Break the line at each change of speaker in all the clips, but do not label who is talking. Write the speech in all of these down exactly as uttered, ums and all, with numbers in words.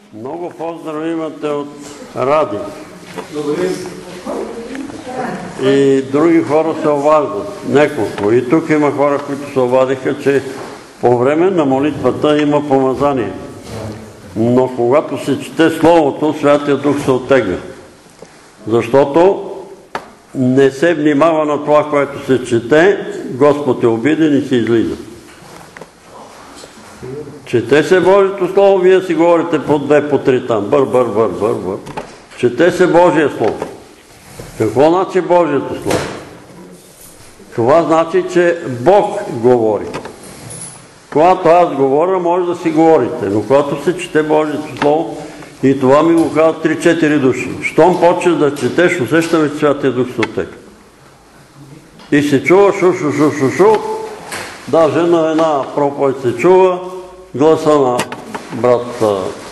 Много поздрави имате от Ради. И други хора се обаждат. Неколко. И тук има хора, които се обадиха, че по време на молитвата има помазание. Но когато се чете Словото, Святия Дух се оттегля. Защото не се внимава на това, което се чете, Господ е обиден и се излиза. Чете се Божието Слово, вие си говорите по две, по три там. Бър, бър, бър, бър, бър. Чете се Божие Слово. Какво значи Божието Слово? Това значи, че Бог говори. Когато аз говоря, може да си говорите, но когато се чете Божието Слово, и това ми го казват три-четири души. Щом почнеш да четеш, усещаме, че Святия Дух се оттегля. И се чува шу-шу-шу-шу-шу, даже на една проповед се чува гласа на брат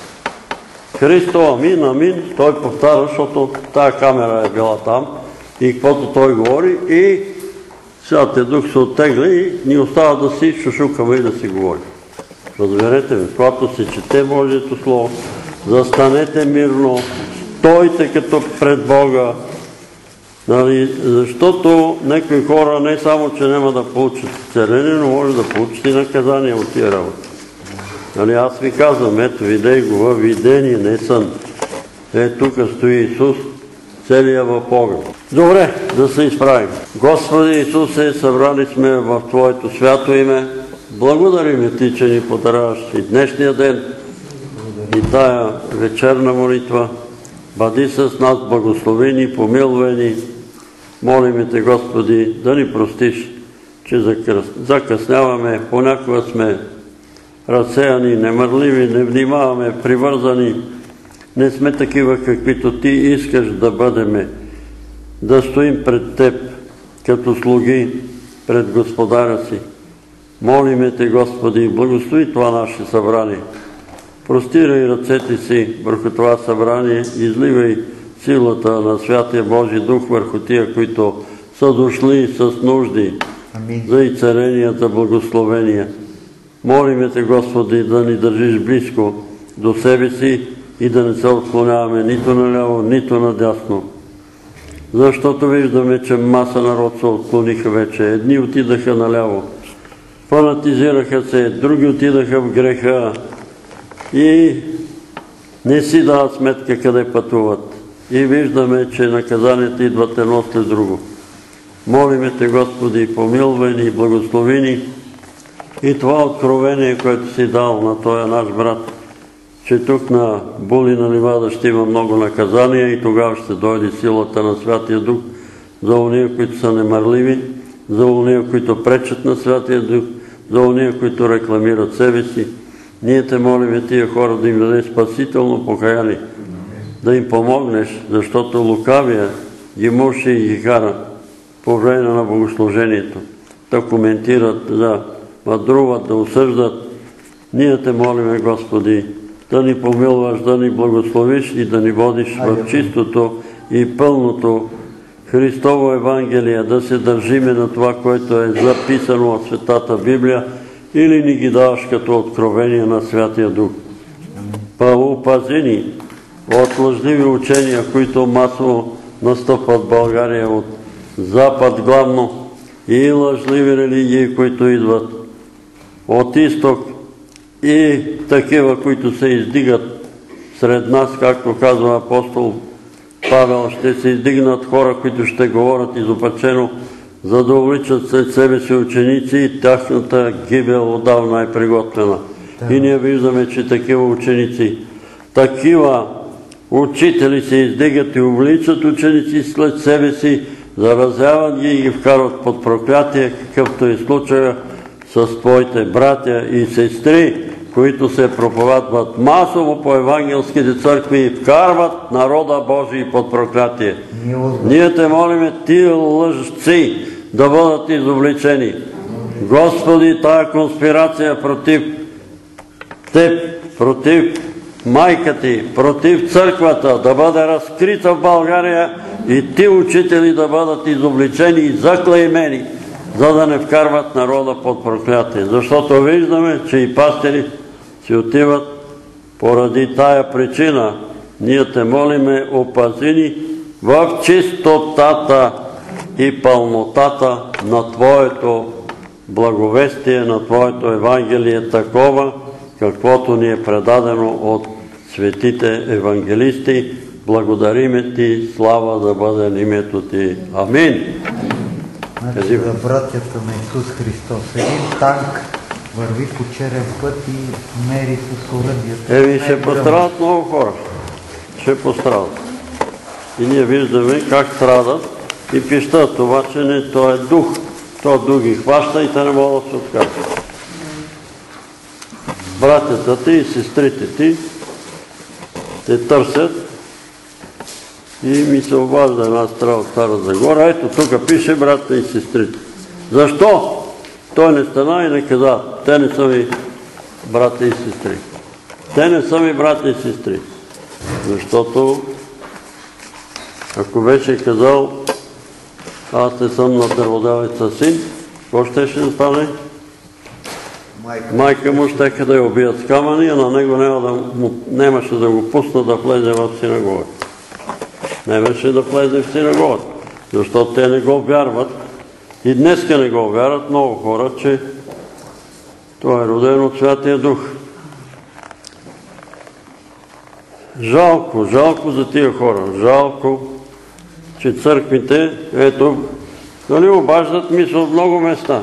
Христо, амин, амин, той повтаря, защото тая камера е била там и каквото той говори и Святия Дух се оттегля и ни остава да си шушукаме и да си говори. Разберете ми, когато се чете Божието Слово, застанете мирно, стойте като пред Бога, нали, защото някои хора не само, че няма да получат изцеление, но може да получат и наказание от тия работи. Нали, аз ви казвам, ето, видей го във видение, не сън. Е, тук стои Исус, целият в огън. Добре, да се изправим. Господи Исусе, събрали сме в Твоето свято име. Благодарим Ти, че ни подаряваш и днешния ден, и тая вечерна молитва. Бъди с нас благословени, помилвани. Молим Те, Господи, да ни простиш, че закъсняваме, понякога сме разсеяни, немърливи, не внимаваме, привързани. Не сме такива, каквито Ти искаш да бъдеме, да стоим пред Теб, като слуги пред Господаря си. Молиме Те, Господи, благослови това наше събрание. Простирай ръцете си върху това събрание, изливай силата на Святия Божи Дух върху тия, които са дошли с нужди за изцеления, за благословения. Молиме Те, Господи, да ни държиш близко до себе си и да не се отклоняваме нито наляво, нито надясно. Защото виждаме, че маса народ се отклониха вече. Едни отидаха наляво, фанатизираха се, други отидаха в греха и не си дават сметка къде пътуват. И виждаме, че наказанията идват едно след друго. Молиме Те, Господи, помилвай ни, благослови ни и това откровение, което си дал на този наш брат, че тук на Булина ливада ще има много наказания и тогава ще дойде силата на Святия Дух за уния, които са немърливи, за уния, които пречат на Святия Дух, за уния, които рекламират себе си. Ние Те молиме тия хора да им даде спасително покаяние, да им помогнеш, защото лукавия ги муши и ги кара по време на богослужението, да коментират, да мъдруват, да осъждат. Ние Те молиме, Господи, да ни помилваш, да ни благословиш и да ни водиш в чистото и пълното Христово Евангелие, да се държиме на това, което е записано от Светата Библия или ни ги даваш като откровение на Святия Дух. Опази ни от лъжливи учения, които масово настъпват в България от Запад главно и лъжливи религии, които идват от изток и такива, които се издигат сред нас, както казва апостол Павел, ще се издигнат хора, които ще говорят изопачено, за да увличат след себе си ученици и тяхната гибел отдавна е приготвена. Да. И ние виждаме, че такива ученици, такива учители се издигат и увличат ученици след себе си, заразяват ги и ги вкарват под проклятие, какъвто е случая с Твоите братя и сестри, които се проповядват масово по евангелските църкви и вкарват народа Божий под проклятие. Ние Те молиме тия лъжци да бъдат изобличени. Господи, тая конспирация против Теб, против майка Ти, против църквата да бъде разкрита в България и Ти, учители, да бъдат изобличени и заклеймени, за да не вкарват народа под проклятие. Защото виждаме, че и пастири си отиват Поради тая причина ние те молиме, опази ни в чистотата и пълнотата на Твоето благовестие, на Твоето Евангелие, такова, каквото ни е предадено от светите евангелисти. Благодариме Ти, слава да бъде на името Ти. Амин.
Значи за братята на Исус Христос. Един танк върви по черен път и мери с оръдията.
Еми, ще пострадат много хора. Ще пострадат. И ние виждаме как страдат и пищат. Обаче не, то е дух. То дух ги хваща и те не могат да се откажат. Братята ти и сестрите ти те търсят и ми се обажда една страна от Стара Загора. Ето тук пише брата и сестрите. Защо? Той не стана и не каза. Те не са ми брата и сестри. Те не са ми брата и сестри. Защото ако беше казал аз не съм на дърводавеца син, какво ще ще стане?
Майка,
Майка му щеха да я убият с камъни, а на него няма да му, немаше да го пусна да влезе в синагогата. Немаше да влезе в синагогата, защото те не го вярват. И днеска не го вярват много хора, че той е роден от Святия Дух. Жалко, жалко за тия хора. Жалко, че църквите, ето, нали обаждат ми се от много места.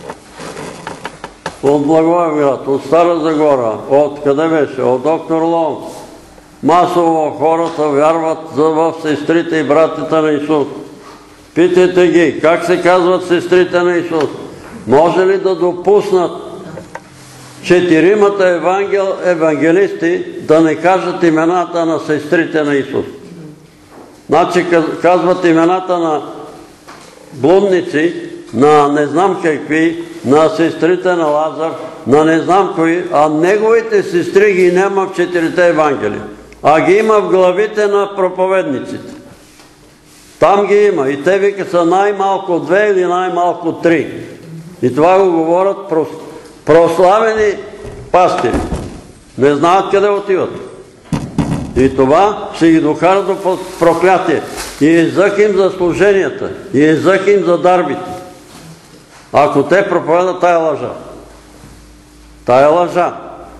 От Благоевград, от Стара Загора, от къде беше, от доктор Лон. Масово хората вярват в сестрите и братите на Исус. Питайте ги, как се казват сестрите на Исус? Може ли да допуснат четиримата евангел, евангелисти да не кажат имената на сестрите на Исус? Значи казват имената на блудници, на не знам какви, на сестрите на Лазар, на не знам кои, а неговите сестри ги няма в четирите евангелия, а ги има в главите на проповедниците. Там ги има и те вика са най-малко две или най-малко три. И това го говорят прославени пастири. Не знаят къде отиват. И това ще ги докара до проклятие. И езък им за служенията, и езък им за дарбите. Ако те проповедат тая лъжа. Тая лъжа.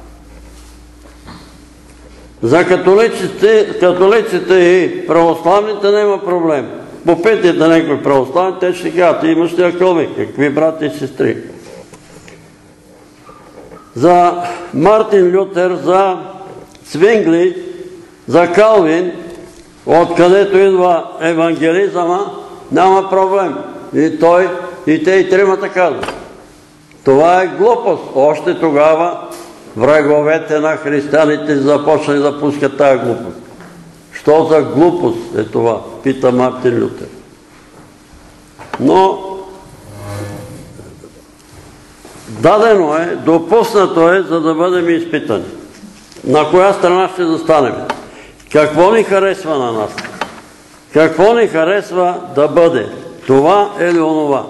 За католиците, католиците и православните няма проблем. Попитайте на някой православни, те ще кажат, имаш ли акълми, какви брати и сестри. За Мартин Лютер, за Цвингли, за Калвин, откъдето идва евангелизъма, няма проблем. И той, и те и тримата казват. Това е глупост. Още тогава враговете на християните започнали да пускат тая глупост. Що за глупост е това? Пита Мартин Лютер. Но дадено е, допуснато е, за да бъдем изпитани. На коя страна ще застанем? Какво ни харесва на нас? Какво ни харесва да бъде? Това или онова?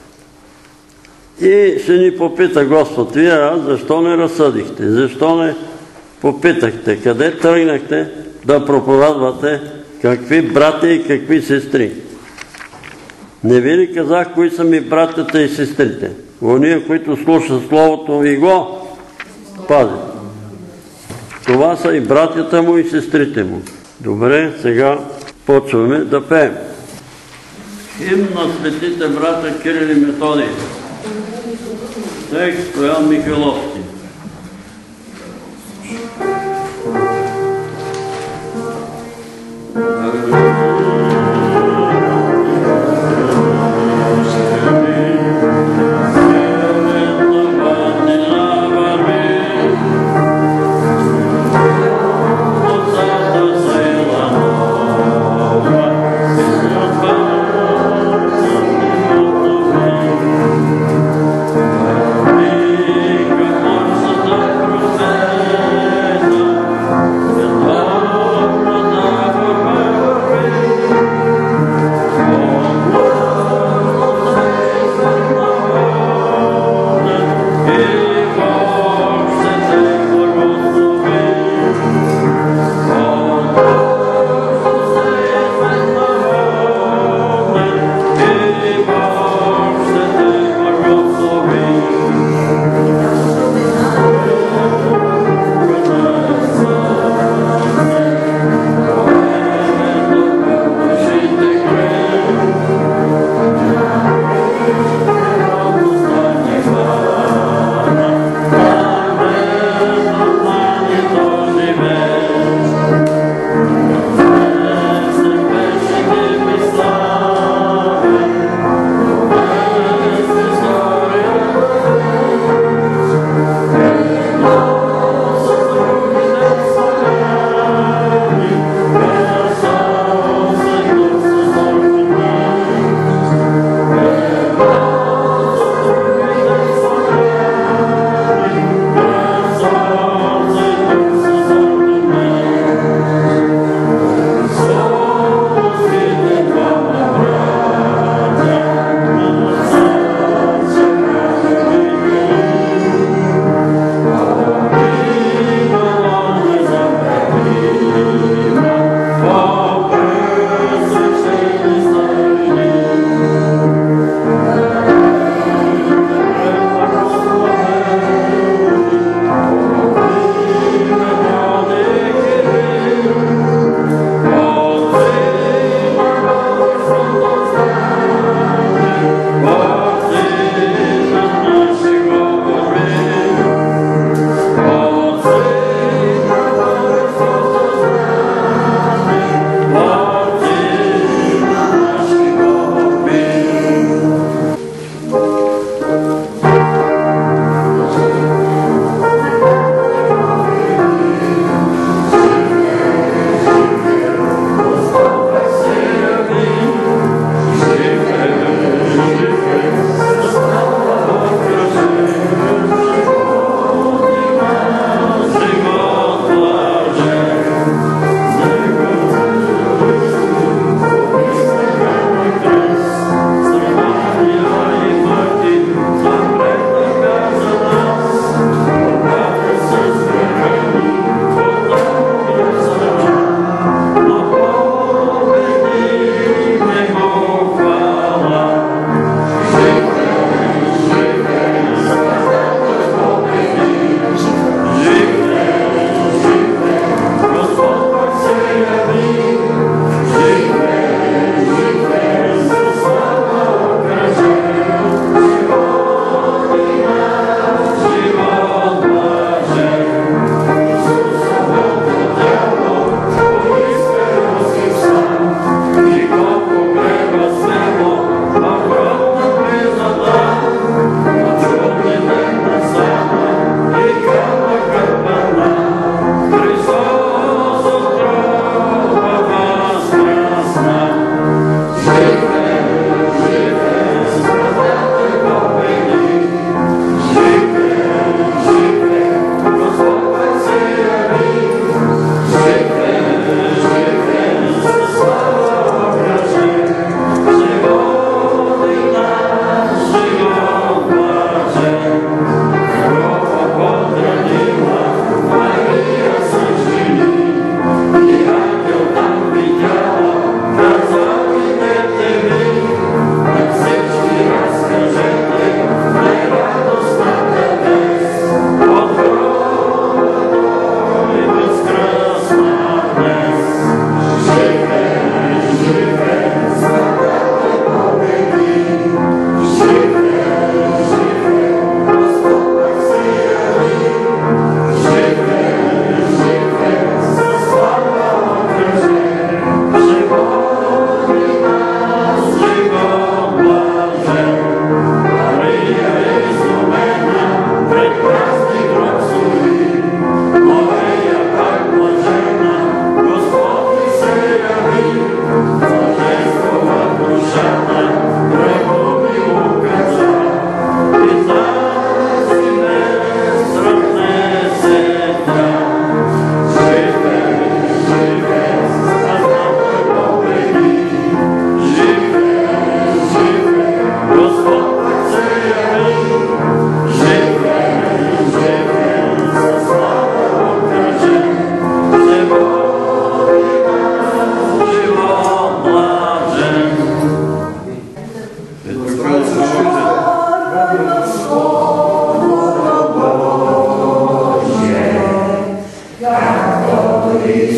И ще ни попита Господ, вие защо не разсъдихте? Защо не попитахте? Къде тръгнахте да проповядвате какви брати и какви сестри? Не ви ли казах, кои са ми братята и сестрите? Ония, които слушат Словото и го пазят. Това са и братята му и сестрите му. Добре, сега почваме да пеем. Химн на светите брата Кирил и Методий. Текст Стоян Михайловски.
Thank you.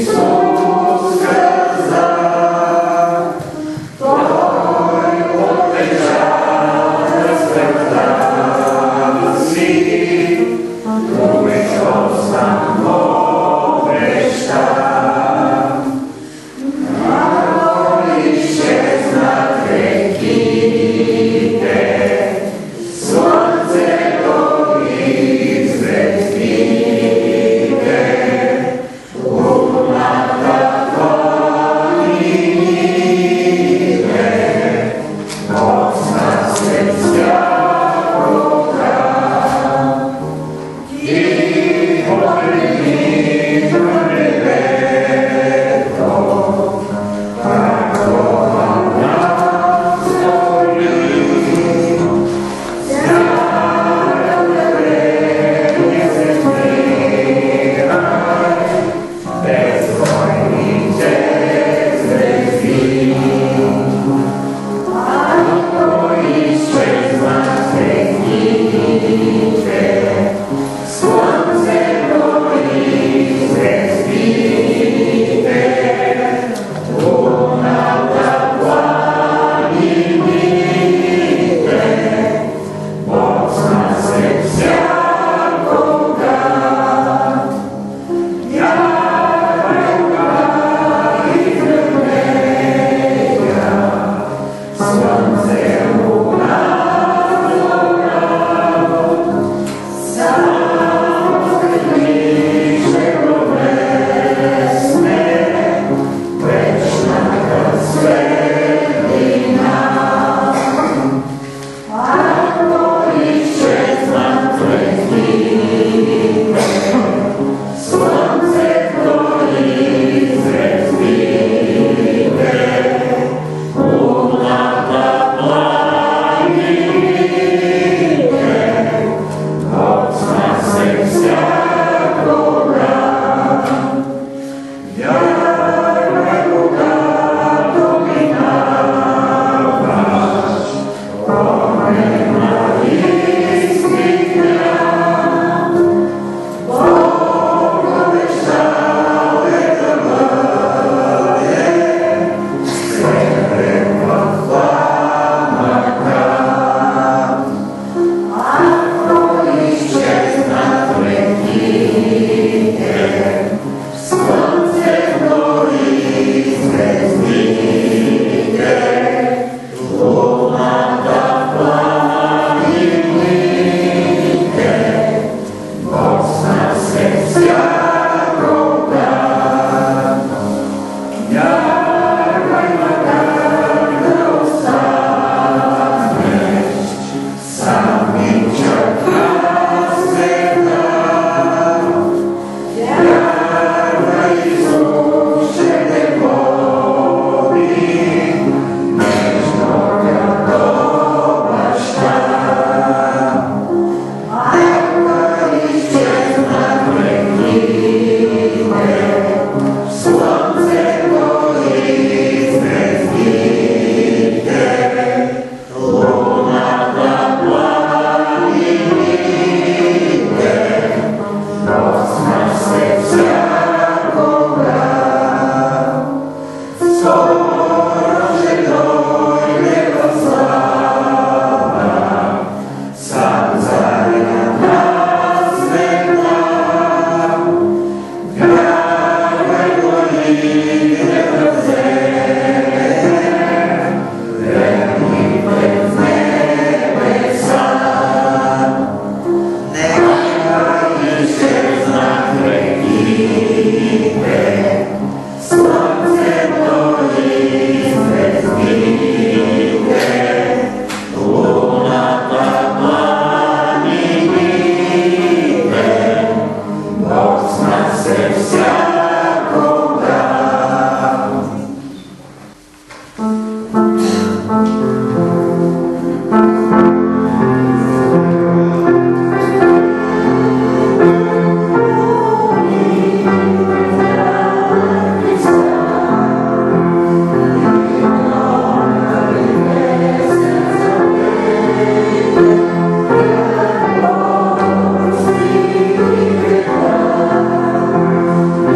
Amen.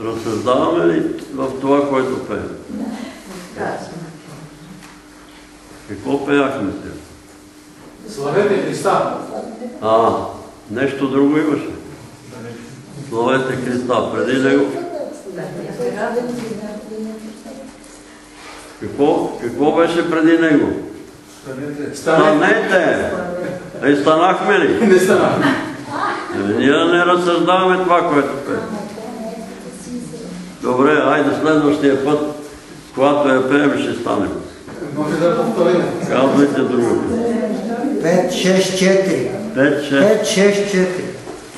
Разсъждаваме ли в това, което пеем? Какво пеяхме сега?
Славете Христа!
А, нещо друго имаше. Славете Христа. Преди него? Какво? Какво беше преди него? Станете! Е, станахме ли?
Не станахме.
Ние не разсъждаваме това, което пеем. Добре, айде следващия път, когато я пеем, ще станем.
Може да повторим.
Казвайте друго.
пет шест четири.
пет шест.
пет шест четири.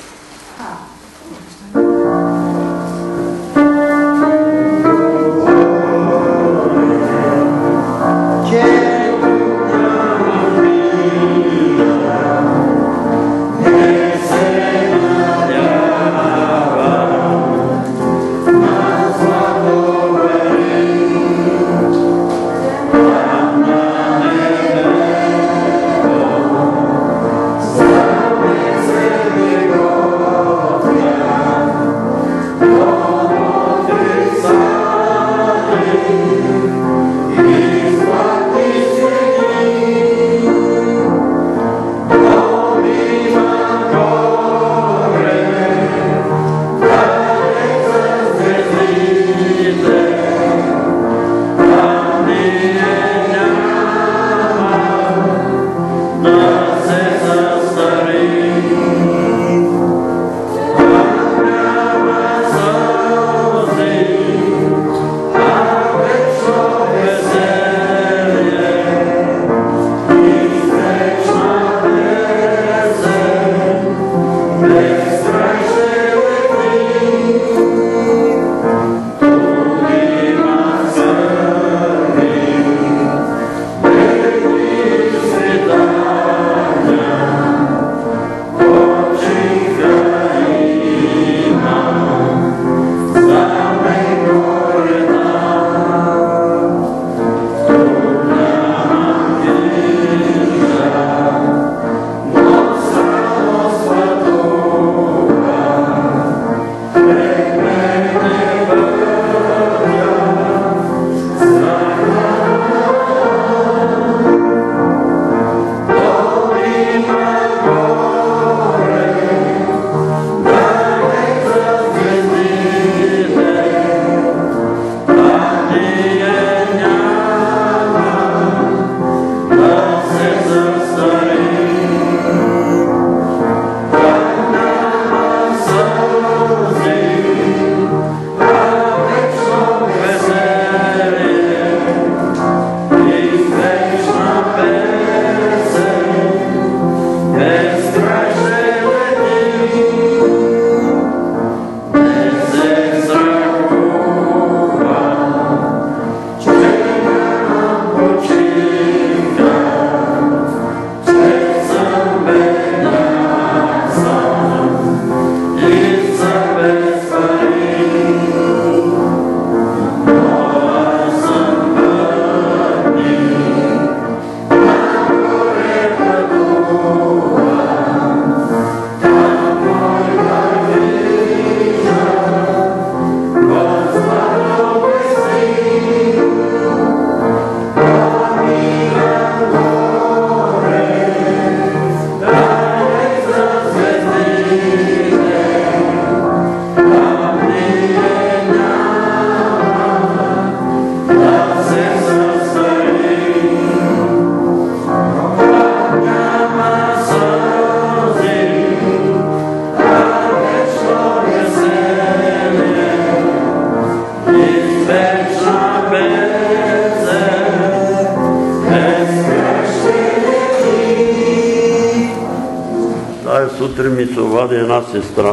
Сутрин ми се обади една сестра,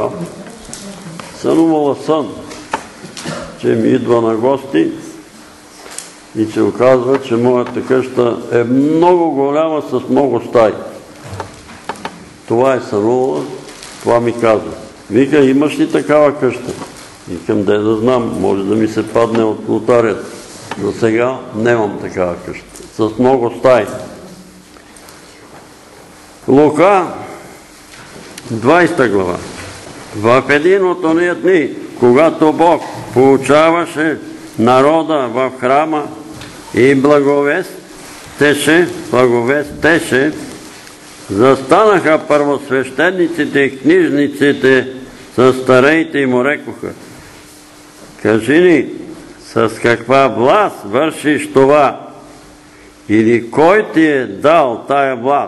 сънувала сън, че ми идва на гости и се оказва, че моята къща е много голяма с много стаи. Това е сънувала, това ми казва. Вика, имаш ли такава къща? Викам, де да знам, може да ми се падне от лотарията. За сега нямам такава къща, с много стаи. Лука, двайсета глава. В един от ония дни, когато Бог получаваше народа в храма и благовестеше, благовестеше, застанаха първосвещениците и книжниците със стареите и му рекоха: кажи ни, с каква власт вършиш това? Или кой ти е дал тая власт?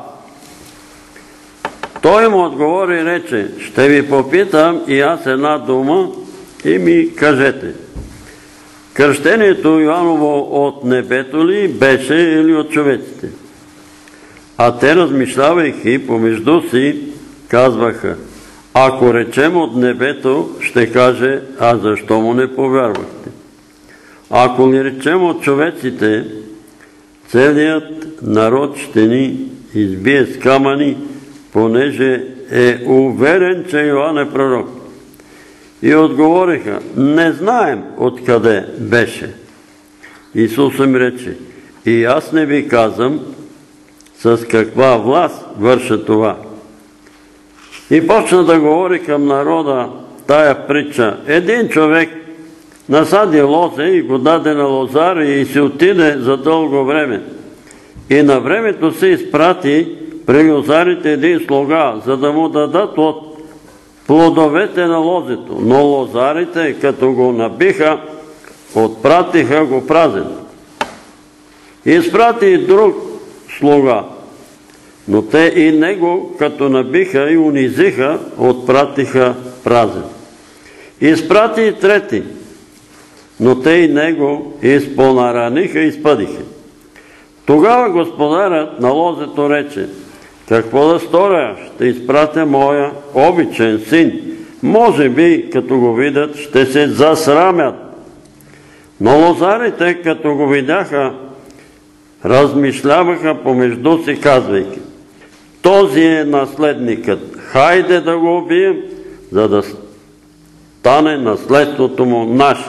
Той му отговори и рече: ще ви попитам и аз една дума и ми кажете. Кръщението Йоаново от небето ли беше или от човеците? А те, размишлявайки помежду си, казваха: ако речем от небето, ще каже: а защо му не повярвахте? Ако ли речем от човеците, целият народ ще ни избие с камъни, понеже е уверен, че Йоан е пророк. И отговориха: не знаем откъде беше. Исус им рече: и аз не ви казвам с каква власт върша това. И почна да говори към народа тая притча: един човек насади лозе и го даде на лозари и си отиде за дълго време. И на времето се изпрати при лозарите един слуга, за да му дадат от плодовете на лозето. Но лозарите, като го набиха, отпратиха го празен. Изпрати и друг слуга, но те и него, като набиха и унизиха, отпратиха празен. Изпрати и трети, но те и него изпонараниха и спъдиха. Тогава господарят на лозето рече: какво да сторя? Ще изпратя моя обичен син. Може би, като го видят, ще се засрамят. Но лозарите, като го видяха, размишляваха помежду си, казвайки: този е наследникът, хайде да го убием, за да стане наследството му наше.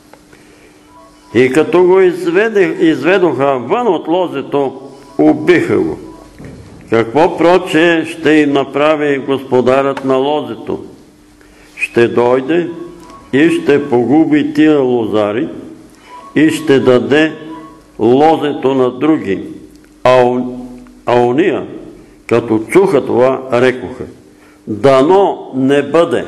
И като го изведоха вън от лозето, убиха го. Какво проче ще им направи господарят на лозето? Ще дойде и ще погуби тия лозари и ще даде лозето на други. А ония, като чуха това, рекоха: дано не бъде.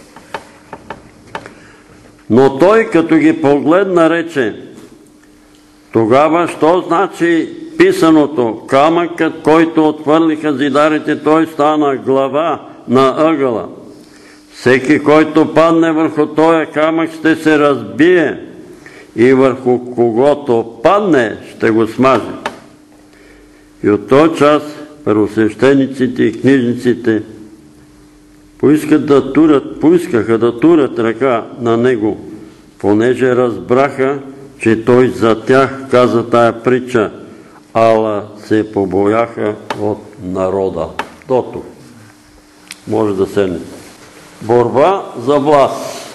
Но той, като ги погледна, рече: тогава що значи писаното: камъкът, който отхвърлиха зидарите, той стана глава на ъгъла. Всеки, който падне върху този камък, ще се разбие, и върху когото падне, ще го смаже. И от този час първосвещениците и книжниците поискат да турят, поискаха да турят ръка на него, понеже разбраха, че той за тях каза тая притча, ала се побояха от народа. До тук. Може да седне. Борба за власт.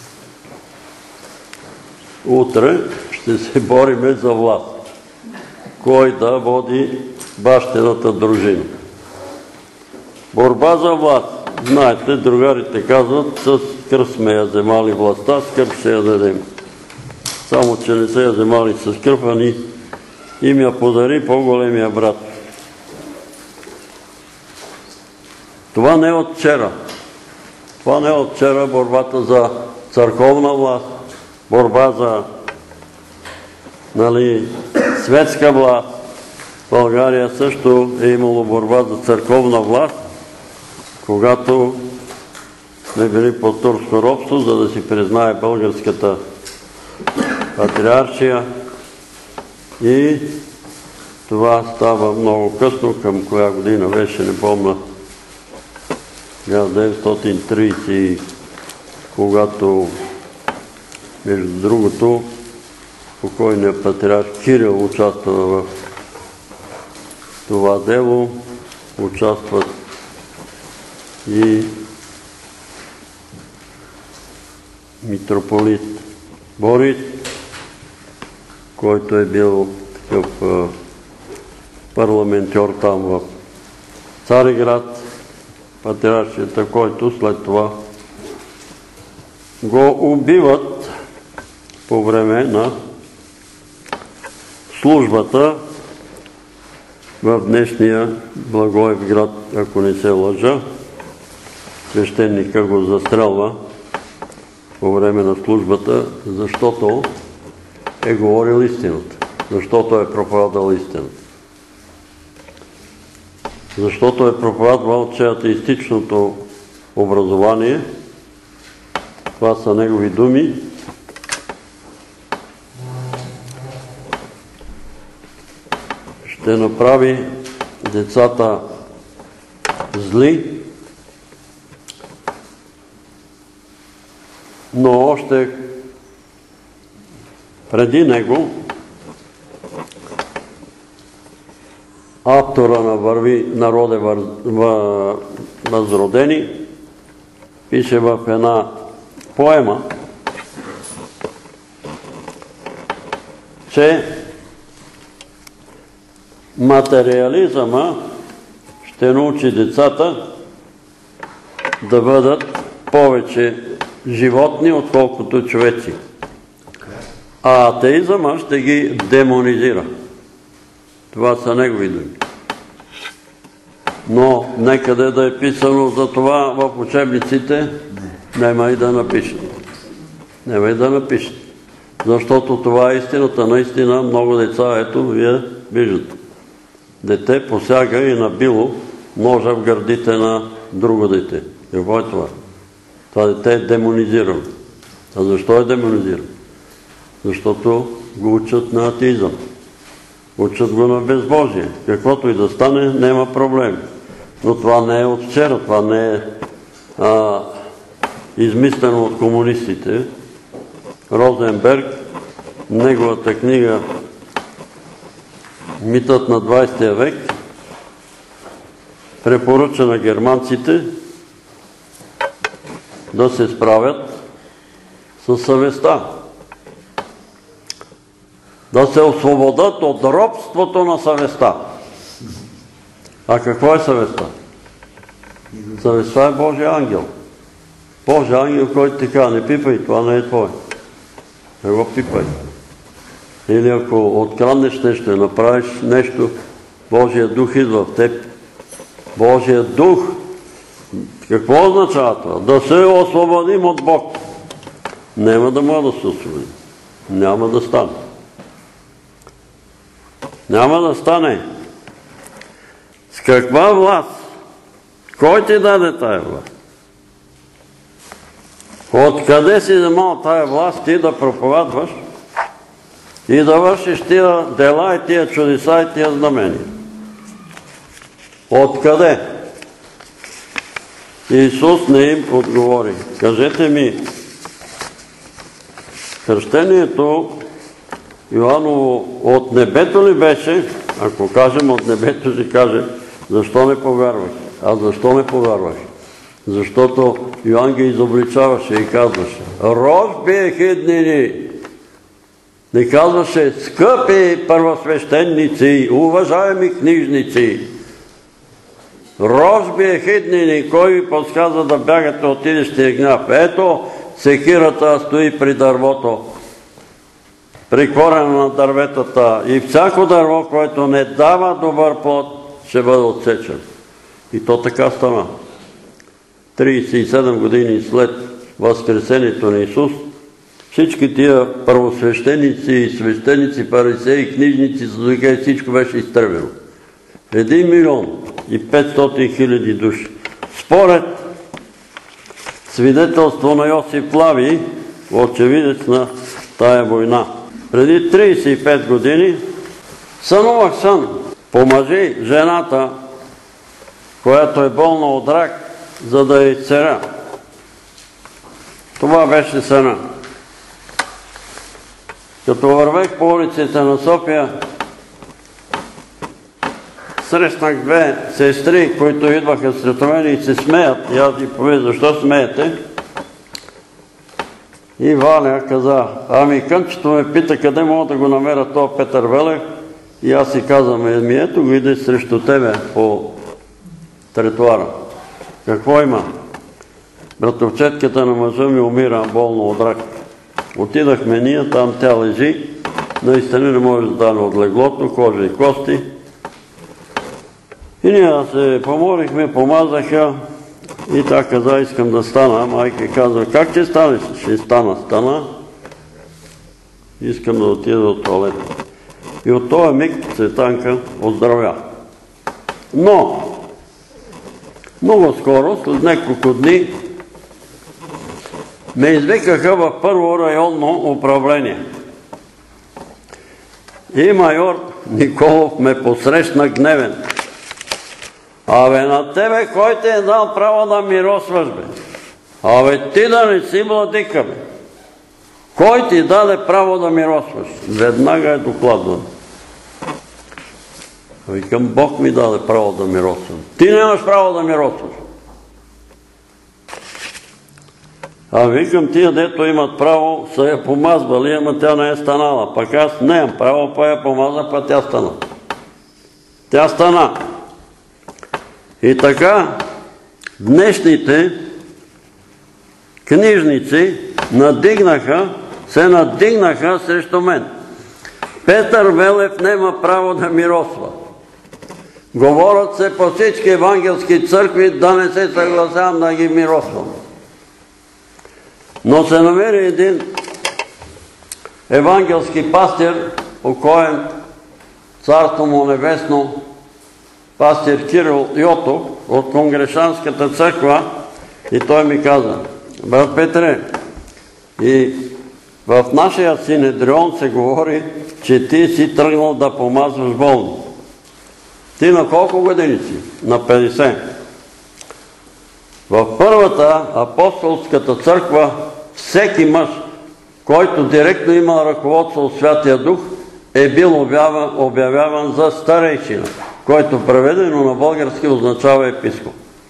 Утре ще се бориме за власт. Кой да води бащината дружина. Борба за власт. Знаете, другарите казват: с кръв сме я вземали властта, с кръв ще я дадем. Само, че не се я вземали с кръв, а ни им я подари по-големия брат. Това не е от вчера. Това не е от вчера борбата за църковна власт, борба за нали, светска власт. В България също е имало борба за църковна власт, когато сме били под турско робство, за да си признае българската патриаршия. И това става много късно, към коя година беше, не помня, хиляда деветстотин тридесета, когато, между другото, покойният патриарх Кирил участва в това дело, участват и митрополит Борис, който е бил такъв парламентьор там в Цариград, патриаршията, който след това го убиват по време на службата в днешния Благоевград, ако не се лъжа. Свещеника го застрелва по време на службата, защото е говорил истината, защото е проповядал истината. Защото е проповядвал, че атеистичното образование, това са негови думи, ще направи децата зли, но още преди него автора на Върви народе възродени пише в една поема, че материализъма ще научи децата да бъдат повече животни, отколкото човеци. А атеизъма ще ги демонизира. Това са негови думи. Но некъде да е писано за това в учебниците, няма и да напишат. Няма и да напишат. Защото това е истината. Наистина много деца, ето, вие виждате. Дете посяга и набило ножа в гърдите на друго дете. Какво е това? Това дете е демонизирано. А защо е демонизирано? Защото го учат на атеизъм. Учат го на безбожие. Каквото и да стане, няма проблем. Но това не е от вчера, това не е а, измислено от комунистите. Розенберг, неговата книга Митът на двайсетия век, препоръча на германците да се справят със съвестта. Да се освободят от робството на съвестта. А какво е съвестта? Съвестта е Божия ангел. Божия ангел, който ти казва, не пипай, това не е твое. Не го пипай. Или ако откраднеш нещо и направиш нещо, Божия дух идва в теб. Божия дух. Какво означава това? Да се освободим от Бог. Няма да може да се освободим. Няма да стане. Няма да стане. С каква власт? Кой ти даде тая власт? Откъде си вземал тая власт ти да проповядваш и да вършиш тия дела и тия чудеса и тия знамения? Откъде? Исус не им отговори. Кажете ми, кръщението Йоаново от небето ли беше? Ако кажем от небето, ще каже, защо не повярваш? А защо не повярваш? Защото Йоан ги изобличаваше и казваше, рожби ехиднини. Не казваше, скъпи първосвещеници, уважаеми книжници. Рожби ехиднини, кой ви подсказва да бягате от идещия гняв? Ето, секирата стои при дървото, при корена на дърветата и всяко дърво, което не дава добър плод, ще бъде отсечен. И то така стана. трийсет и седем години след възкресението на Исус, всички тия първосвещеници, свещеници, фарисеи, книжници, садукеи, всичко беше изтребено. Един милион и петстотин хиляди души. Според свидетелство на Йосиф Лави, очевидец на тая война. Преди трийсет и пет години сънувах сън. Помажи жената, която е болна от рак, за да я изцеля. Това беше съна. Като вървех по улиците на София, срещнах две сестри, които идваха сред мен и се смеят. И аз ги поведа, защо смеете? И Валя каза, ами кънчето ме пита къде мога да го намеря този Петър Велев. И аз си казвам, еми ето го иде срещу тебе по тротуара. Какво има? Братовчетката на мъжа ми умира болно от рак. Отидахме ние, там тя лежи. Наистина не може да стане от леглото, кожа и кости. И ние се помолихме, помазаха и тя каза, искам да стана. Майка казва, как ще станеш? Ще стана, стана. Искам да отида до тоалета. И от този миг Цветанка оздравя. Но, много скоро, след няколко дни, ме извикаха в първо районно управление. И майор Николов ме посрещна гневен. Абе, на тебе кой те е дал право да миросваш, бе? Абе, ти да не си владика, бе. Кой ти даде право да миросваш? Веднага е докладван. Викам, Бог ми даде право да миросвам. Ти нямаш право да миросваш. А викам, тия дето имат право, са я помазвали, ама тя не е станала. Пък аз не имам право, па я помаза, па тя стана. Тя стана. И така, днешните книжници надигнаха, се надигнаха срещу мен. Петър Велев няма право да миросва. Говорят се по всички евангелски църкви да не се съгласявам да ги миросвам. Но се намери един евангелски пастир, покоен, царство му небесно, пастир Кирил Йотов от Конгрешанската църква, и той ми каза, брат Петре, и в нашия синедрион се говори, че ти си тръгнал да помазваш болни. Ти на колко години си? На петдесет. В първата апостолската църква всеки мъж, който директно има ръководство от Святия Дух, е бил обявяван за старейшина, който преведено на български означава епископ.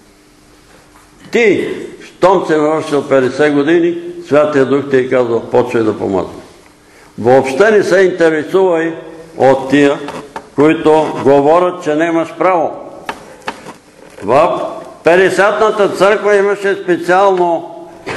Ти, щом се навършил петдесет години, Святия Дух ти е казал, почвай да помазва. Въобще не се интересувай от тия, които говорят, че нямаш право. В петдесетната църква имаше специално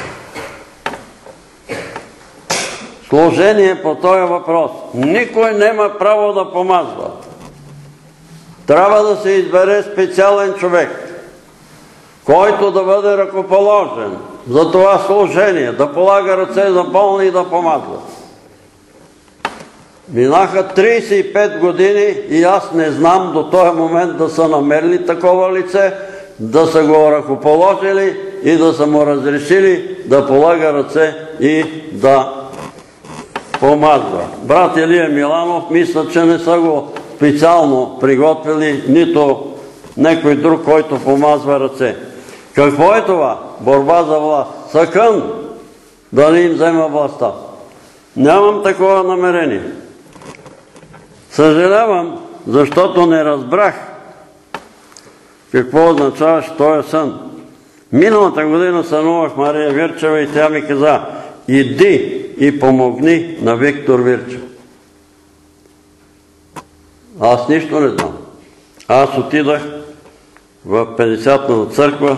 служение по този въпрос. Никой няма право да помазва. Трябва да се избере специален човек, който да бъде ръкоположен за това служение, да полага ръце за болни и да помазва. Минаха тридесет и пет години и аз не знам до този момент да са намерили такова лице, да са го ръкоположили и да са му разрешили да полага ръце и да помазва. Брат Илия Миланов мисля, че не са го специално приготвили, нито някой друг, който помазва ръце. Какво е това? Борба за власт. Съкън да не им взема властта. Нямам такова намерение. Съжалявам, защото не разбрах какво означаваше този сън. Миналата година сънувах Мария Вирчева и тя ми каза, иди и помогни на Виктор Вирчев. Аз нищо не знам. Аз отидах в петдесетната църква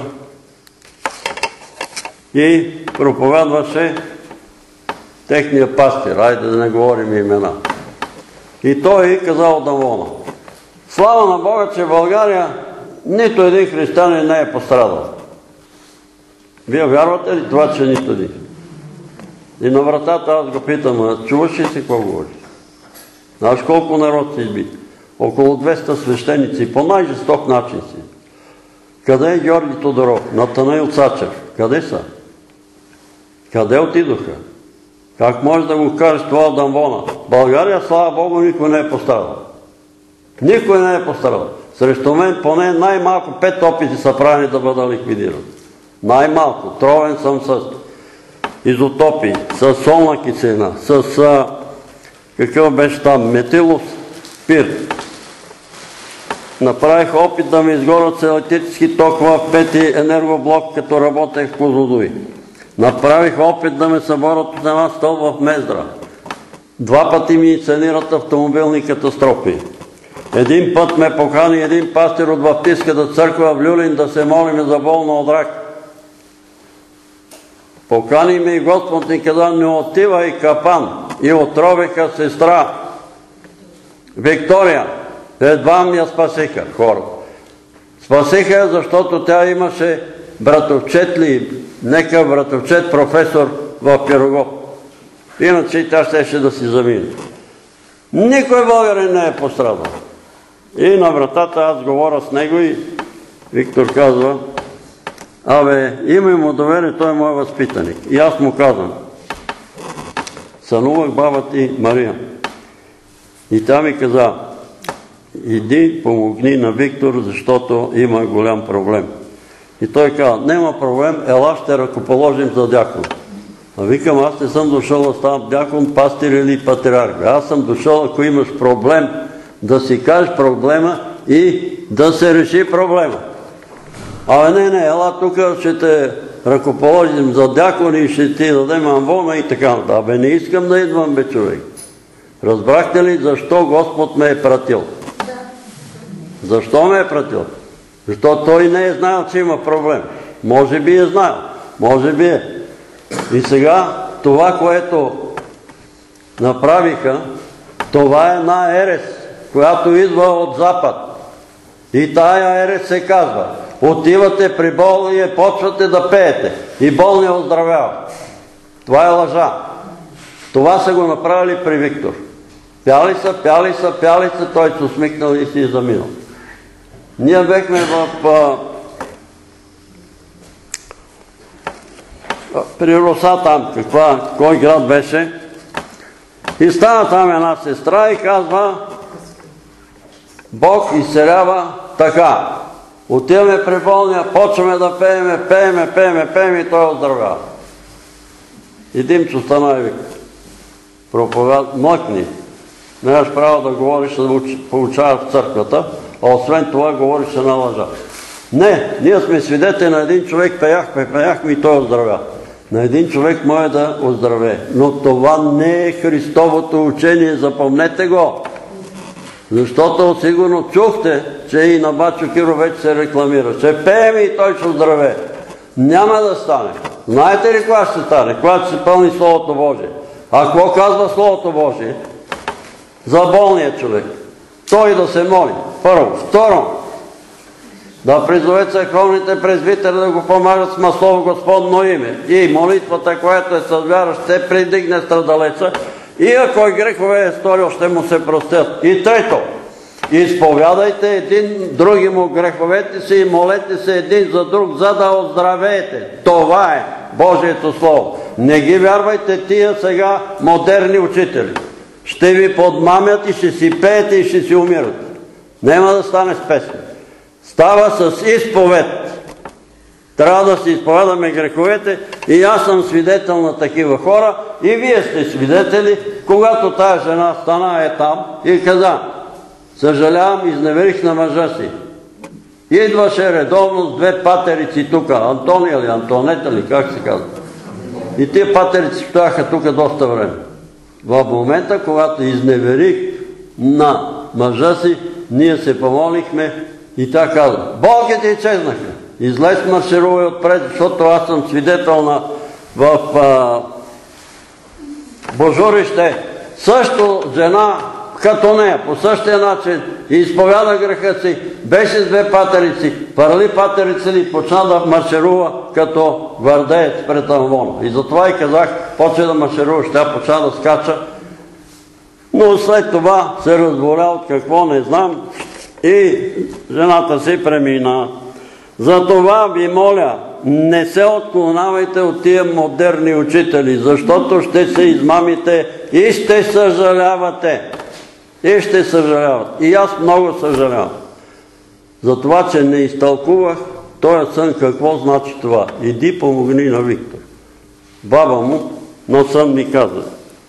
и проповядваше техния пастир, айде да не говорим имена. И той казал да вона. Слава на Бога, че в България нито един християнин не е пострадал. Вие вярвате ли това, че нито един? И на вратата аз го питам, чуваш ли си какво говориш? Знаеш колко народ си избит? Около двеста свещеници, по най-жесток начин си. Къде е Георги Тодоров? Натанаил Цачев? Къде са? Къде отидоха? Как можеш да го кажеш това от Дамвона? България, слава Богу, никой не е пострадал. Никой не е пострадал. Срещу мен поне най-малко пет опити са правени да бъда ликвидиран. Най-малко. Тровен съм с изотопи, с солна киселина, с какъв беше там, метилов спирт. Направих опит да ми изгорят с електрически ток в пети енергоблок, като работех в Козлодуй. Направих опит да ме съборят от една стол в Мездра. Два пъти ми инсценират автомобилни катастрофи. Един път ме покани един пастир от Баптистската църква в Люлин да се молим за болна от рак. Покани ме и Господ никъде не отива и капан. И отровиха сестра Виктория. Едва ми я спасиха хора. Спасиха я, защото тя имаше братовчет ли, нека братовчет професор в Пирогов. Иначе тя щеше да си замине. Никой българин не е пострадал. И на вратата аз говоря с него и Виктор казва: абе, имай му доверие, той е мой възпитаник. И аз му казвам: сънувах баба ти Мария. И тя ми каза: иди, помогни на Виктор, защото има голям проблем. И той каза: няма проблем, ела ще ръкоположим за дякон. А викам: аз не съм дошъл да ставам дякон, пастир или патриарх. Аз съм дошъл, ако имаш проблем, да си кажеш проблема и да се реши проблема. Абе, не, не, ела тук, ще те ръкоположим за дякон и ще ти дадем амвона и така. Абе, не искам да идвам, бе, човек. Разбрахте ли защо Господ ме е пратил? Защо ме е пратил? Защото той не е знаел, че има проблем. Може би е знаел. Може би е. И сега това, което направиха, това е една ерес, която идва от Запад. И тая ерес се казва: отивате при болния, почвате да пеете и болния оздравява. Това е лъжа. Това са го направили при Виктор. Пяли са, пяли са, пяли са, той се усмихнал и си е заминал. Ние бехме в а, при Руса там, каква, кой град беше, и стана там една сестра и казва: Бог изцелява така. Отиваме при болния, почваме да пееме, пееме, пееме, пееме и той оздравява. И Димчо стана и вика: проповяд, млъкни. Нямаш право да говориш, да получаваш в църквата, а освен това говориш на лъжа. Не, ние сме свидетели на един човек, пеяхме, пеяхме и той оздравя. На един човек може да оздравее. Но това не е Христовото учение, запомнете го. Защото сигурно чухте, че и на Бачо Киро вече се рекламира. Ще пеем и той ще оздравее. Няма да стане. Знаете ли кога ще стане? Когато ще се пълни Словото Божие. А какво казва Словото Божие? За болния човек. Той да се моли. Първо. Второ, да призове църковните презвитери да го помагат с масло в Господно име. И молитвата, която е с вяра, ще придигне страдалеца. И ако и грехове е сторил, ще му се простят. И трето, изповядайте един други му греховете си и молете се един за друг, за да оздравеете. Това е Божието Слово. Не ги вярвайте тия сега модерни учители. Ще ви подмамят и ще си пеете и ще си умирате. Нема да стане с песни. Става с изповед. Трябва да си изповядаме греховете и аз съм свидетел на такива хора и вие сте свидетели, когато тая жена стана е там и каза: съжалявам, изневерих на мъжа си. Идваше редовно с две патерици тук, Антония или Антонета ли, как се казва. И тия патерици стояха тук доста време. В момента, когато изневерих на мъжа си, ние се помолихме и тя каза: болките изчезнаха. Излез, марширува и отпред, защото аз съм свидетел на в а, Божурище. Също жена като нея, по същия начин, изповяда греха си, беше с две патерици, парали патерици ли, почна да марширува като гвардеец пред амвона. И затова и казах: почва да маршируваш, тя почна да скача. Но след това се разболя от какво не знам и жената си премина. Затова ви моля, не се отклонавайте от тия модерни учители, защото ще се измамите и ще съжалявате. И ще съжалявате. И аз много съжалявам. За това, че не изтълкувах този сън, какво значи това. Иди помогни на Виктор. Баба му на сън ми каза.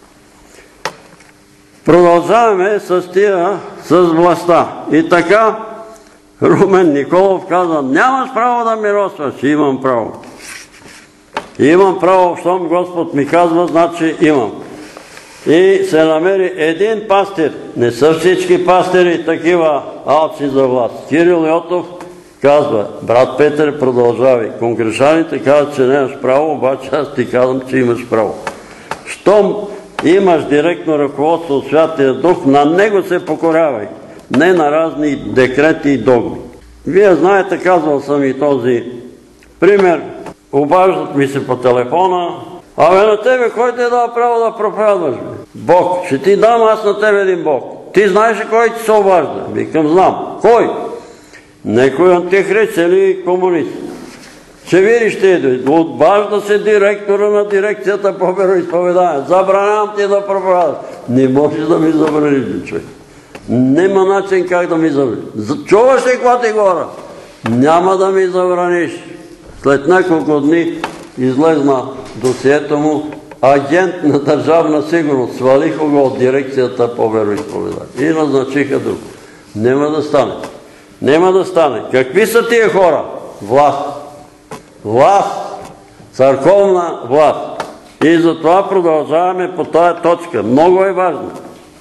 Продължаваме с тия, с властта. И така Румен Николов каза: нямаш право да миросваш. Имам право. Имам право, щом Господ ми казва, значи имам. И се намери един пастир. Не са всички пастири такива алчни за власт. Кирил Йотов казва, брат Петър, продължавай. Конгрешаните казват, че нямаш право, обаче аз ти казвам, че имаш право. Щом имаш директно ръководство от Святия Дух, на него се покорявай, не на разни декрети и догми. Вие знаете, казвал съм и този пример, обаждат ми се по телефона, абе на тебе кой ти е дал право да проповядваш? Бог. Ще ти дам аз на тебе един Бог. Ти знаеш ли кой ти се обажда? Викам, знам. Кой? Некой антихрист или комунист. Ще видиш ти, обажда се директора на дирекцията по вероизповедание. Забранявам ти да проповядаш. Не можеш да ми забраниш, човек. Нема начин как да ми забраниш. Чуваш ли какво ти говоря? Няма да ми забраниш. След няколко дни излезна досието му агент на държавна сигурност. Свалиха го от дирекцията по вероизповедание. И назначиха друг. Нема да стане. Нема да стане. Какви са тия хора? Власт. Власт. Църковна власт. И затова продължаваме по тая точка. Много е важно.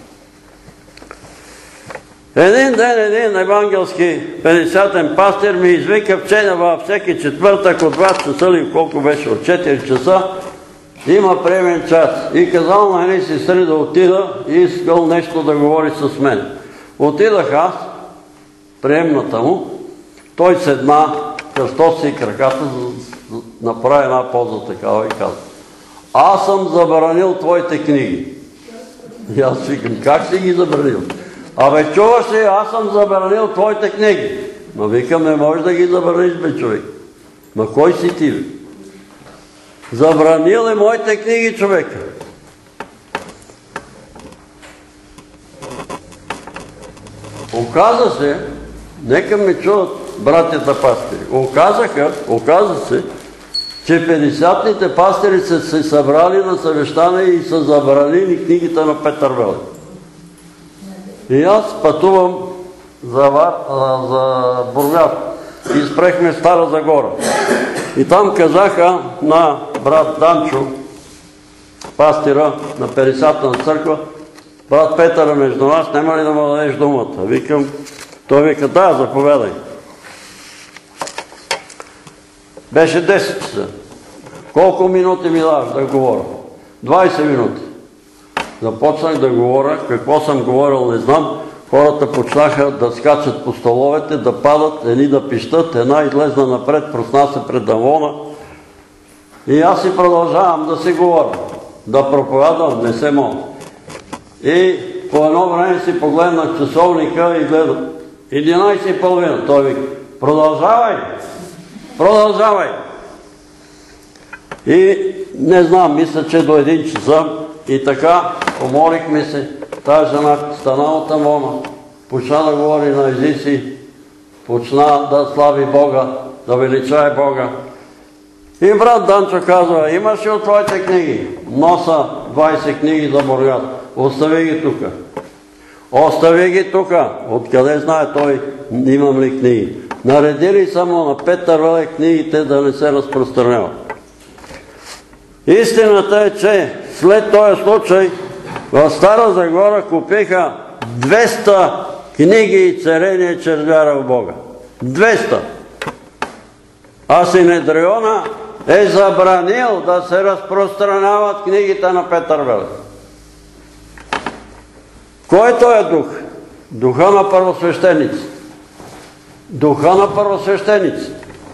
Един ден един евангелски петдесетен пастир ми извика вчера във всеки четвъртък от два часа или колко беше, от четири часа, има приемен час. И казал на едни сестри да отида и искал нещо да говори с мен. Отидах аз, приемната му, той седна, кръсто си краката, направи една поза такава и каза: аз съм забранил твоите книги. И аз викам, как си ги забранил? Абе, чуваш ли, аз съм забранил твоите книги. Но викам, не можеш да ги забраниш, бе, човек. Ма кой си ти, бе? Забранил е моите книги, човека. Оказа се, нека ме чуват братята пастири, оказаха, оказа се, че петдесетните пастири са се събрали на съвещание и са забранили книгите на Петър Велев. И аз пътувам за, за Бургас и спрехме Стара Загора. И там казаха на брат Данчо, пастира на петдесетната църква, брат Петър е между нас, няма ли да му дадеш думата? Викам, той вика, да, заповядай. Беше десет часа. Колко минути ми даваш да говоря? двайсет минути. Започнах да говоря, какво съм говорил не знам, хората почнаха да скачат по столовете, да падат, едни да пищат, една излезна напред, просна се пред Дамона. И аз си продължавам да си говоря, да проповядвам, не се мога. И по едно време си погледнах часовника и гледам. единайсет и половина. Той вика, продължавай, продължавай. И не знам, мисля, че до един часа. И така, помолихме се, тази жена стана от Амона, почна да говори на езици, почна да слави Бога, да величае Бога. И брат Данчо казва, имаш ли от твоите книги? Носа двайсет книги за Бургас. Остави ги тука. Остави ги тука. Откъде знае той, имам ли книги? Наредили само на Петър Велев книгите да не се разпространяват. Истината е, че след този случай в Стара Загора купиха двеста книги и царение чрез вяра в Бога. двеста! А Синедриона е забранил да се разпространяват книгите на Петър Велев. Кой той е дух? Духа на първосвещеници. Духа на първосвещеници.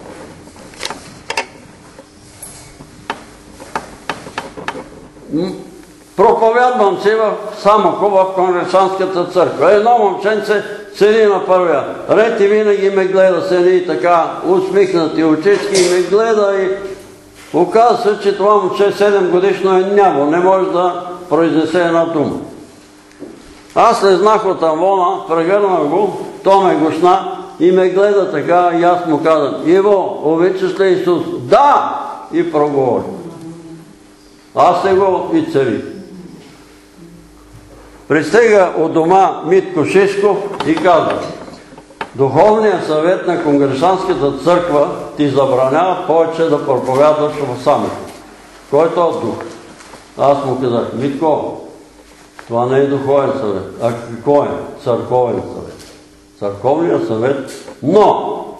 Проповядвам си в Самоков, в Конгрешанската църква. Едно момченце седи на първия ред и винаги ме гледа, седи така усмихнати очички и ме гледа и оказва се, че това момче седем годишно е няво, не може да произнесе една дума. Аз слезнах от Амона, прегърнах го, то ме гушна и ме гледа така и аз му казах: Иво, обичаш ли Исус? Да! И проговори. Аз се го и цари. Пристига от дома Митко Шишков и казва: Духовният съвет на Конгрешанската църква ти забранява повече да проповядваш в Самоков. Кой е този дух? Аз му казах: Митко, това не е духовен съвет. А какво е? Църковен съвет. Църковният съвет. Но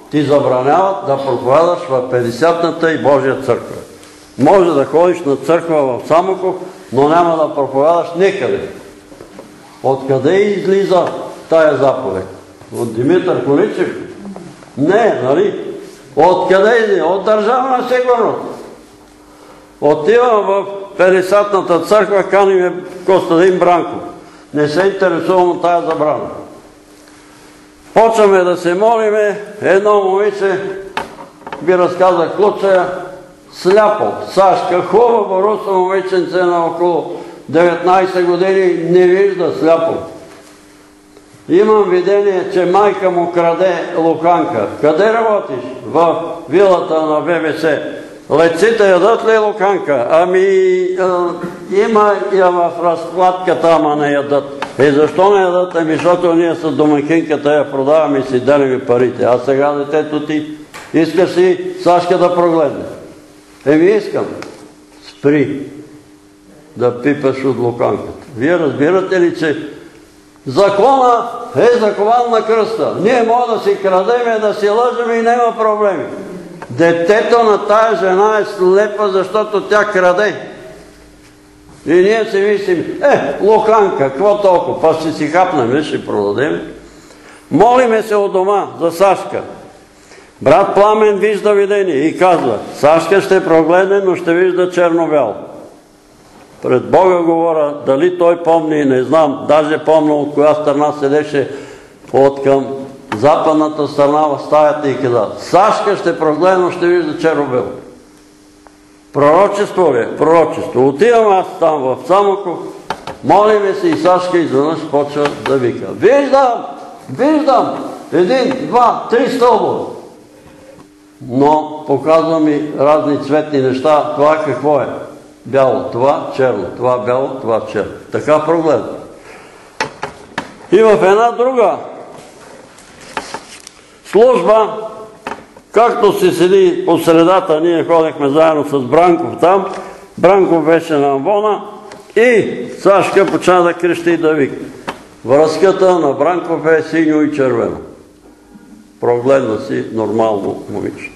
ти забраняват да проповядаш в Петдесетната и Божия църква. Може да ходиш на църква в Самоков, но няма да проповядаш никъде. Откъде излиза тая заповед? От Димитър Количев? Не, нали? Откъде излиза? От Държавна сигурност. Отивам в Петдесетната църква, каним Костадин Бранков. Не се интересувам от тая забрана. Почваме да се молиме, едно момиче би разказа Клуцая, сляпо, Сашка, хубаво руса момиченце на около деветнайсет години, не вижда сляпо. Имам видение, че майка му краде луканка. Къде работиш? В вилата на Б Б С. Леците ядат ли луканка? Ами има я в разкладката, ама не ядат. И защо не ядат? Ами защото ние с домакинката я продаваме и си делим парите. А сега детето ти искаш ли Сашка да прогледне? Еми искам. Спри да пипаш от луканката. Вие разбирате ли, че закона е закован на кръста. Ние може да си крадеме, да си лъжеме и няма проблеми. Детето на тая жена е слепа, защото тя краде. И ние си мислим, е, луканка, какво толкова? Па ще си хапнем, ще продадем. Молиме се от дома за Сашка. Брат Пламен вижда видение и казва, Сашка ще прогледне, но ще вижда черно-бяло. Пред Бога говоря, дали той помни, не знам, даже помня от коя страна седеше от към западната страна в стаята и каза, Сашка ще прогледне, но ще вижда черно-бяло. Пророчество ли е? Пророчество. Отивам аз там в Самоков, молиме се и Сашка изведнъж почва да вика. Виждам! Виждам! Един, два, три стълба. Но показва ми разни цветни неща. Това какво е? Бяло, това черно, това бяло, това черно. Така прогледам. И в една друга служба, както се седи по средата, ние ходихме заедно с Бранков там, Бранков беше на амвона и Сашка почна да крещи и да вика. Връзката на Бранков е синьо и червено. Прогледна си нормално момиче.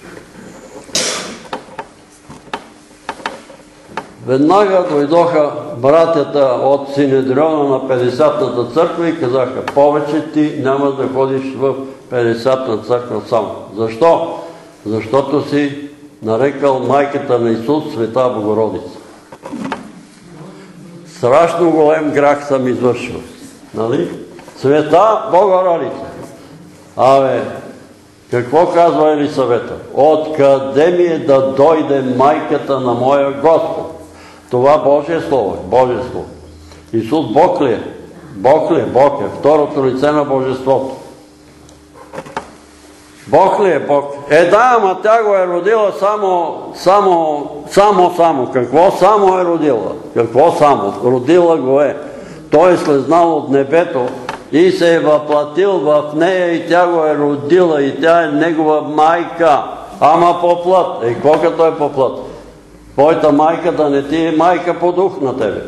Веднага дойдоха братята от Синедриона на Петдесетната църква и казаха, повече ти няма да ходиш в Петдесетна църква само. Защо? Защото си нарекал майката на Исус Света Богородица. Страшно голем грях съм извършил. Нали? Света Богородица. Абе, какво казва Елисавета? Откъде ми е да дойде майката на моя Господ? Това Божие Слово е, Божие Слово. Исус Бог ли е? Бог ли е? Бог е. Второто лице на Божеството. Бог ли е Бог? Е да, ама тя го е родила само, само, само, само. Какво само е родила? Какво само? Родила го е. Той е слезнал от небето и се е въплатил в нея и тя го е родила и тя е негова майка. Ама по плът. Е, какво като е по плът? Твоята майка да не ти е майка по дух на тебе.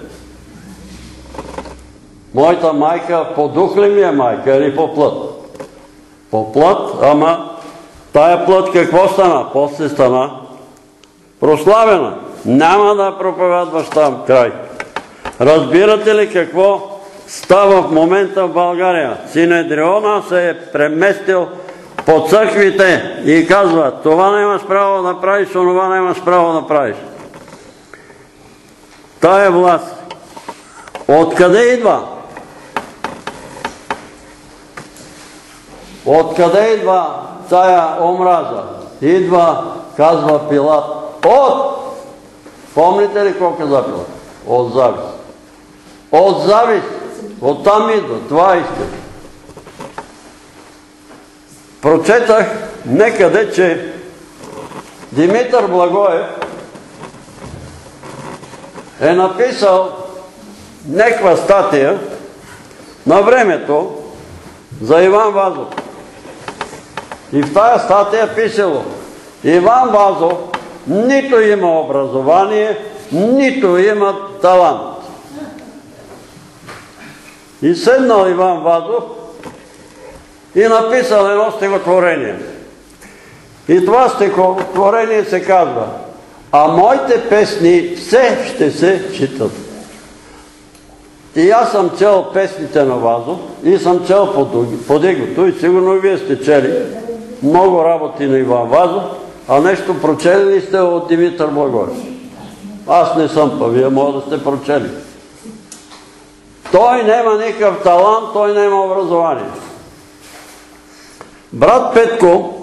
Моята майка по дух ли ми е майка или по плът? По плът, ама тая плът какво стана? После стана прославена. Няма да проповядваш там край. Разбирате ли какво става в момента в България? Синедриона се е преместил по църквите и казва, това нямаш право да правиш, онова нямаш право да правиш. Тая власт откъде идва? Откъде идва тая омраза? Идва, казва Пилат, от! Помните ли какво каза Пилат? От завист. От завист. Оттам идва. Това иска. Прочетах некъде, че Димитър Благоев е написал някаква статия на времето за Иван Вазов. И в тая статия е писало, Иван Вазов нито има образование, нито има талант. И седнал Иван Вазов и написал едно стихотворение. И това стихотворение се казва: а моите песни все ще се четат. И аз съм чел песните на Вазов и съм чел под Игото, и сигурно вие сте чели много работи на Иван Вазов, а нещо прочели ли сте от Димитър Благоев? Аз не съм, па вие може да сте прочели. Той няма никакъв талант, той няма образование. Брат Петко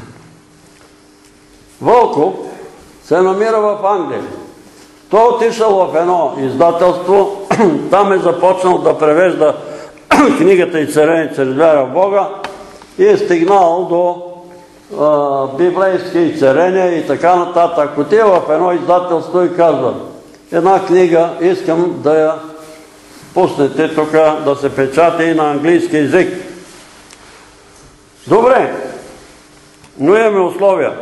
Вълков се намира в Англия. Той отишъл в едно издателство, там е започнал да превежда книгата И царени чрез вяра в Бога и е стигнал до а, библейски и царения и така нататък. Отива в едно издателство и казва: една книга искам да я пуснете тук, да се печата и на английски език. Добре, но имаме условия.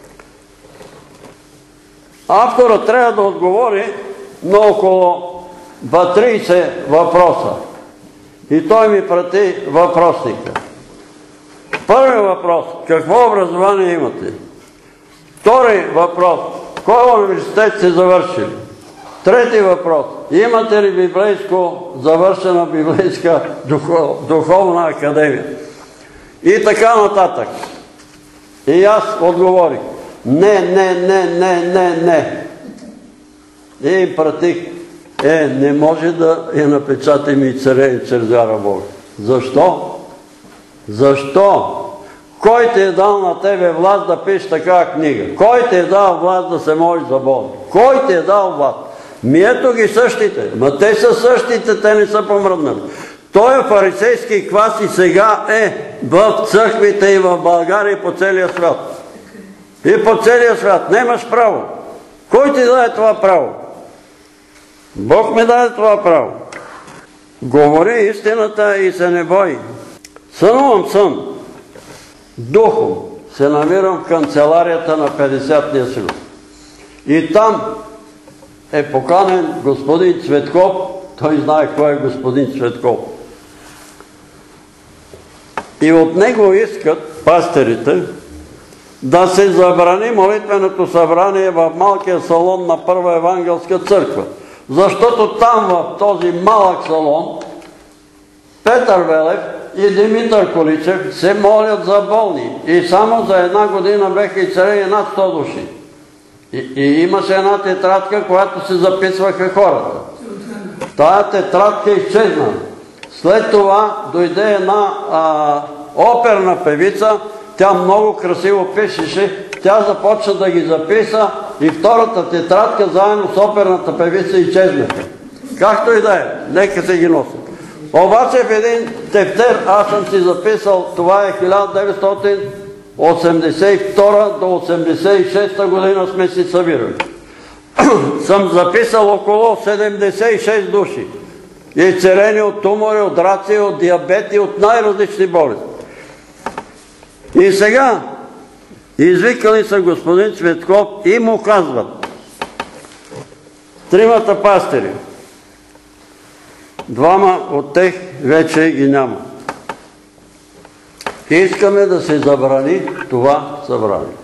Авторът трябва да отговори на около трийсет въпроса. И той ми прати въпросника. Първи въпрос: какво образование имате? Втори въпрос: кой университет сте завършили? Трети въпрос: имате ли библейско, завършена библейска духовна академия? И така нататък. И аз отговорих: не, не, не, не, не, не. И им пратих: е, не може да я напечатаме И царени чрез вяра в Бога. Защо? Защо? Кой ти е дал на тебе власт да пишеш такава книга? Кой ти е дал власт да се молиш за Бога? Кой ти е дал власт? Ми ето ги същите. Ма те са същите, те не са помръднали. Той фарисейски квас и сега е в църквите и в България и по целия свят. И по целия свят. Нямаш право. Кой ти даде това право? Бог ми даде това право. Говори истината и се не бой. Сънувам сън. Духом се намирам в канцеларията на петдесетния съюз. И там е поканен господин Цветков. Той знае кой е господин Цветков. И от него искат пастирите да се забрани молитвеното събрание в малкия салон на Първа евангелска църква. Защото там, в този малък салон, Петър Велев и Димитър Количев се молят за болни. И само за една година беха изцелени над сто души. И, и имаше една тетрадка, която се записваха хората. Тая тетрадка изчезна. След това дойде една а, оперна певица, тя много красиво пишеше, тя започна да ги записа и втората тетрадка заедно с оперната певица изчезнаха. Както и да е, нека се ги носят. Обаче в един тефтер, аз съм си записал, това е хиляда деветстотин осемдесет и втора до осемдесет и шеста година сме си събирали. Съм записал около седемдесет и шест души. Изцелени от тумори, от раци, от диабети, от най-различни болести. И сега извикали са господин Цветков и му казват: тримата пастири, двама от тях вече ги няма. Искаме да се забрани това събрание.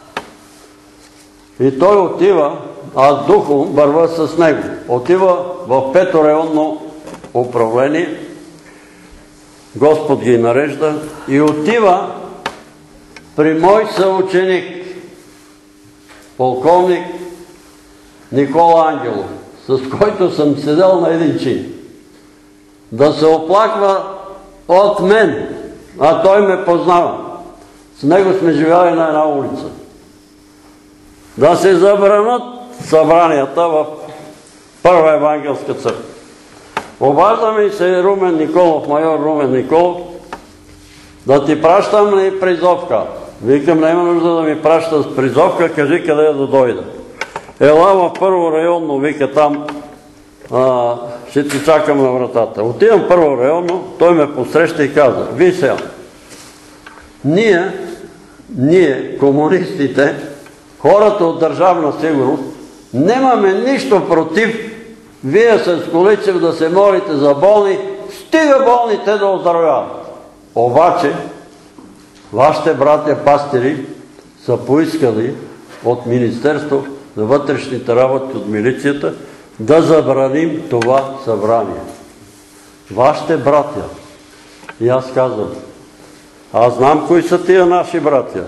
И той отива, аз духом върва с него, отива в пето районно управление, Господ ги нарежда и отива при мой съученик, полковник Никола Ангелов, с който съм седел на един чин. Да се оплаква от мен, а той ме познава. С него сме живяли на една улица. Да се забранят събранията в Първа евангелска църква. Обажда ми се Румен Николов, майор Румен Николов, да ти пращам ли призовка? Викам: няма нужда да ми праща с призовка, кажи къде да дойда. Ела в Първо районно, вика, там а, ще ти чакам на вратата. Отивам в Първо районно, той ме посреща и каза: виж сега, ние, ние, комунистите, хората от Държавна сигурност, нямаме нищо против вие с Количев да се молите за болни, стига болните да оздравяват. Обаче, вашите братя пастири са са поискали от Министерство на вътрешните работи, от милицията, да забраним това събрание. Вашите братя. И аз казвам, аз знам кои са тия наши братя.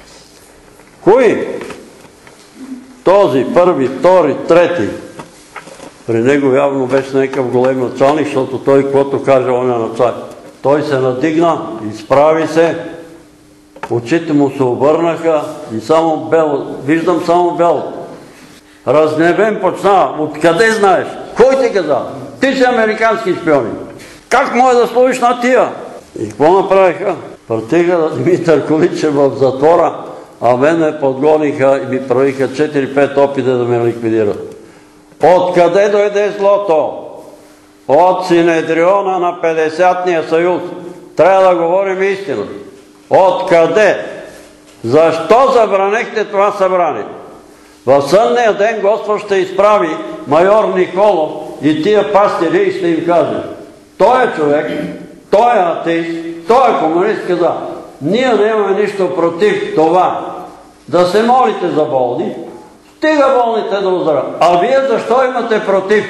Кои? Този, първи, втори, трети. При него явно беше някакъв голем началник, защото той, каквото каже оня началник, той се надигна, изправи се, очите му се обърнаха и само бело, виждам само бело. Разгневен почна, откъде знаеш? Кой ти каза? Ти си американски шпиони. Как може да служиш на тия? И какво направиха? Партиха Димитър Количев в затвора, а мен ме подгониха и ми правиха четири-пет опита да ме ликвидират. Откъде дойде злото? От Синедриона на петдесятния съюз. Трябва да говорим истина. Откъде? Защо забранехте това събрание? В съдния ден Господ ще изправи майор Николов и тия пастири и ще им каже: той е човек, той е атеист, той е комунист, каза: ние нямаме нищо против това да се молите за болни, стига болните да оздравят. А вие защо имате против?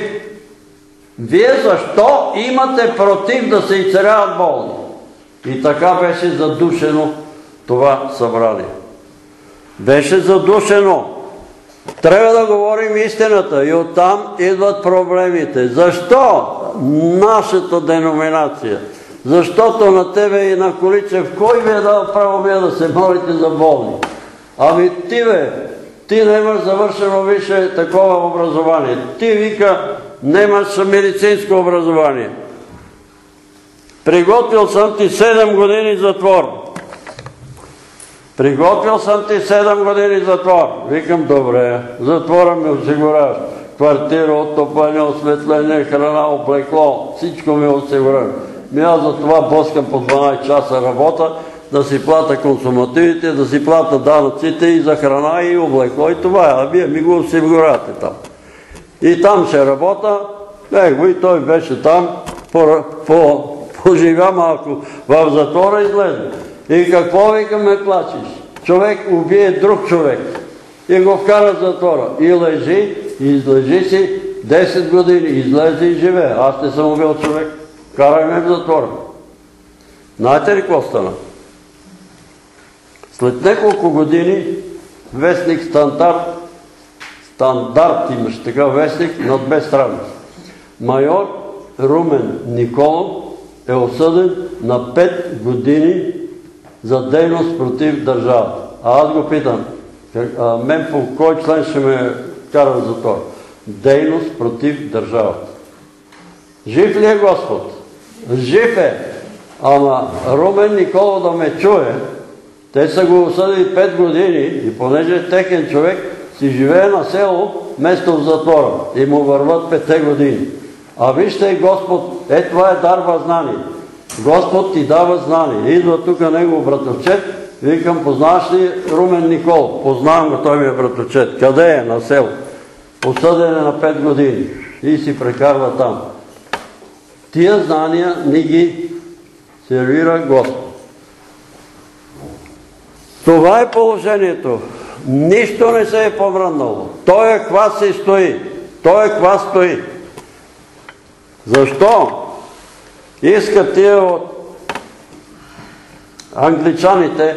Вие защо имате против да се изцеляват болни? И така беше задушено това събрание. Беше задушено. Трябва да говорим истината и оттам идват проблемите. Защо нашата деноминация? Защото на тебе и на Количев кой ви е дал право вие да се молите за болни? Ами ти бе, ти нямаш завършено висше такова образование. Ти, вика, нямаш медицинско образование. Приготвил съм ти седем години затвор. Приготвил съм ти седем години затвор. Викам: добре, затвора ми осигуряваш. Квартира, отопление, осветление, храна, облекло, всичко ми осигуряваш. Ми аз за това боскам по дванайсет часа работа, да си плата консумативите, да си плата данъците и за храна и облекло и това е. А вие ми го осигурявате там. И там ще работа. Его и той беше там, поживя малко в затвора и излезе. И какво, вика, ме плачиш? Човек убие друг човек и го вкара в затвора. И лежи, и излежи си десет години, излезе и живее. Аз не съм убил човек. Карай ме в затвора. Знаете ли какво стана? След няколко години вестник Стандарт, Стандарт имаше така вестник на две страници. Майор Румен Николов е осъден на пет години за дейност против държавата. А аз го питам: а мен по кой член ще ме кара в затвора? Дейност против държавата. Жив ли е Господ? Жив е! Ама Румен Николов да ме чуе, те са го осъдили пет години и понеже е техен човек, си живее на село, вместо в затвора и му върват петте години. А вижте и Господ, е това е дар във знание. Господ ти дава знание. Идва тук негов братовчет, викам: познаваш ли Румен Николов? Познавам го, той ми е братовчет. Къде е? На село. Осъден е на пет години и си прекарва там. Тия знания ни ги сервира Господ. Това е положението. Нищо не се е помръднало. Той е квас си стои. Той е квас стои. Защо искат тия от англичаните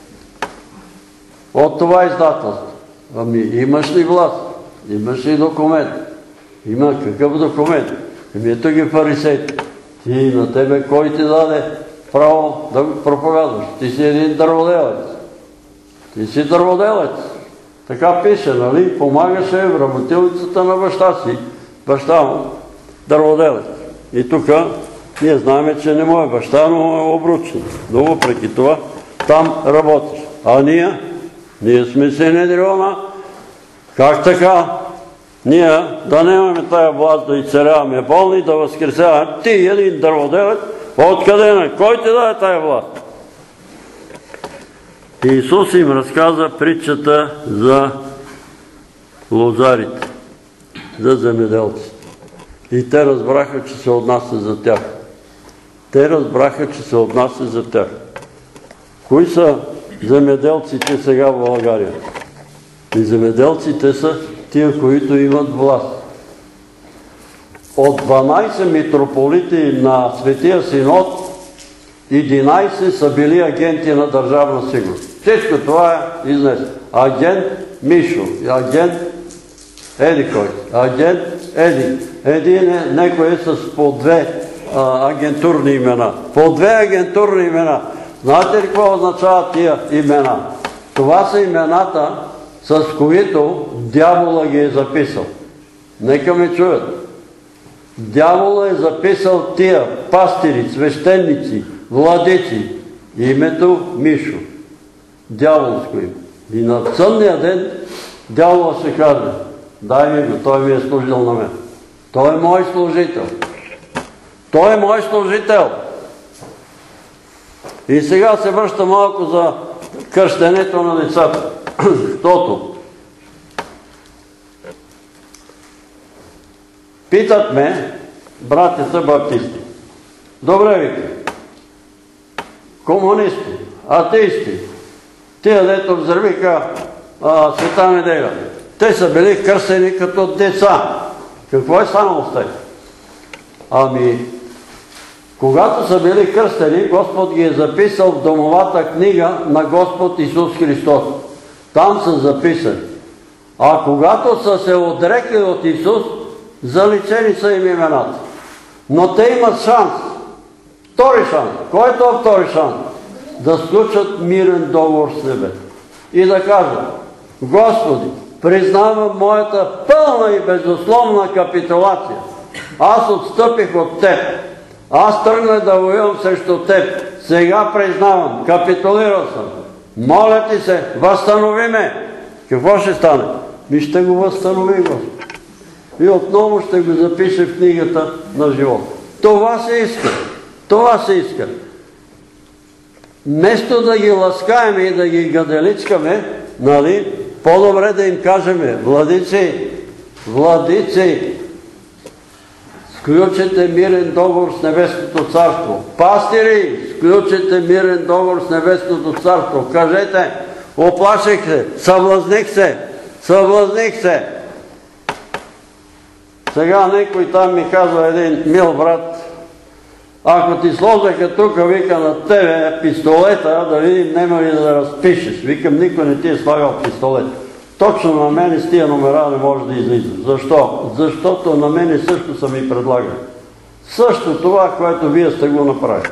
от това издателство? Ами имаш ли власт? Имаш ли документ? Има какъв документ? Ами ето ги фарисеите. Ти на тебе кой ти даде право да го проповядваш? Ти си един дърводелец. Ти си дърводелец. Така пише, нали? Помагаше в работилницата на баща си. Баща му дърводелец. И тук ние знаем, че не му е баща, но е обручен. Но въпреки това там работиш. А ние? Ние сме Синедриона. Как така? Ние да нямаме тая власт да изцеляваме болни, да възкресяваме. Ти един дърводелец, откъде не? Кой ти даде тая власт? Исус им разказа притчата за лозарите, за земеделците. И те разбраха, че се отнася за тях. Те разбраха, че се отнася за тях. Кои са земеделците сега в България? И земеделците са тия, които имат власт. От дванайсет митрополити на Светия Синод, единайсет са били агенти на Държавна сигурност. Всичко това е изнесено. Агент Мишо, агент Еди кой, агент Еди. Един е, некой е с по две а, агентурни имена. По две агентурни имена. Знаете ли какво означават тия имена? Това са имената, с които дявола ги е записал. Нека ме чуят. Дявола е записал тия пастири, свещеници, владици. Името Мишо. Дяволско име. И на съдния ден дявола се каже: дай ми го, той ми е служил на мен. Той е мой служител. Той е мой служител. И сега се връща малко за кръщенето на децата. Защото питат ме братята баптисти. Добре, вика. Комунисти, атеисти, тия дето взривиха Света неделя. Те са били кръстени като деца. Какво е станало с тях? Ами, когато са били кръстени, Господ ги е записал в домовата книга на Господ Исус Христос. Там са записани. А когато са се отрекли от Исус, заличени са им имената. Но те имат шанс. Втори шанс. Кой е това втори шанс? Да сключат мирен договор с небето. И да кажат: Господи, признавам моята пълна и безусловна капитулация. Аз отстъпих от Теб. Аз тръгнах да воювам срещу Теб. Сега признавам, капитулирал съм. Моля Ти се, възстанови ме. Какво ще стане? Ми ще го възстанови, Господи. И отново ще го запише в книгата на живота. Това се иска. Това се иска. Вместо да ги ласкаем и да ги гаделичкаме, нали, по-добре да им кажем: владици, владици, сключете мирен договор с Небесното царство. Пастири, сключете мирен договор с Небесното царство. Кажете: оплаших се, съблазних се, съблазних се. Сега някой там ми казва, един мил брат: ако ти сложаха тук, вика, на тебе пистолета, да видим, нема ли да разпишеш. Викам: никой не ти е слагал пистолет. Точно на мене с тия номера не може да излиза. Защо? Защото на мене също са ми предлагали. Също това, което вие сте го направили.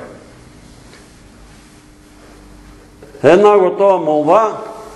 Една готова молба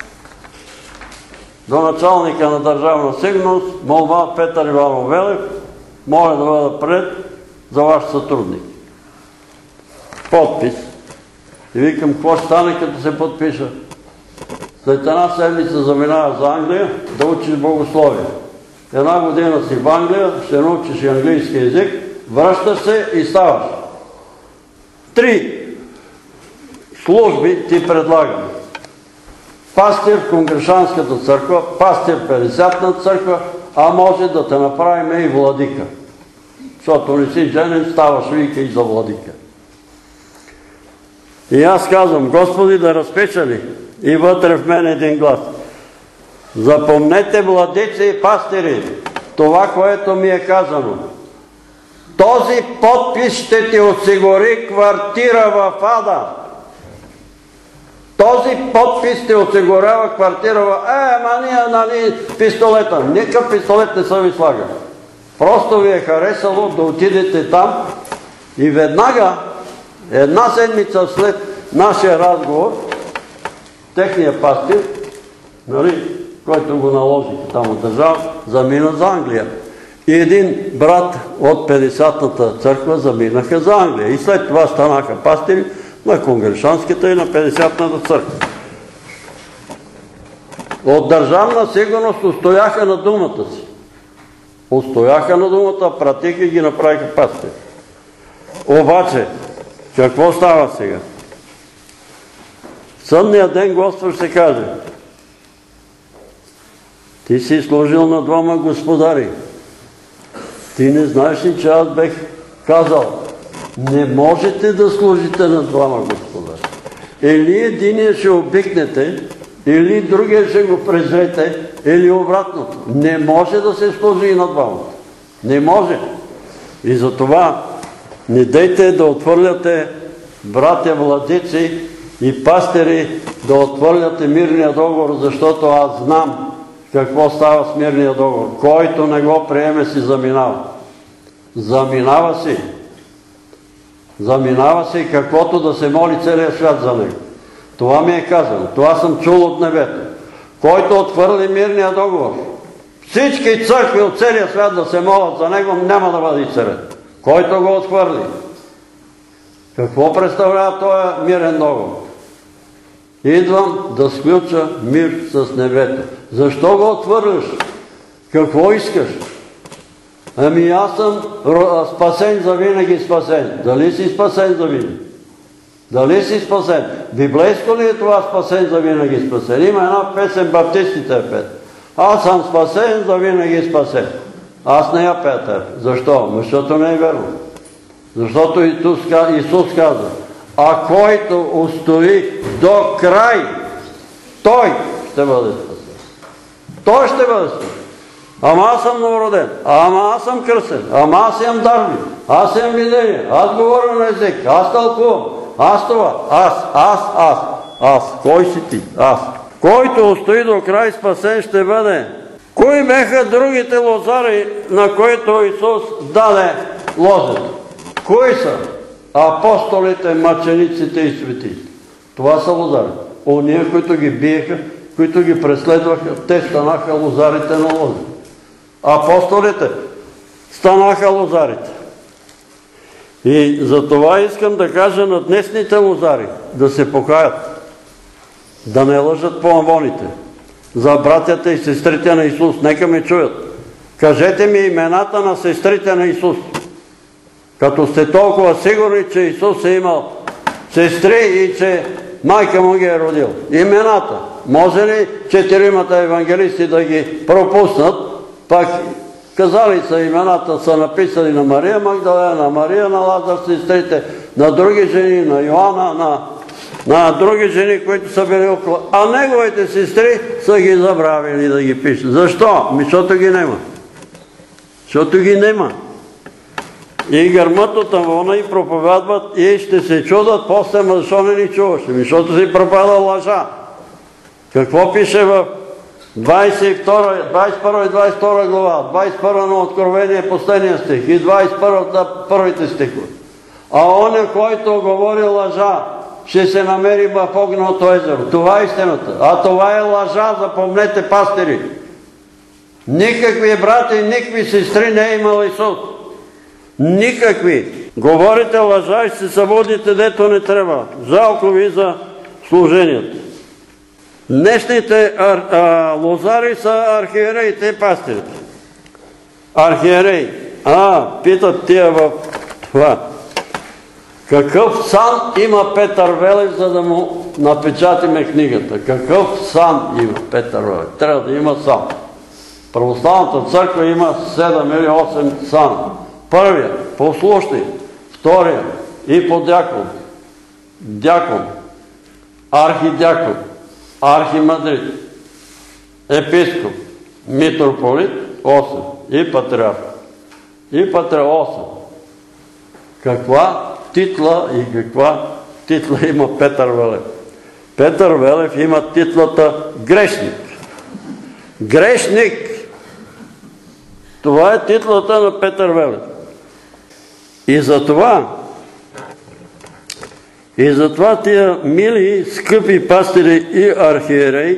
до началника на Държавна сигурност, молба Петър Иванов Велев: моля да бъда пред за ваш сътрудник. Подпис. И викам: какво ще стане като се подпиша? След една седмица заминава за Англия да учиш богословие. Една година си в Англия, ще научиш и английски език, връщаш се и ставаш. Три служби ти предлагам. Пастир в Конгрешанската църква, пастир в Петдесятна църква, а може да те направим и владика. Защото не си женен, ставаш, вика, и за владика. И аз казвам: Господи, да разпиша ли? И вътре в мен един глас: запомнете, владици и пастири, това, което ми е казано. Този подпис ще ти осигури квартира в ада. Този подпис ти осигурява квартира в... Е, ама ние, нали, пистолета. Никакъв пистолет не са ви слагали. Просто ви е харесало да отидете там и веднага, една седмица след нашия разговор, техният пастир, нали, който го наложиха там от държава, замина за Англия. И един брат от Петдесятната църква заминаха за Англия. И след това станаха пастири на Конгрешанската и на Петдесятната църква. От Държавна сигурност устояха на думата си. Устояха на думата, пратиха и ги направиха пастири. Обаче, какво става сега? Съдния ден Господ ще каже: ти си служил на двама господари. Ти не знаеш ли, че аз бех казал: не можете да служите на двама господари. или единия ще обикнете, или другия ще го презрете, или обратното. Не може да се служи и на двамата. Не може. И затова не дейте да отвърляте, братя владици и пастири, да отвърляте мирния договор, защото аз знам какво става с мирния договор. Който не го приеме, си заминава. Заминава си. Заминава си каквото да се моли целият свят за него. Това ми е казано. Това съм чул от небето. Който отвърли мирния договор, всички църкви от целия свят да се молят за него, няма да бъде изцелен. Който го отхвърли. Какво представлява този мирен договор? Идвам да сключа мир с небето. Защо го отхвърляш? Какво искаш? Ами аз съм спасен за винаги спасен. Дали си спасен за винаги? Дали си спасен? Библейско ли е това спасен за винаги спасен? Има една песен, баптистите е пет. Аз съм спасен за винаги спасен. Аз не я пея теб. Защо? Защото не е верно. Защото Исус каза, а който устои до край, той ще бъде спасен. Той ще бъде спасен. Ама аз съм новороден, ама аз съм кръстен, ама аз имам дарби, аз имам видение, аз говоря на език, аз тълкувам, аз това, аз, аз, аз, аз. Кой си ти? Аз. Който устои до край спасен ще бъде. Кои беха другите лозари, на които Исус даде лозето? Кои са? Апостолите, мъчениците и светите. Това са лозари. Ония, които ги биеха, които ги преследваха, те станаха лозарите на лозето. Апостолите станаха лозарите. И за това искам да кажа на днесните лозари да се покаят, да не лъжат по амвоните. За братята и сестрите на Исус, нека ме чуят. Кажете ми имената на сестрите на Исус. Като сте толкова сигурни, че Исус е имал сестри и че майка му ги е родил. Имената. Може ли четиримата евангелисти да ги пропуснат? Пак казали са имената, са написали на Мария Магдалена, на Мария, на Лазар, сестрите, на други жени, на Йоанна, на, на други жени, които са били около. А неговите сестри са ги забравили да ги пишат. Защо? Защото ги нема. Защото ги нема. И гърмат от амвона и проповядват и ще се чудат после, ма защо не ни чуваше? Защото си проповядал лъжа. Какво пише в двадесет и първа и двадесет и втора глава, двадесет и първа на Откровение последния стих и двадесет и първа на първите стихове? А оня, който говори лъжа, ще се намери в огненото езеро. Това е истината. А това е лъжа, запомнете, пастири. Никакви брати, никакви сестри не е имал Исус. Никакви. Говорите лъжа и се събудите, дето не трябва. Жалко ви за служението. Днешните ар, а, лозари са архиереите и пастирите. Архиерей. А, питат тия в това. Какъв сан има Петър Велев, за да му напечатиме книгата? Какъв сан има Петър Велев? Трябва да има сан. Православната църква има седем или осем сана. Първият, послушник. Втория, и подякон. Дякон. Архидякон. Архимандрит. Епископ. Митрополит. осем. И патриарх. И патриарх. осем. Каква титла и каква титла има Петър Велев? Петър Велев има титлата грешник. Грешник! Това е титлата на Петър Велев. И затова и затова тия мили, скъпи пастири и архиереи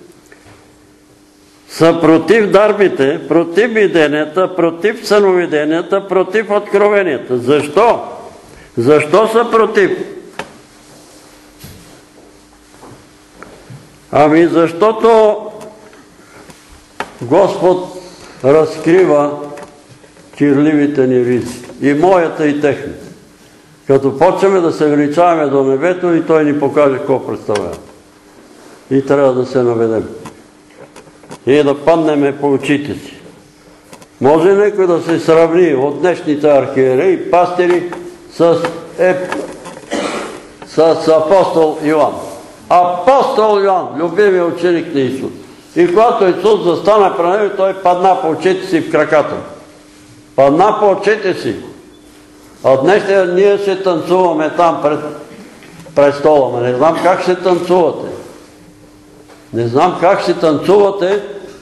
са против дарбите, против виденията, против съновиденията, против откровенията. Защо? Защо са против? Ами защото Господ разкрива кирливите ни ризи. И моята, и техните. Като почваме да се величаваме до небето и Той ни покаже какво представлява. И трябва да се наведем. И да паднеме по очите си. Може някой да се сравни от днешните архиереи, пастири с, е, с с апостол Йоан. Апостол Йоан, любимия ученик на Исус. И когато Исус застана пред него, той падна по очите си в краката. Падна по очите си. А днес ние ще танцуваме там пред престола, но не знам как ще танцувате. Не знам как ще танцувате,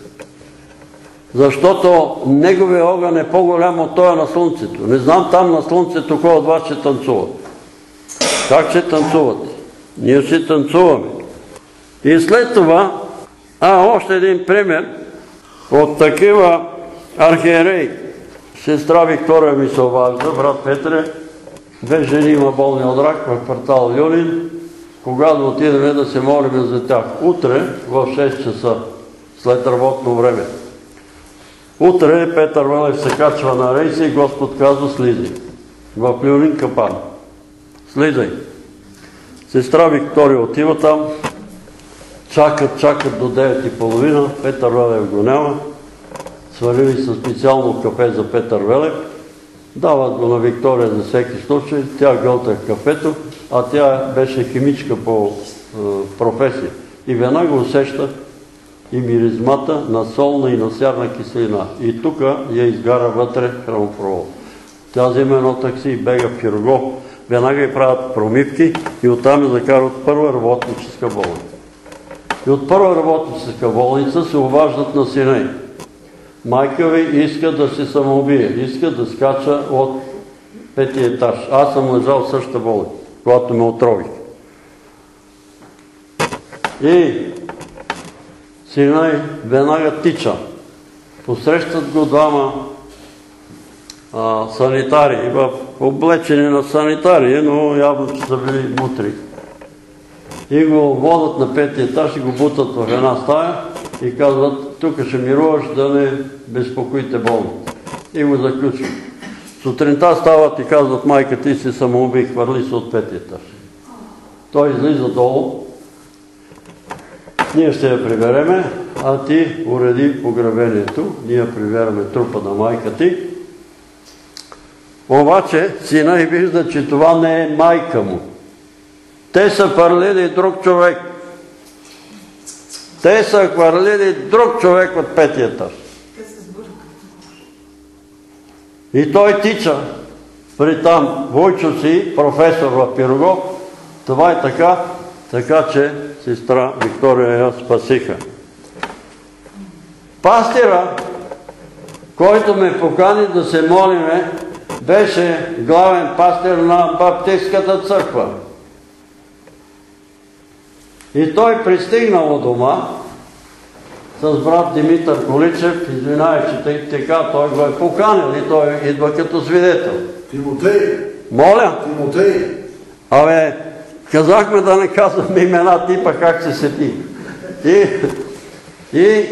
защото неговия огън е по-голям от този на слънцето. Не знам там на слънцето кой от вас ще танцува. Как ще танцувате? Ние ще танцуваме. И след това, а още един пример от такива архиереи. Сестра Виктория ми се обажда, брат Петре, две жени има болни от рак в квартал Люлин. Когато отидем да се молим за тях? Утре в шест часа, след работно време. Утре Петър Велев се качва на рейса и Господ казва: слизай. В Люлин Капан. Слизай. Сестра Виктория отива там, чакат, чакат до девет и половина, Петър Велев го няма. Свалили са специално кафе за Петър Велев, дават го на Виктория за всеки случай, тя гълта кафето, а тя беше химичка по е, професия. И веднага усеща и миризмата на солна и на сярна киселина. И тук я изгара вътре храмопровод. Тя взема едно такси и бега в Пирогов, веднага и правят промивки и оттам я закарат първа работническа болница. И от първа работническа болница се обаждат на сина й. Майка ви иска да се самоубие, иска да скача от петия етаж. Аз съм лежал в същата болница, когато ме отрових. И сина й веднага тича. Посрещат го двама а, санитари, облечени на санитари, но явно, че са били мутри. И го водят на петия етаж и го бутат в една стая и казват: тук ще мируваш, да не безпокоите болни. И го заключват. Сутринта стават и казват: майка ти се самоуби, хвърли се от петия етаж. Той излиза долу. Ние ще я прибереме, а ти уреди погребението. Ние прибераме трупа на майка ти. Обаче сина й вижда, че това не е майка му. Те са хвърлили друг човек. Те са хвърлили друг човек от петия етаж. И той тича при там Войчо си, професор в Пирогов. Това е така, така че сестра Виктория я спасиха. Пастира, който ме покани да се молиме, беше главен пастир на Баптистската църква. И той пристигнал у дома с брат Димитър Количев, извинай, че така той го е поканил и той идва като свидетел.
Тимотей!
Моля?
Тимотей!
Абе, казахме да не казваме имена типа как се сети. И, и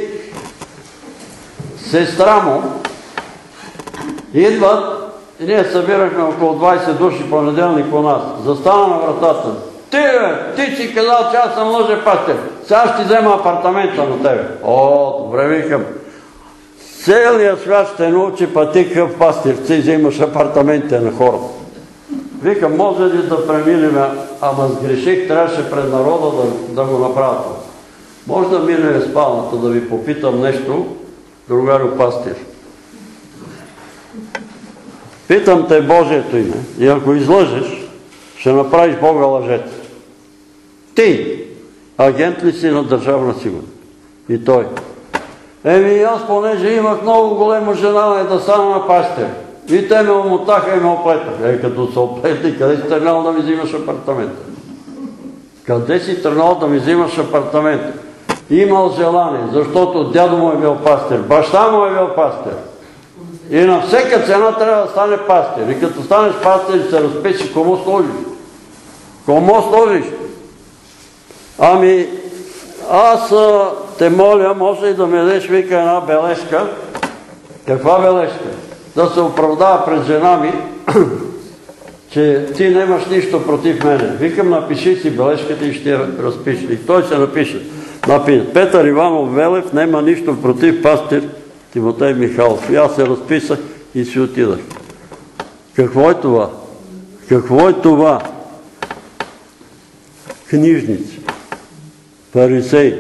сестра му идват и ние събирахме около двайсет души понеделник у нас. Застана на вратата. Ти, бе, ти си казал, че аз съм лъже пастир. Сега ще взема апартамента на тебе. О, добре, викам. Целият свят ще научи, па ти къв пастир, ти взимаш апартамента на хората. Викам, може ли да преминем, ама сгреших, трябваше пред народа да, да го направя. Може да минем в спалната, да ви попитам нещо, другарю пастир. Питам те Божието име и ако излъжеш, ще направиш Бога лъжец. Ти, агент ли си на държавна сигурност? И той: еми аз, понеже имах много големо желание да стана на пастир. И те ме омотаха и ме оплетаха. Е, като се оплетли, къде си тръгнал да ми взимаш апартамента? Къде си тръгнал да ми взимаш апартамента? Имал желание, защото дядо му е бил пастир, баща му е бил пастир. И на всяка цена трябва да стане пастир. И като станеш пастир, се разпишеш кому служиш. Кому служиш? Ами, аз те моля, може и да ми дадеш, вика, една бележка. Каква бележка? Да се оправдава пред жена ми, че ти нямаш нищо против мене. Викам, напиши си бележката и ще я разпиши. И той се напише. Напише: Петър Иванов Велев няма нищо против пастир Тимотей Михайлов. И аз се разписах и си отидах. Какво е това? Какво е това? книжници, фарисеи,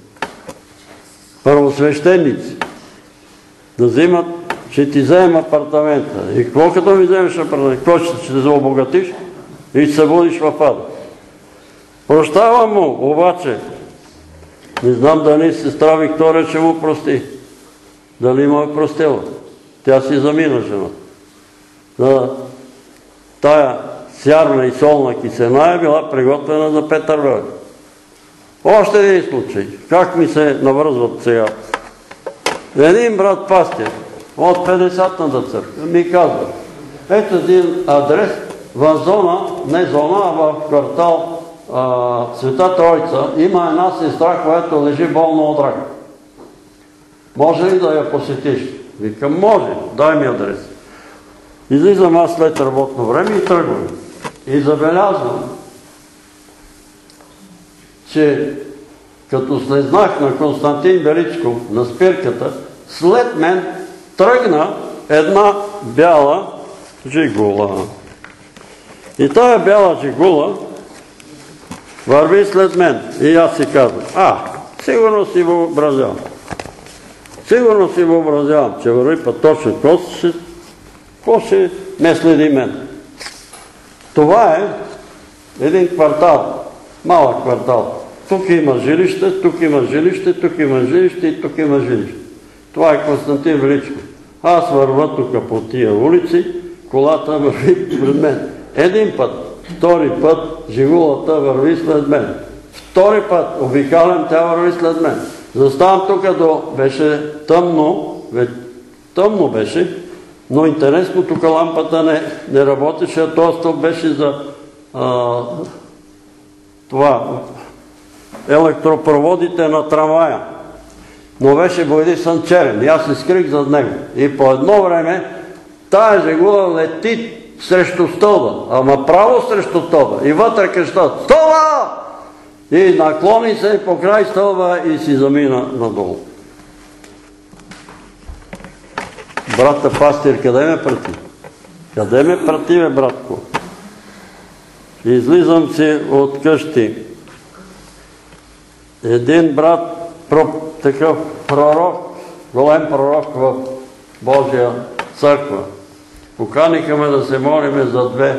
първосвещеници да взимат, ще ти вземем апартамента. И какво като ми вземеш апартамента? Какво ще се заобогатиш? И ще се будиш в ада. Прощавам му, обаче, не знам дали сестра Виктория ще му прости. Дали му е простила. Тя си замина жената. Да, тая сярна и солна киселина е била приготвена за Петър Велик. Още един случай. Как ми се навързват сега? Един брат пастир от петдесетната църква ми казва, ето един адрес в зона, не зона, а в квартал Света Тройца, има една сестра, която лежи болна от рак. Може ли да я посетиш? Викам, може, дай ми адрес. Излизам аз след работно време и тръгвам. И забелязвам, че като слезнах на Константин Величков на спирката, след мен тръгна една бяла жигула. И тая бяла жигула върви след мен. И аз си казвам, а, сигурно си въобразявам. Сигурно си въобразявам, че върви па точно. Какво ще ме следи мен? Това е един квартал, малък квартал. Тук има жилище, тук има жилище, тук има жилище и тук има жилище. Това е Константин Величков. Аз върва тук по тия улици, колата върви пред мен. Един път, втори път, жигулата върви след мен. Втори път, обикалям, тя върви след мен. Заставам тук до... Беше тъмно, тъмно беше, но интересно, тук лампата не, не работеше, а този стълб беше за а, това, електропроводите на трамвая. Но беше боядисан черен и аз се скрих зад него. И по едно време тая жигула лети срещу стълба, ама право срещу стълба. И вътре къща, стълба! И наклони се по край стълба и си замина надолу. Брата пастир, къде ме прати? Къде ме прати, бе, братко? Излизам си от къщи. Един брат, такъв пророк, голем пророк в Божия църква. Поканиха ме да се молиме за две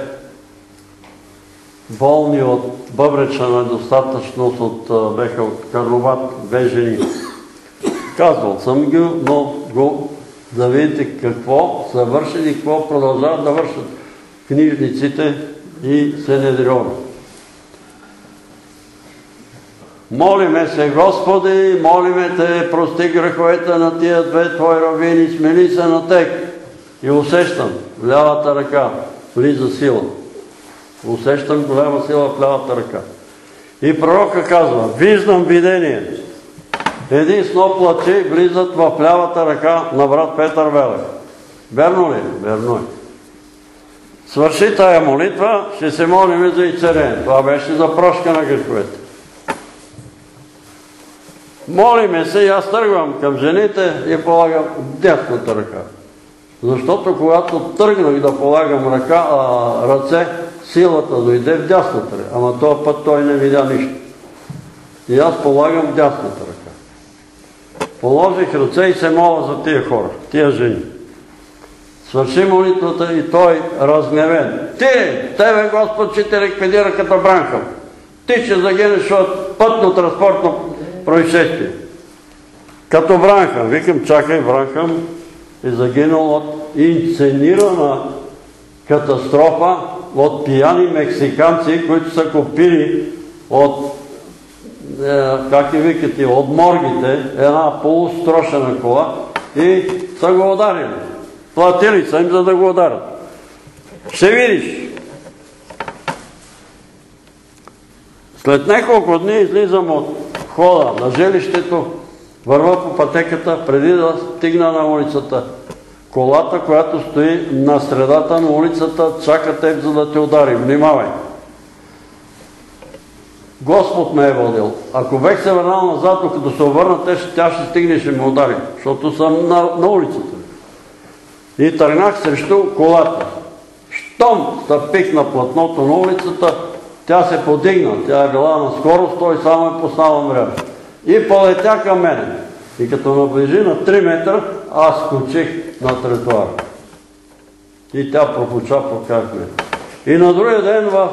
болни от бъбречна недостатъчност, от, беха от Карнобат, две жени. Казвал съм ги, но го, да видите какво са вършили и какво продължават да вършат книжниците и Синедриона. Молиме се, Господи, молиме Те, прости греховете на тия две Твои равини, смени се на Тех. И усещам в лявата ръка влиза сила. Усещам голяма сила в лявата ръка. И пророка казва, виждам видение. Един сноп лъчи влизат в лявата ръка на брат Петър Велев. Верно ли? Верно е. Свърши тая молитва, ще се молим за изцеление. Това беше за прошка на греховете. Молиме се и аз тръгвам към жените и полагам дясната ръка. Защото когато тръгнах да полагам ръка, а, ръце, силата дойде в дясната ръка. Ама този път той не видя нищо. И аз полагам дясната ръка. Положих ръце и се моля за тия хора, тия жени. Свърши молитвата и той разгневен. Ти, тебе Господ, ще те ликвидира като Бранхам. Ти ще загинеш от пътно-транспортно происшествие. Като Бранхам. Викам, чакай, Бранхам е загинал от инсценирана катастрофа от пияни мексиканци, които са купили от, е, как и викате, от моргите една полустрошена кола и са го ударили. Платили са им, за да го ударят. Ще видиш. След няколко дни излизам от хода на жилището, върва по пътеката, преди да стигна на улицата. Колата, която стои на средата на улицата, чака теб, за да те удари. Внимавай! Господ ме е водил. Ако бех се върнал назад, докато се обърна, тя ще стигне и ще ме удари, защото съм на, на улицата. И тръгнах срещу колата. Щом стъпих на платното на улицата, Тя се подигна, тя е била на скорост, той само е поснал време. И полетя към мене. И като наближи на три метра, аз скочих на тротуара. И тя пропуча по как мен. И на другия ден в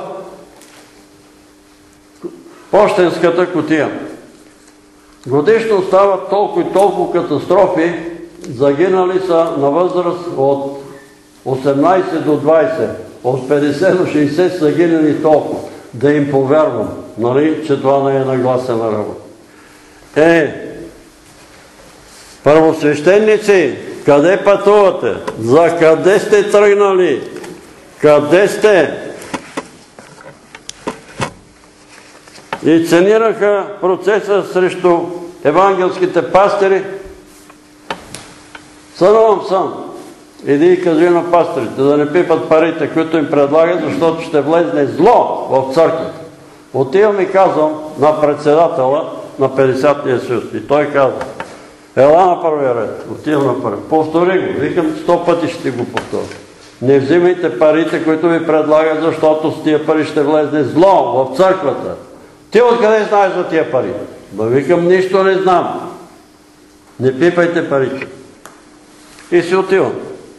пощенската кутия. Годишно стават толкова и толкова катастрофи, загинали са на възраст от осемнайсет до двайсет, от петдесет до шейсет са загинали толкова. Да им повярвам, нали, че това не е нагласена работа. Е, първосвещеници, къде пътувате? За къде сте тръгнали? Къде сте? И ценираха процеса срещу евангелските пастири. Сънувам съм. Иди и кажи на пастирите да не пипат парите, които им предлагат, защото ще влезне зло в църквата. Отивам и казвам на председателя на петдесетия съюз. И той казва: ела на първия ред. Отивам на първия. Повтори го. Викам, сто пъти ще го повторя. Не взимайте парите, които ви предлагат, защото с тия пари ще влезне зло в църквата. Ти откъде знаеш за тия пари? Да викам, нищо не знам. Не пипайте парите. И си отивам.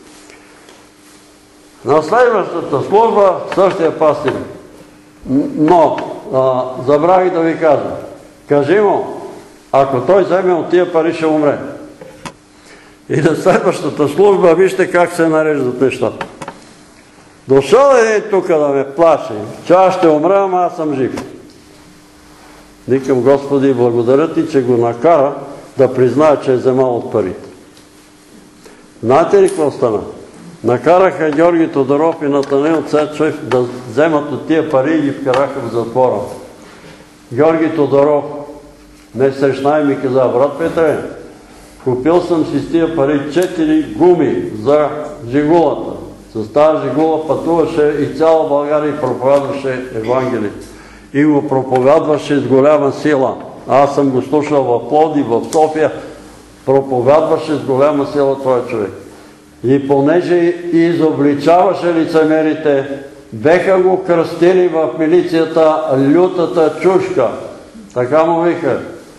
На следващата служба същия пастир. Но а, забравих да ви кажа. Кажи му, ако той вземе от тия пари, ще умре. И на следващата служба вижте как се нареждат нещата. Дошъл един тук да ме плаши, че аз ще умра, ама аз съм жив. Викам, Господи, благодаря ти, че го накара да признае, че е вземал от парите. Знаете ли какво стана? Накараха Георги Тодоров и Натанаил Цечев да вземат от тия пари и ги вкараха в затвора. Георги Тодоров ме срещна и ми каза: брат Петре, купил съм си с тия пари четири гуми за жигулата. С тази жигула пътуваше и цяла България и проповядваше Евангелието. И го проповядваше с голяма сила. Аз съм го слушал в Пловдив, в София. Проповядваше с голяма сила този човек. И понеже изобличаваше лицемерите, беха го кръстили в милицията лютата чушка. Така му вика.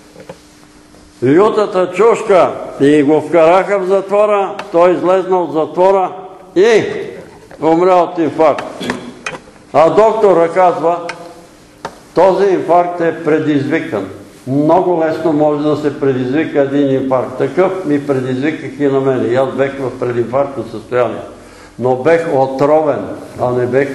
Лютата чушка. И го вкараха в затвора, той излезна от затвора и умря от инфаркт. А доктора казва, този инфаркт е предизвикан. Много лесно може да се предизвика един инфаркт. Такъв ми предизвиках и на мен. И аз бех в прединфарктно състояние. Но бех отровен, а не бех.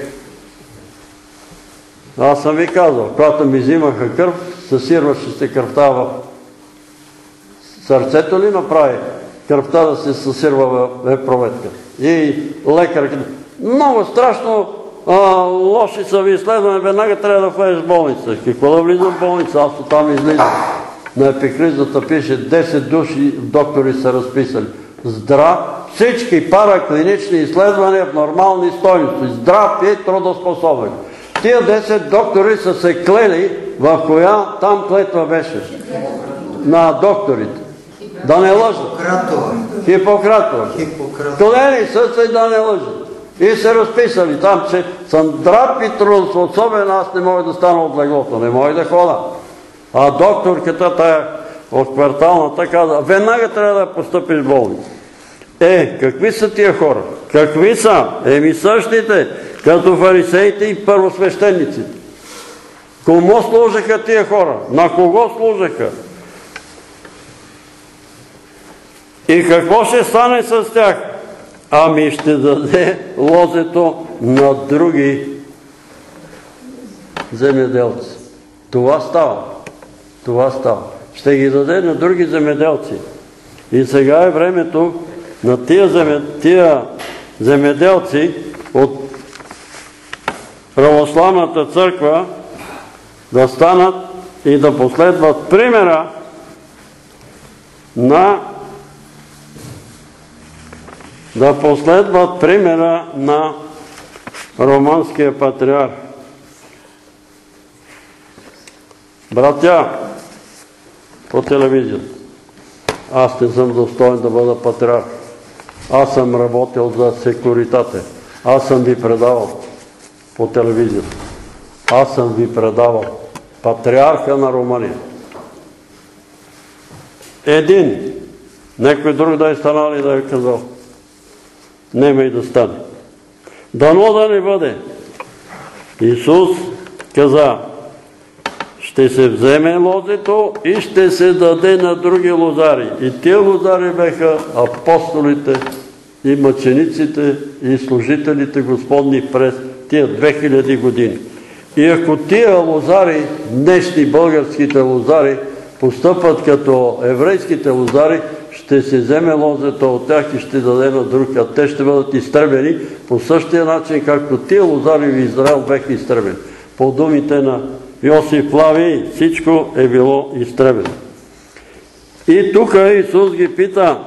Аз съм ви казал, когато ми взимаха кръв, съсирваше се кръвта в сърцето ли направи кръвта да се съсирва в епроветка. И лекар, много страшно а, лоши са ви изследване, веднага трябва да влезеш в болница. Какво да влизам в болница? Аз оттам излизам. На епикризата пише, десет души доктори са разписали. Здрав, всички параклинични изследвания в нормални стойности. Здрав и трудоспособен. Тия десет доктори са се клели в коя там клетва беше. На докторите. Да не лъжат. Хипократова. Клели са се да не лъжат. И се разписали там, че съм здрав и трудоспособен, аз не мога да стана от леглото, не мога да хода. А докторката тая от кварталната каза, веднага трябва да постъпиш в болница. Е, какви са тия хора? Какви са? Еми същите, като фарисеите и първосвещениците. Кому служаха тия хора? На кого служаха? И какво ще стане с тях? Ами ще даде лозето на други земеделци. Това става. Това става. Ще ги даде на други земеделци. И сега е времето на тия, земе, тия земеделци от православната църква да станат и да последват примера на да последват примера на романския патриарх. Братя, по телевизията, аз не съм достоен да бъда патриарх. Аз съм работил за секуритате. Аз съм ви предавал по телевизията. аз съм ви предавал. Патриарха на Румъния. Един, някой друг да е станал и да е казал, нема и да стане. Дано да не бъде. Исус каза, ще се вземе лозето и ще се даде на други лозари. И тия лозари беха апостолите и мъчениците и служителите Господни през тия две хиляди години. И ако тия лозари, днешни българските лозари, постъпват като еврейските лозари, ще се вземе лозето от тях и ще даде на друг, а те ще бъдат изтребени по същия начин, както тия лозари в Израел беха изтребени. По думите на Йосиф Флавий, всичко е било изтребено. И тук Исус ги пита,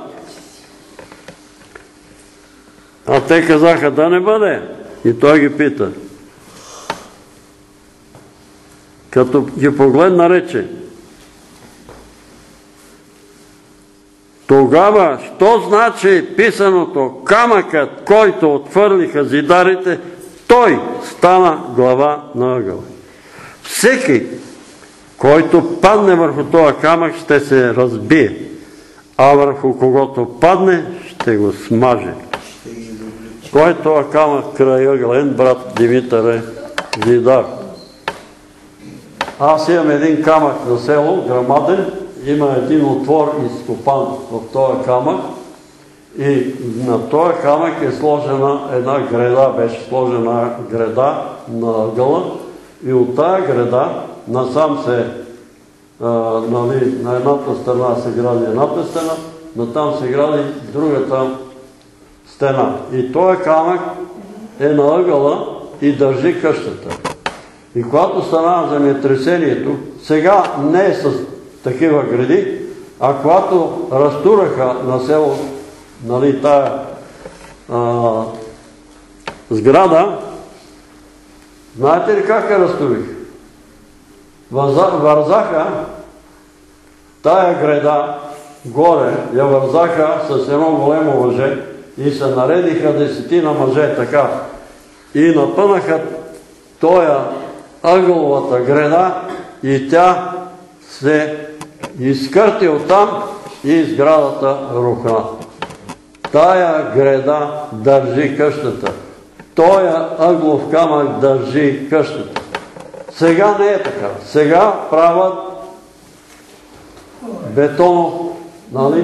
а те казаха да не бъде. И той ги пита. Като ги погледна рече, тогава, що значи писаното, камъкът, който отхвърлиха зидарите, той стана глава на ъгъла. Всеки, който падне върху този камък, ще се разбие, а върху когото падне, ще го смаже. Кой е този камък край ъгъла? Един брат Димитър е зидар. Аз имам един камък на село, грамаден, има един отвор изкопан в този камък и на този камък е сложена една греда, беше сложена греда на ъгъла и от тази греда насам се, а, нали, на едната страна се гради едната стена, натам се гради другата стена. И този камък е на ъгъла и държи къщата. И когато стана земетресението, сега не е с такива гради, а когато разтураха на село, нали, тая а, сграда, знаете ли как я разтурих? Вързаха тая града горе, я вързаха с едно големо мъже и се наредиха десетина мъже така и напънаха тоя ъгъловата града и тя се изкърти оттам и сградата рухна. Тая града държи къщата. Тоя ъглов камък държи къщата. Сега не е така. Сега правят бетонов, нали?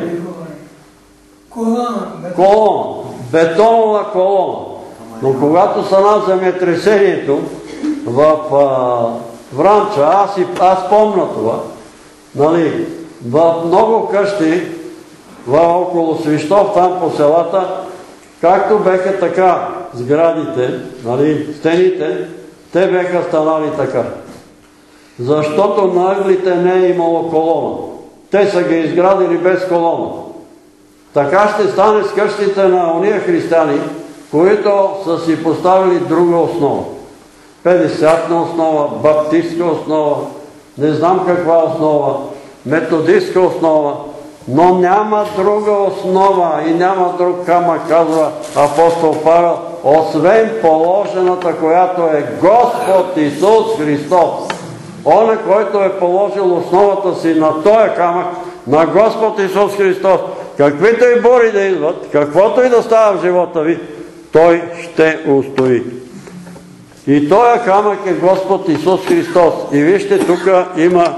Колона.
Колона. Бетонова колона. Но когато стана земетресението в а, Вранча, аз, и, аз помня това, нали, в много къщи, в около Свищов, там по селата, както беха така сградите, нали, стените, те беха станали така. Защото на ъглите не е имало колона. Те са ги изградили без колона. Така ще стане с къщите на ония християни, които са си поставили друга основа. петдесетна основа, баптистска основа, не знам каква основа, методистска основа, но няма друга основа и няма друг камък, казва апостол Павел, освен положената, която е Господ Исус Христос. Он, който е положил основата си на този камък, на Господ Исус Христос, каквито и бури да идват, каквото и да става в живота ви, той ще устои. И този камък е Господ Исус Христос. И вижте, тук има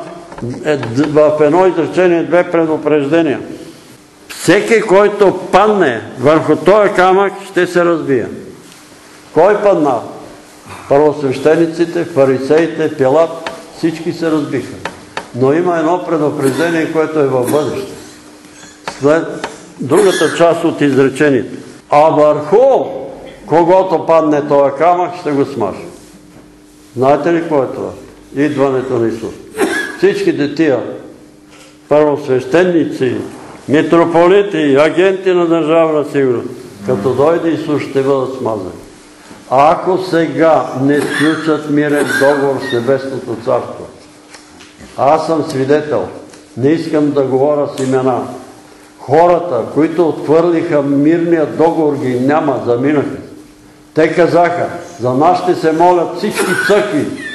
в едно изречение две предупреждения. Всеки, който падне върху този камък, ще се разбие. Кой падна? Първосвещениците, фарисеите, Пилат, всички се разбиха. Но има едно предупреждение, което е в бъдеще. След другата част от изречението. А върху когото падне този камък, ще го смаже. Знаете ли какво е това? Идването на Исус. Всичките тия първосвещеници, митрополити, агенти на държавна сигурност, като дойде Исус, ще бъдат смазани. А ако сега не сключат мирен договор с Небесното царство, аз съм свидетел, не искам да говоря с имена. Хората, които отхвърлиха мирния договор, ги няма, заминаха. Те казаха, за нас ще се молят всички църкви,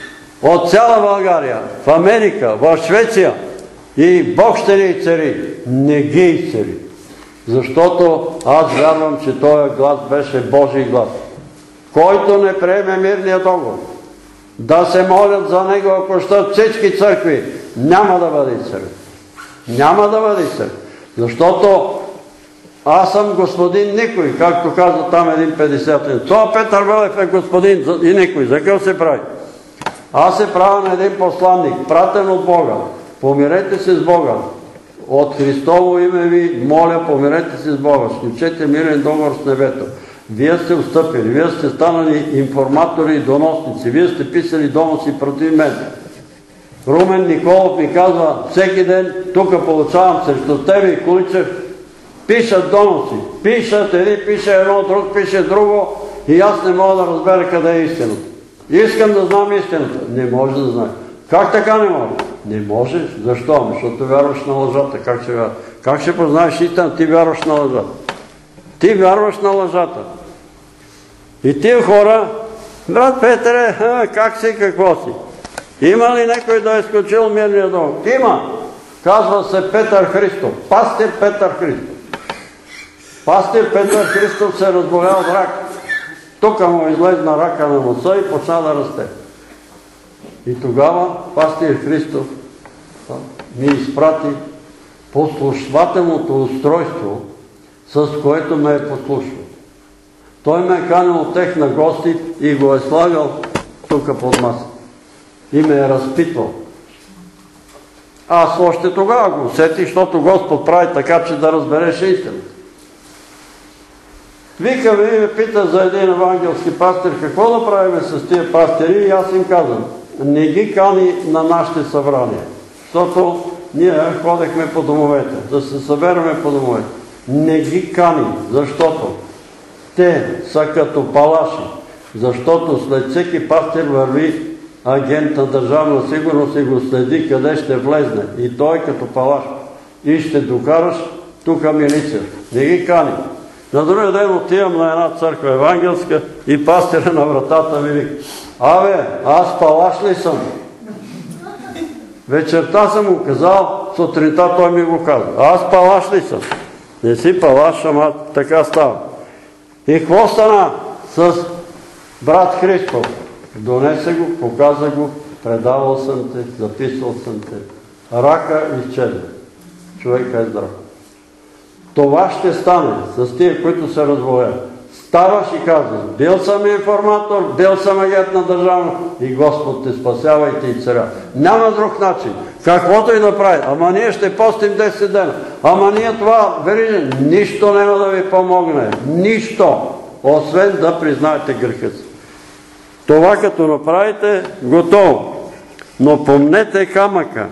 от цяла България, в Америка, в Швеция и Бог ще ни изцели. Не ги изцели. Защото аз вярвам, че този глас беше Божий глас. Който не приеме мирния договор, да се молят за него, ако щат всички църкви, няма да бъде изцелен. Няма да бъде изцелен. Защото аз съм господин никой, както каза там един петдесетин. Това Петър Велев е господин и никой. За какво се прави? Аз се правя на един посланник, пратен от Бога. Помирете се с Бога. От Христово име ви моля, помирете се с Бога. Сключете мирен договор с небето. Вие сте отстъпили, вие сте станали информатори и доносници, вие сте писали доноси против мен. Румен Николов ми казва, всеки ден тук получавам срещу тебе и Куличев, пишат доноси. Пишат, един пише едно, друг пише друго и аз не мога да разбера къде е истината. Искам да знам истината. Не може да знае. Как така не може? Не може. Защо? Защото вярваш на лъжата. Как ще вярваш? Как ще познаеш истината? Ти вярваш на лъжата. Ти вярваш на лъжата. И тия хора, брат Петре, как си, какво си? Има ли някой да е изключил мирния договор? Има. Казва се Петър Христов. Пастир Петър Христов. Пастир Петър Христов се разболял от рак. Тук му излезна рака на носа и почна да расте. И тогава пастир Христов ми изпрати послушвателното устройство, с което ме е послушал. Той ме е канил от тех на гости и го е слагал тук под маса. И ме е разпитвал. Аз още тогава го усетих, защото Господ прави така, че да разбереш истината. Вика ми и ме пита за един евангелски пастир, какво да правим с тия пастири, и аз им казвам, не ги кани на нашите събрания, защото ние ходехме по домовете, да се събераме по домовете. Не ги кани, защото те са като палаши, защото след всеки пастир върви агент на държавна сигурност и го следи къде ще влезне. И той като палаш. И ще докараш тук милиция. Не ги кани. На другия ден отивам на една църква евангелска и пастира на вратата ми вика: абе, аз палаш ли съм? Вечерта съм му казал, сутринта той ми го казва. Аз палаш ли съм? Не си палаш, ама така става. И какво стана с брат Христов? Донесе го, показа го, предавал съм те, записал съм те. Рака изчезна. Човека е здрав. Това ще стане с тия, които се разболеят. Ставаш и казваш: бил съм информатор, бил съм агент на държавна и Господ те спасява и те изцеля. Няма друг начин. Каквото и да прави. Ама ние ще постим десет дена. Ама ние това, верижен, нищо няма да ви помогне. Нищо. Освен да признаете греха си. Това като направите, готово. Но помнете камъка.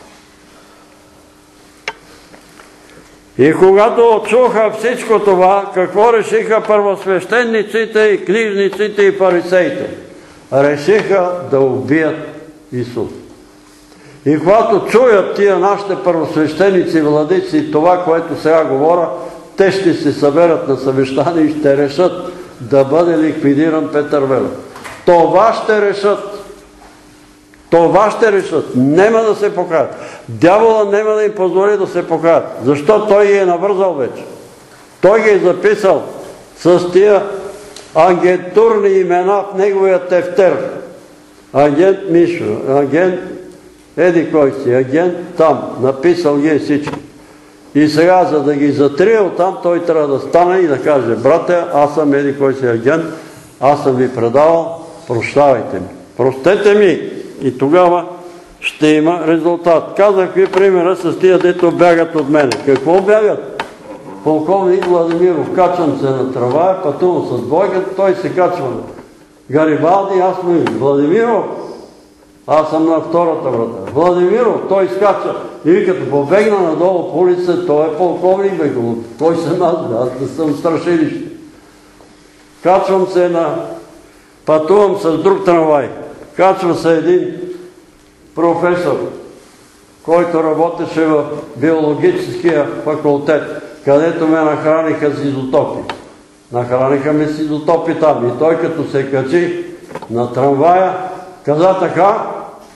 И когато чуха всичко това, какво решиха първосвещениците и книжниците и фарисеите? Решиха да убият Исус. И когато чуят тия нашите първосвещеници и владици това, което сега говоря, те ще се съберат на съвещание и ще решат да бъде ликвидиран Петър Велев. Това ще решат. Това ще решат. Нема да се покаят. Дявола нема да им позволи да се покаят. Защо той ги е навързал вече? Той ги е записал с тия агентурни имена в неговия тефтер. Агент Мишо, агент еди кой си, агент там. Написал ги всички. И сега, за да ги затрие оттам, той трябва да стане и да каже: брате, аз съм еди кой си агент, аз съм ви предавал, прощавайте ми. Простете ми. И тогава ще има резултат. Казах ви примера с тия, дето бягат от мене. Какво бягат? Полковник Владимиров, качвам се на трамвая, пътувам с двойката, той се качва на Гарибалди, аз му им: Владимиров, аз съм на втората врата. Владимиров, той скача. И като побегна надолу по улица, той е полковник, бе, кой съм аз? Аз не съм страшилище. Качвам се на... Пътувам с друг трамвай. Качва се един професор, който работеше в биологическия факултет, където ме нахраниха с изотопи. Нахраниха ме с изотопи там. И той като се качи на трамвая, каза така: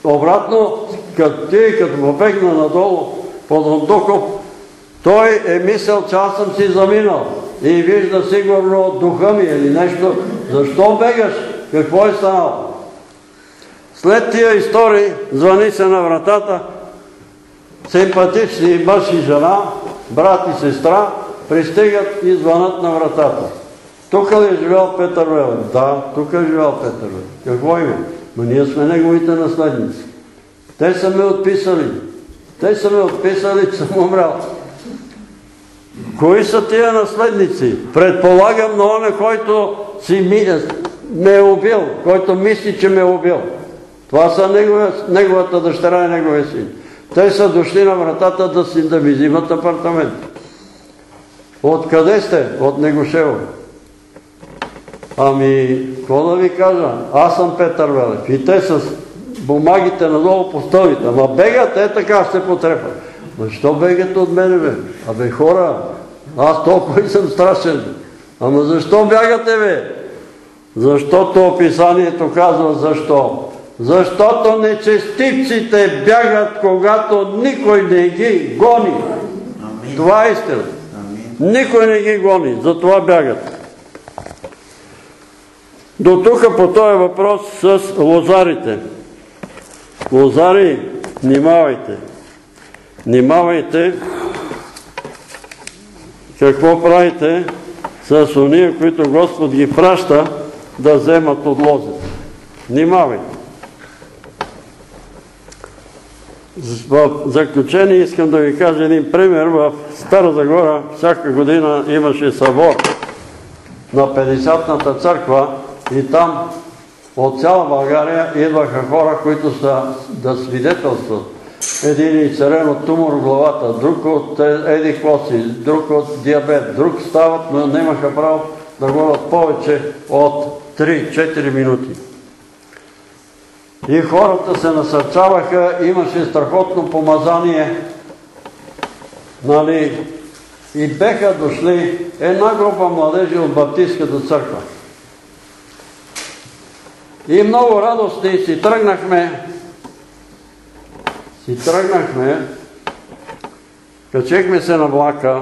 обратно, като ти, като побегна надолу под Ондуков, той е мислял, че аз съм си заминал и вижда сигурно духа ми или нещо. Защо бегаш? Какво е станало? След тия истории звъни се на вратата, симпатични мъж и жена, брат и сестра, пристигат и звънат на вратата. Тук ли е живял Петър Велев? Да, тук е живял Петър Велев. Какво има? Ма ние сме неговите наследници. Те са ме отписали. Те са ме отписали, че съм умрял. Кои са тия наследници? Предполагам на оня, който си ми, ме е убил, който мисли, че ме е убил. Това са неговия, неговата дъщеря и неговия син. Те са дошли на вратата да си да ми взимат апартамент. Откъде сте? От Негушево. Ами, какво да ви кажа? Аз съм Петър Велев. И те с бумагите надолу по стълбите. Ама бегат, е така ще потрепат. Ма що бегат от мене, бе? Абе, хора, аз толкова и съм страшен. Ама защо бягате, бе? Защото описанието казва защо. Защото нечестивците бягат, когато никой не ги гони. Амин. Това е истина. Никой не ги гони, затова бягат. До тук по този въпрос с лозарите. Лозари, внимавайте. Внимавайте какво правите с ония, които Господ ги праща да вземат от лозите. Внимавайте. В заключение искам да ви кажа един пример. В Стара Загора всяка година имаше събор на Петдесятната църква и там от цяла България идваха хора, които са да свидетелстват. Един и царен от тумор в главата, друг от еди коси, друг от диабет, друг стават, но нямаха право да говорят повече от три-четири минути. И хората се насърчаваха, имаше страхотно помазание, нали, и беха дошли една група младежи от Баптистската църква. И много радостни си тръгнахме, си тръгнахме, качехме се на влака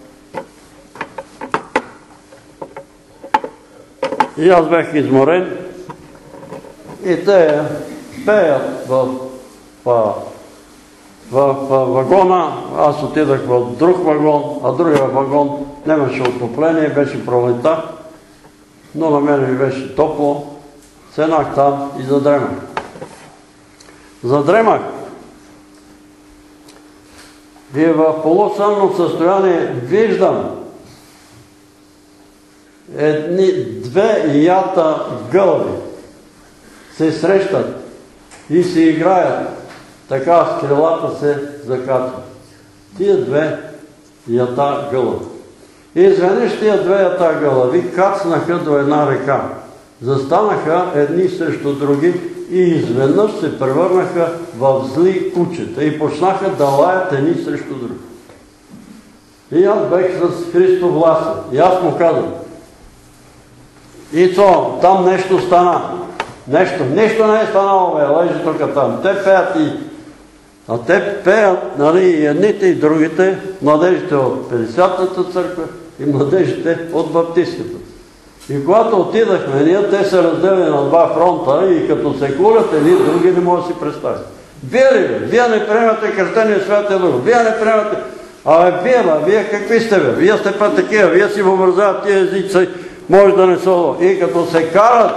и аз бях изморен и те пеят в, в, в, в вагона, аз отидах в друг вагон, а другия вагон нямаше отопление, беше пролета, но на мен ми беше топло, седнах там и задремах. Задремах. И в полусънно състояние виждам едни две ята гълъби се срещат и се играят. Така с крилата се закачват. Тия две ята гълъби. И изведнъж тия две ята гълъби кацнаха до една река. Застанаха едни срещу други и изведнъж се превърнаха в зли кучета и почнаха да лаят едни срещу други. И аз бех с Христо Власен. И аз му казах: Ицо, там нещо стана. Нещо, нещо не е станало, бе, лежи тук там. Те пеят и... А те пеят, нали, и едните и другите, младежите от Петдесятната църква и младежите от Баптистката. И когато отидахме ние, те се разделили на два фронта и като се кулят едни, други не може да си представят. Вие ли, бе? Вие не приемате кръстения свят и друго. Вие не приемате... Абе, вие, бе, вие какви сте, бе? Вие сте па такива, вие си въобразяват тия езици, може да не са. И като се карат,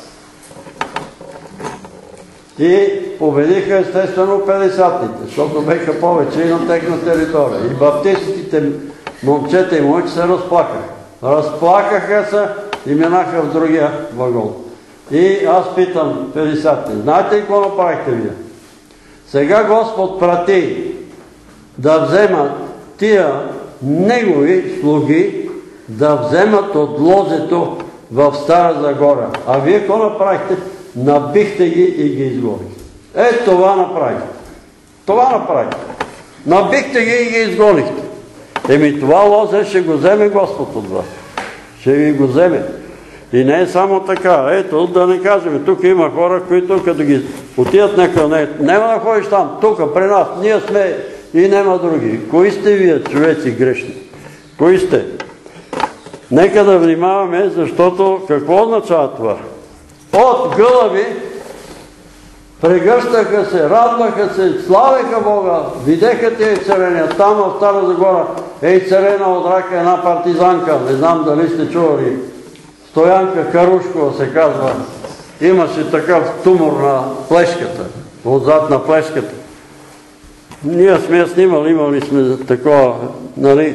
и победиха естествено петдесятните, защото беха повече и на техна територия. И баптистите момчета и момиче се разплакаха. Разплакаха се и минаха в другия вагон. И аз питам петдесятните, знаете ли какво направихте вие? Сега Господ прати да вземат тия негови слуги, да вземат от лозето в Стара Загора. А вие какво направихте? Набихте ги и ги изгонихте. Е, това направихте. Това направихте. Набихте ги и ги изгонихте. Еми това лозе ще го вземе Господ от вас. Ще ви го вземе. И не е само така. Ето, да не кажем, тук има хора, които като ги отидат някъде, няма да ходиш там, тук при нас, ние сме и няма други. Кои сте вие, човеци грешни? Кои сте? Нека да внимаваме, защото какво означава това? От гълъби прегръщаха се, радваха се, славеха Бога, видеха тези царения. Там в Стара Загора е и царена от рака една партизанка, не знам дали сте чували, Стоянка Карушкова се казва. Имаше такъв тумор на плешката, отзад на плешката. Ние сме я снимали, имали сме такова, нали?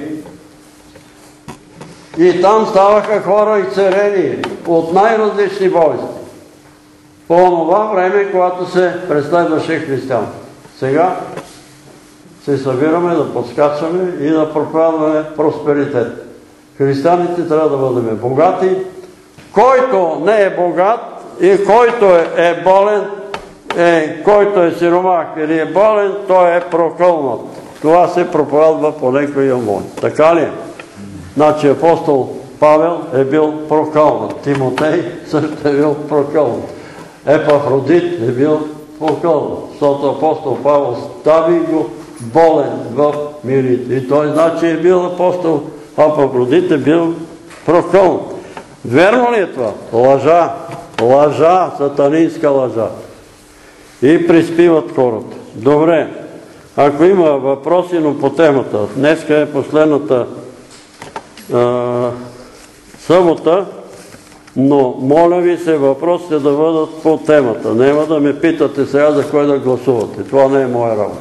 И там ставаха хора и царени от най-различни болести. По това време, когато се преследваше християн. Сега се събираме да подскачаме и да проповядваме просперитет. Християните трябва да бъдем богати. Който не е богат и който е, е болен, е, който е сиромах или е болен, той е прокълнат. Това се проповядва по некои умои. Така ли е? Значи апостол Павел е бил прокълнат. Тимотей също е бил прокълнат. Епафродит е бил прокълнат. Защото апостол Павел стави го болен в мирите. И той значи е бил апостол, а Епафродит е бил прокълнат. Верно ли е това? Лъжа. Лъжа, сатанинска лъжа. И приспиват хората. Добре. Ако има въпроси, но по темата. Днеска е последната а, събота, но моля ви се въпросите да бъдат по темата. Няма да ме питате сега за кой да гласувате. Това не е моя работа.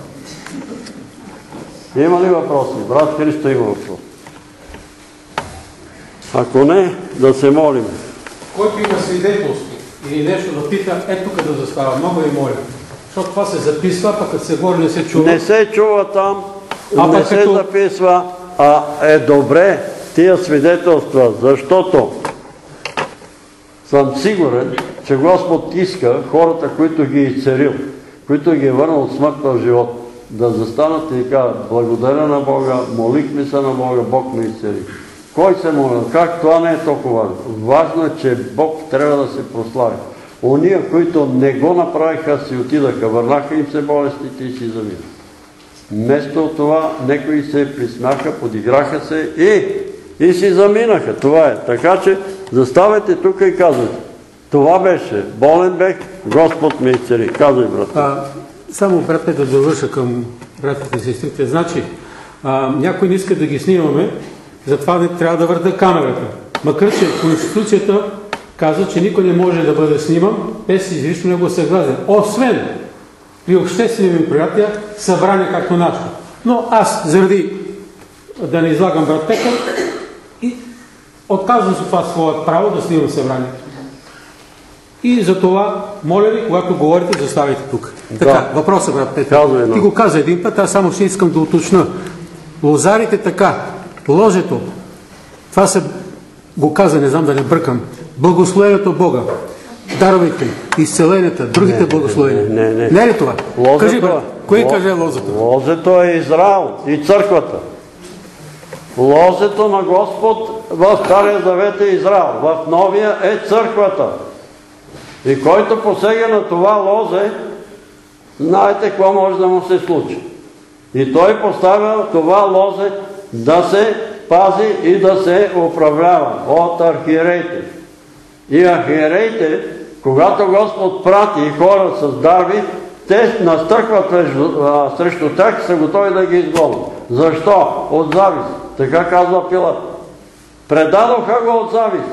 Има ли въпроси? Брат Христо има въпрос. Ако не, да се молим.
Който има свидетелство или нещо да пита, е тук да застава. Много ви моля. Защото това се записва, пък като се говори не се чува.
Не се чува там,
а
не се като... записва, а е добре тия свидетелства, защото съм сигурен, че Господ иска хората, които ги е изцелил, които ги е върнал от смърт в живот, да застанат и кажат: благодаря на Бога, молихме се на Бога, Бог ме изцели. Кой се моля? Как? Това не е толкова важно. Важно е, че Бог трябва да се прослави. Ония, които не го направиха, си отидаха, върнаха им се болестите и си заминаха. Вместо от това, некои се присмяха, подиграха се и, и си заминаха. Това е. Така че заставайте тук и казвайте: това беше, болен бех, Господ ме изцели. Казвай, брат.
А, само, брате, да довърша към братите и сестрите. Значи, а, някой не иска да ги снимаме, затова не трябва да върта камерата. Макар че Конституцията казва, че никой не може да бъде сниман без изрично него съгласие. Освен при обществени мероприятия, събрани както нашето. Но аз, заради да не излагам брат Петър, и отказвам се това свое право да снимам събранието. И за това, моля ви, когато говорите, заставайте тук. Да. Така, въпросът, брат Петър. Ти го каза един път, аз само ще искам да уточня. Лозарите така, ложето, това се го каза, не знам да не бъркам, благословението Бога, даровете, изцеленията, другите не, благословения. Не, не, не. Не е ли това? Лозето, кажи, брат, кое лоз... каже лозето?
Лозето е Израел и църквата. Лозето на Господ в Стария Завет е Израел, в Новия е църквата. И който посега на това лозе, знаете какво може да му се случи. И той поставя това лозе да се пази и да се управлява от архиереите. И архиереите, когато Господ прати хора с дарби, те настъркват срещу тях и са готови да ги изгонят. Защо? От завист. Така казва Пилат. Предадоха го от завист.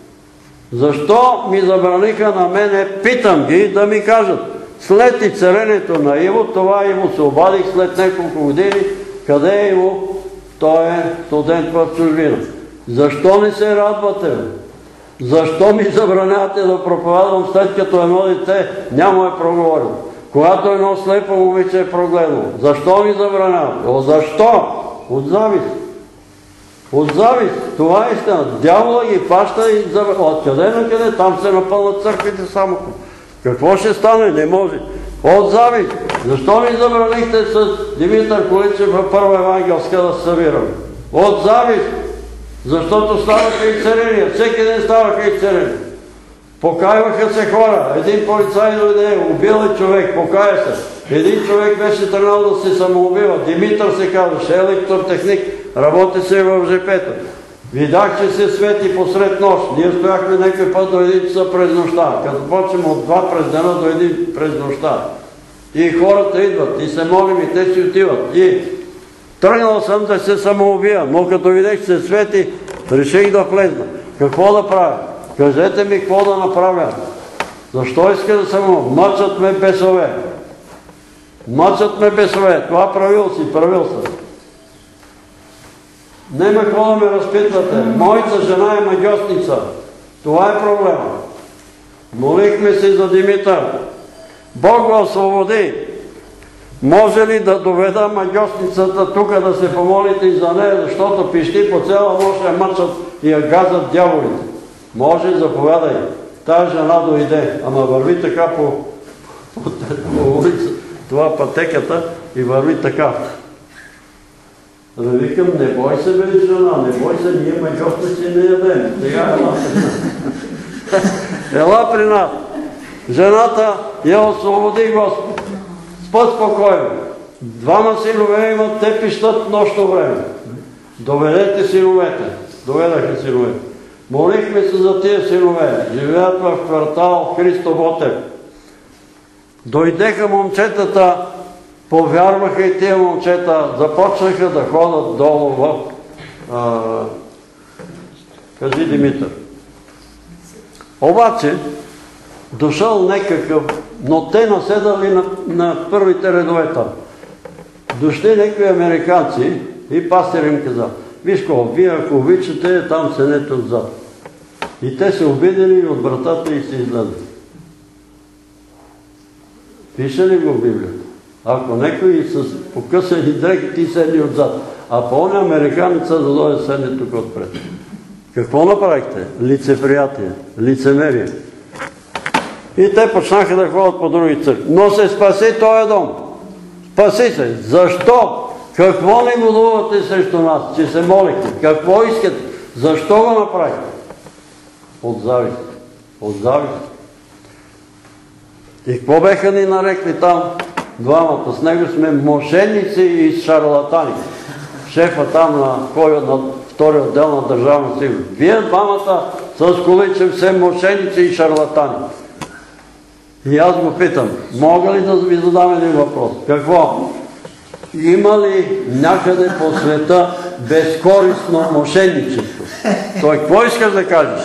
Защо ми забраниха на мене, питам ги, да ми кажат. След изцелението на Иво, това Иво се обадих след няколко години. Къде е Иво? Той е студент в чужбина. Защо не се радвате? Защо ми забранявате да проповядвам, след като едно дете няма е проговорил? Когато едно слепо момиче е прогледало. Защо ми забранявате? О, защо? От завист. От завист. Това е истина. Дявола ги паща и забравя. Откъде на къде? Там се напълнат църквите само. Какво ще стане? Не може. От завист. Защо ми забранихте с Димитър Количев в Първа евангелска да се събираме? От завист. Защото ставаха изцеления, всеки ден ставаха изцеления. Покаиваха се хора. Един полицай дойде, убил е човек, покая се. Един човек беше тръгнал да се самоубива. Димитър се казваше, електротехник, работи се в жепето. Видях, че се свети посред нощ. Ние стояхме някой път до един часа през нощта. Като почнем от два през дена до един през нощта. И хората идват, и се молим, и те си отиват. И тръгнал съм да се самоубия, но като видех, че се свети, реших да влезна. Какво да правя? Кажете ми какво да направя. Защо иска да съм? Мъчат ме бесове. Мъчат ме бесове. Това правил си, правил съм. Нема какво да ме разпитвате. Моята жена е магьосница. Това е проблема. Молихме се за Димитър. Бог го освободи. Може ли да доведа магьосницата тук да се помолите и за нея, защото пищи по цяла нощ я мъчат и я газат дяволите? Може, заповядай. Тая жена дойде, ама върви така по, по, по улица, това пътеката и върви така. Да викам, не бой се, бе, жена, не бой се, ние магьосници не ядем. Сега ела при нас. Ела при нас. Жената я освободи Господ. Спът спокойно. Двама синове имат, те пищат нощно време. Доведете синовете. Доведаха синовете. Молихме се за тия синове. Живеят в квартал Христо Ботев. Дойдеха момчетата, повярваха и тия момчета, започнаха да ходят долу в... А, кажи Димитър. Обаче, дошъл некакъв, но те наседали на, на първите редове там. Дошли някакви американци и пастир им каза, виж какво, вие ако обичате, там седнете отзад. И те се обидели от братата и се излезли. Пише ли го в Библията? Ако някой с покъсани дрехи, ти седни отзад. А по-оня американица да дойде седне тук отпред. Какво направихте? Лицеприятие, лицемерие. И те почнаха да ходят по други църкви. Но се спаси този дом. Спаси се. Защо? Какво не годувате срещу нас, че се молите? Какво искате? Защо го направите? От завист. От завист. И какво беха ни нарекли там? Двамата. С него сме мошенници и шарлатани. Шефа там на, кой, на втори отдел на държавна сигурност. Вие двамата с количем все мошенници и шарлатани. И аз го питам, мога ли да ви задам един въпрос? Какво? Има ли някъде по света безкористно мошенничество? Той, какво искаш да кажеш?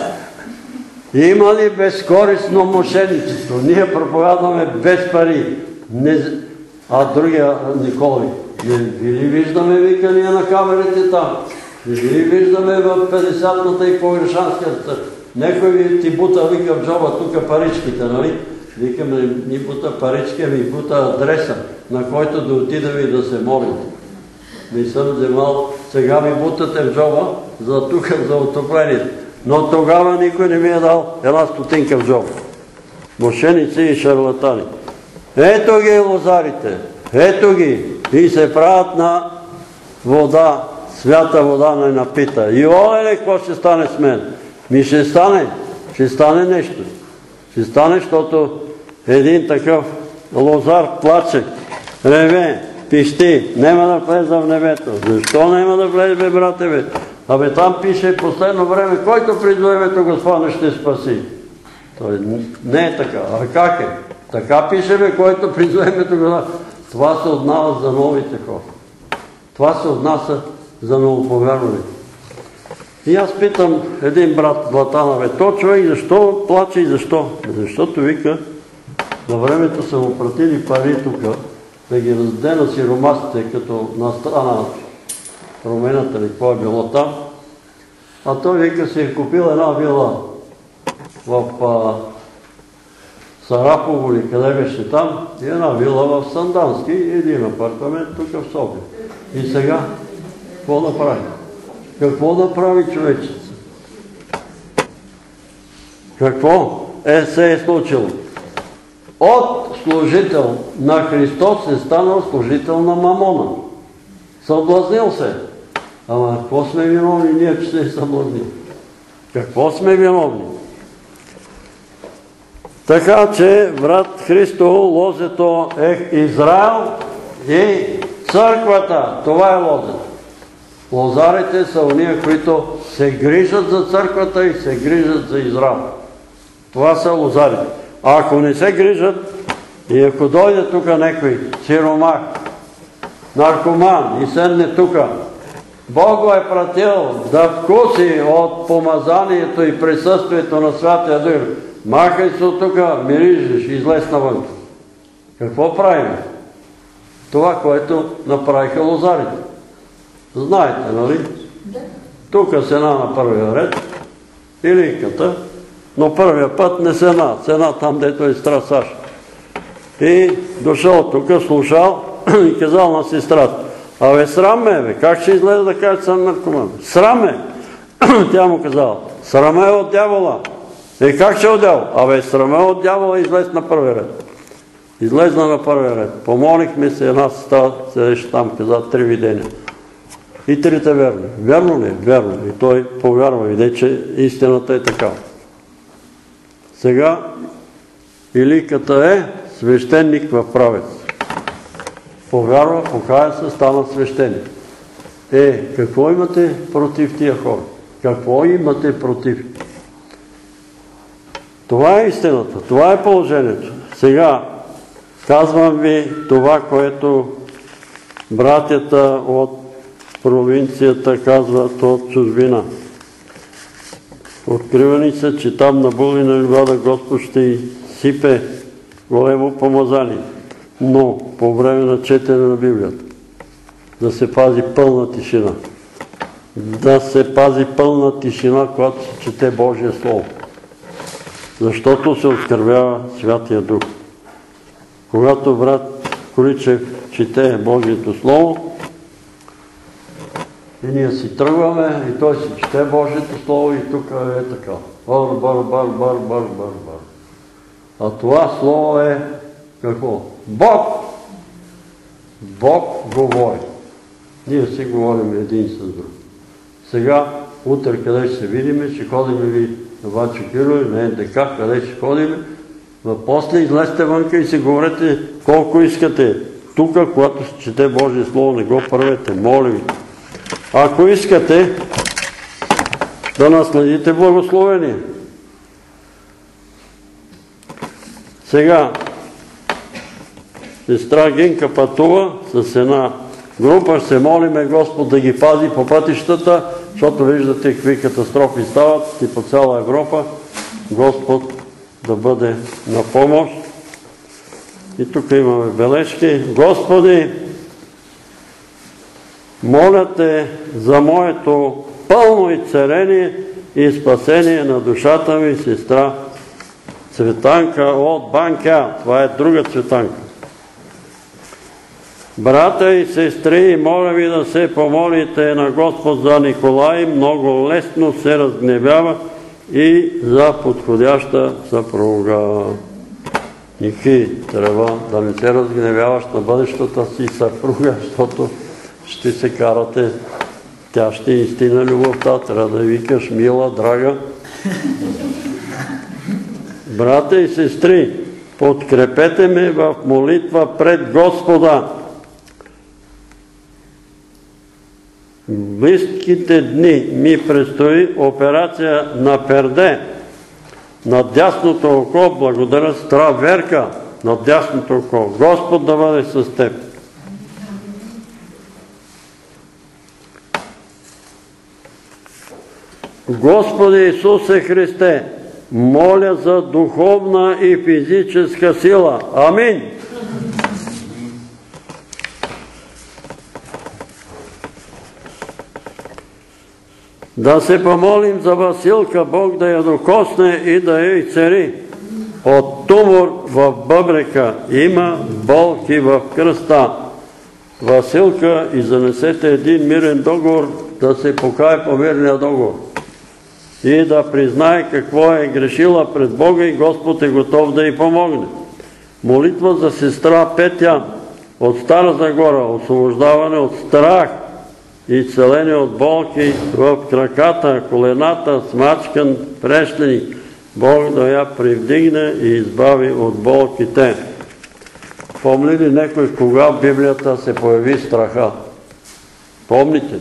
Има ли безкористно мошенничество? Ние проповядваме без пари. Не... А другия Николай, не ви ли виждаме викания на камерите там? Не ви ли виждаме в петдесетната и Погрешанската? Некой ви ти бута, вика в джоба, тук паричките, нали? Викам, ни бута парички, ми бута адреса, на който да отидем и да се молим. Не съм вземал, сега ми бутате в джоба, за тук, за отоплението. Но тогава никой не ми е дал една стотинка в джоба. Мошеници и шарлатани. Ето ги лозарите, ето ги. И се правят на вода, свята вода не напита. И оле, какво ще стане с мен? Ми ще стане, ще стане нещо. Ще стане, защото един такъв лозар плаче, реве, пищи, нема да влезе в небето. Защо нема да влезе, бе, брате, бе? Абе там пише последно време, който придва името Господне ще спаси. Той не е така. А как е? Така пише, бе, който придва името Господне. Това се отнася за новите хора. Това се отнася за новоповярваните. И аз питам един брат Златана, бе, то човек защо плаче и защо? Защото вика, на времето са му пратили пари тук, да ги раздаде на сиромасите, като на страна промената ли, какво е било там. А той вика, си е купил една вила в а, Сарапово ли, къде беше там, и една вила в Сандански и един апартамент тук в София. И сега, какво да прави? Какво да прави човечеца? Какво е се е случило? От служител на Христос е станал служител на Мамона. Съблазнил се. Ама какво сме виновни ние, че се съблазни? Какво сме виновни? Така че, брат Христо, лозето е Израел и църквата. Това е лозето. Лозарите са уния, които се грижат за църквата и се грижат за Израел. Това са лозарите. А ако не се грижат и ако дойде тук някой сиромах, наркоман и седне тук, Бог го е пратил да вкуси от помазанието и присъствието на Святия Дух. Махай се от тук, мирижеш, излез навън. Какво правим? Това, което направиха лозарите. Знаете, нали? Тук сена на първия ред, илийката, но първия път не сена, сена там, дето е страсаш. И дошъл тук, слушал и казал на сестрата: абе, срам ме, бе, как ще излезе да каже, че съм наркоман? Срам ме! Тя му казала: сраме е от дявола. И как ще е от дявола? Абе, сраме е от дявола и излез на първия ред. Излезна на първия ред. Помолихме се, една сестра седеше там, каза три видения. И трите верни. Верно ли? Верно. И той повярва, виде, че истината е такава. Сега илийката е свещеник в правец. Повярва, покая се, стана свещеник. Е, какво имате против тия хора? Какво имате против? Това е истината, това е положението. Сега казвам ви това, което братята от провинцията казват от чужбина. Откривани се, че там на Булина ливада Господ ще й сипе големо помазание. Но по време на четене на Библията да се пази пълна тишина. Да се пази пълна тишина, когато се чете Божие Слово. Защото се оскърбява Святия Дух. Когато брат Количев чете Божието Слово, и ние си тръгваме, и той си чете Божието Слово, и тук е така. Бар, бар, бар, бар, бар, бар, бар. А това Слово е какво? Бог! Бог говори. Ние си говорим един с друг. Сега, утре къде ще се видим, ще ходим ли на Бачо Киро или на НДК, къде ще ходим, но после излезте вънка и си говорете колко искате. Тук, когато се чете Божие Слово, не го правете, моля ви. Ако искате да наследите благословение. Сега, сестра Гинка пътува с една група, ще се молиме Господ да ги пази по пътищата, защото виждате какви катастрофи стават и по цяла Европа. Господ да бъде на помощ. И тук имаме бележки. Господи, моля те за моето пълно изцеление и спасение на душата ми, сестра Цветанка от Банкя. Това е друга Цветанка. Брата и сестри, моля ви да се помолите на Господ за Николай, много лесно се разгневява, и за подходяща съпруга. Ники, трябва да не се разгневяваш на бъдещата си съпруга, защото ще се карате. Тя ще истина любовта, трябва да викаш мила, драга. Брата и сестри, подкрепете ме в молитва пред Господа. В близките дни ми предстои операция на перде на дясното око. Благодаря, сестра Верка, на дясното око. Господ да бъде с теб. Господи Исусе Христе, моля за духовна и физическа сила. Амин. Да се помолим за Василка, Бог да я докосне и да я изцели от тумор в бъбрека. Има болки в кръста. Василка, и занесете един мирен договор, да се покае по мирния договор и да признае какво е грешила пред Бога, и Господ е готов да й помогне. Молитва за сестра Петя от Стара Загора, освобождаване от страх изцелени от болки в краката, колената, смачкан, прешлени. Бог да я привдигне и избави от болките. Помни ли някой кога в Библията се появи страха? Помните?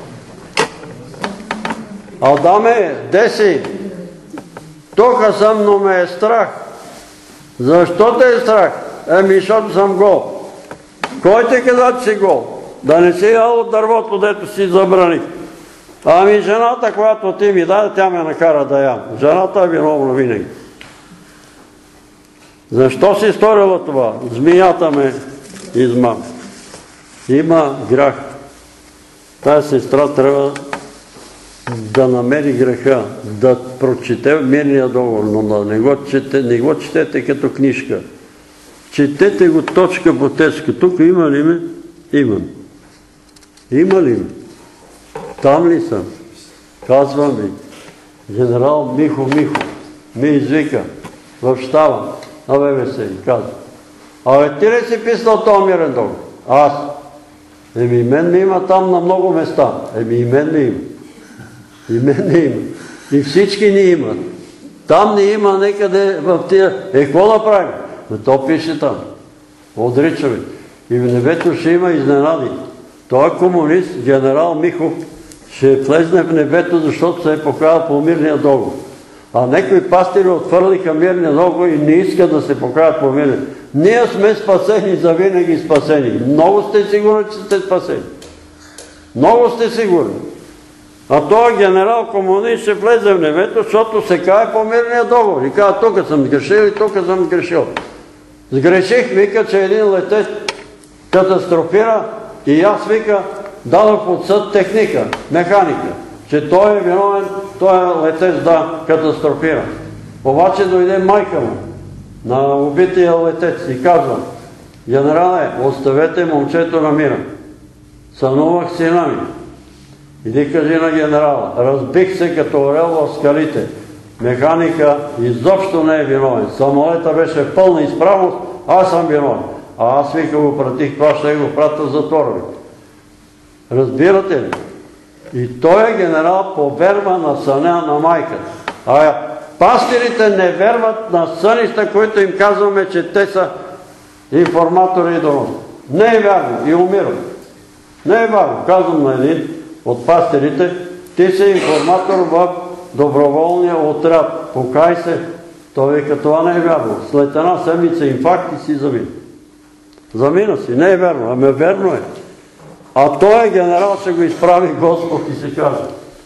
Адаме, де си? Тука съм, но ме е страх. Защо те е страх? Еми, защото съм гол. Кой те каза, че си гол? Да не си ял от дървото, дето си забраних. Ами жената, която ти ми даде, тя ме накара да ям. Жената е виновна винаги. Защо си сторила това? Змията ме измам. Има грях. Тая сестра трябва да намери греха, да прочете мирния договор, но да не го, чете, не го четете като книжка. Четете го точка по точка. Тук има ли ме? Имам. Има ли ме? Там ли съм? Казвам ви. Генерал Михо Михо ми извика в щаба на ВВС и казва: абе, ти ли си писал този мирен договор? Аз. Еми, мен ми има там на много места. Еми, и мен ми има. И мен не има. И всички ни имат. Там не има некъде в тия. Е, какво да правим? Но то пише там. Отричаме. И в небето ще има изненади. Той комунист, генерал Михов, ще влезне в небето, защото се е покаял по мирния договор. А някои пастири отвърлиха мирния договор и не искат да се покаят по мирния. Ние сме спасени, завинаги спасени. Много сте сигурни, че сте спасени. Много сте сигурни. А този генерал комунист ще влезе в небето, защото се кае по мирния договор. И казва: тук съм сгрешил и тук съм сгрешил. Сгреших, вика, че един летец катастрофира и аз, вика, дадох под съд техника, механика, че той е виновен, той летец да катастрофира. Обаче дойде майка му на убития летец и казва: генерале, оставете момчето на мира. Сънувах сина ми. Иди кажи на генерала: разбих се като орел в скалите. Механика изобщо не е виновен. Самолета беше в пълна изправност, аз съм виновен. А аз, вика, го пратих, това ще го пратя в затвора. Разбирате ли? И той е генерал поверва на съня на майката. А пастирите не верват на сънища, които им казваме, че те са информатори и доноси. Не е вярно и умират. Не е вярно. Казвам на един от пастирите: ти си информатор в доброволния отряд. Покай се. Той вика: това не е вярно. След една седмица инфаркт и си замина. Замина си. Не е вярно. Ами верно е. А той е генерал, ще го изправи Господ и се каже: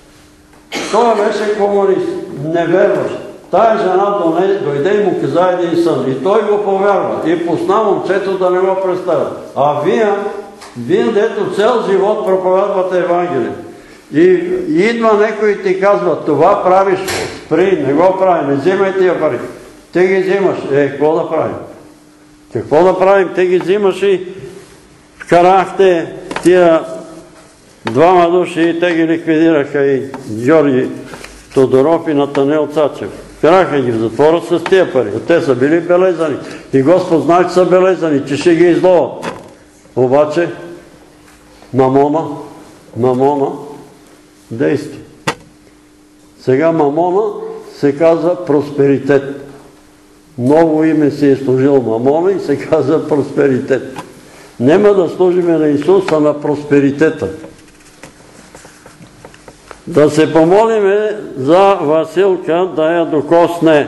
той беше комунист. Не верваш. Тая жена дойде и му каза един сън. И той го повярва. И пусна момчето да не го представя. А вие, вие дето цял живот проповядвате Евангелие. И идва някой и ти казва: това правиш, спри, не го прави, не взимай тия пари. Ти ги взимаш. Е, какво да правим? Какво да правим? Ти ги взимаш и вкарахте тия двама души и те ги ликвидираха, и Георги Тодоров и Натанел Цачев. Вкараха ги в затвора с тия пари. Те са били белезани. И Господ знае, че са белезани, че ще ги изловат. Обаче мамона, мамона действа. Сега мамона се казва просперитет. Ново име си е служил мамона и се казва просперитет. Нема да служиме на Исус, а на просперитета. Да се помолиме за Василка да я докосне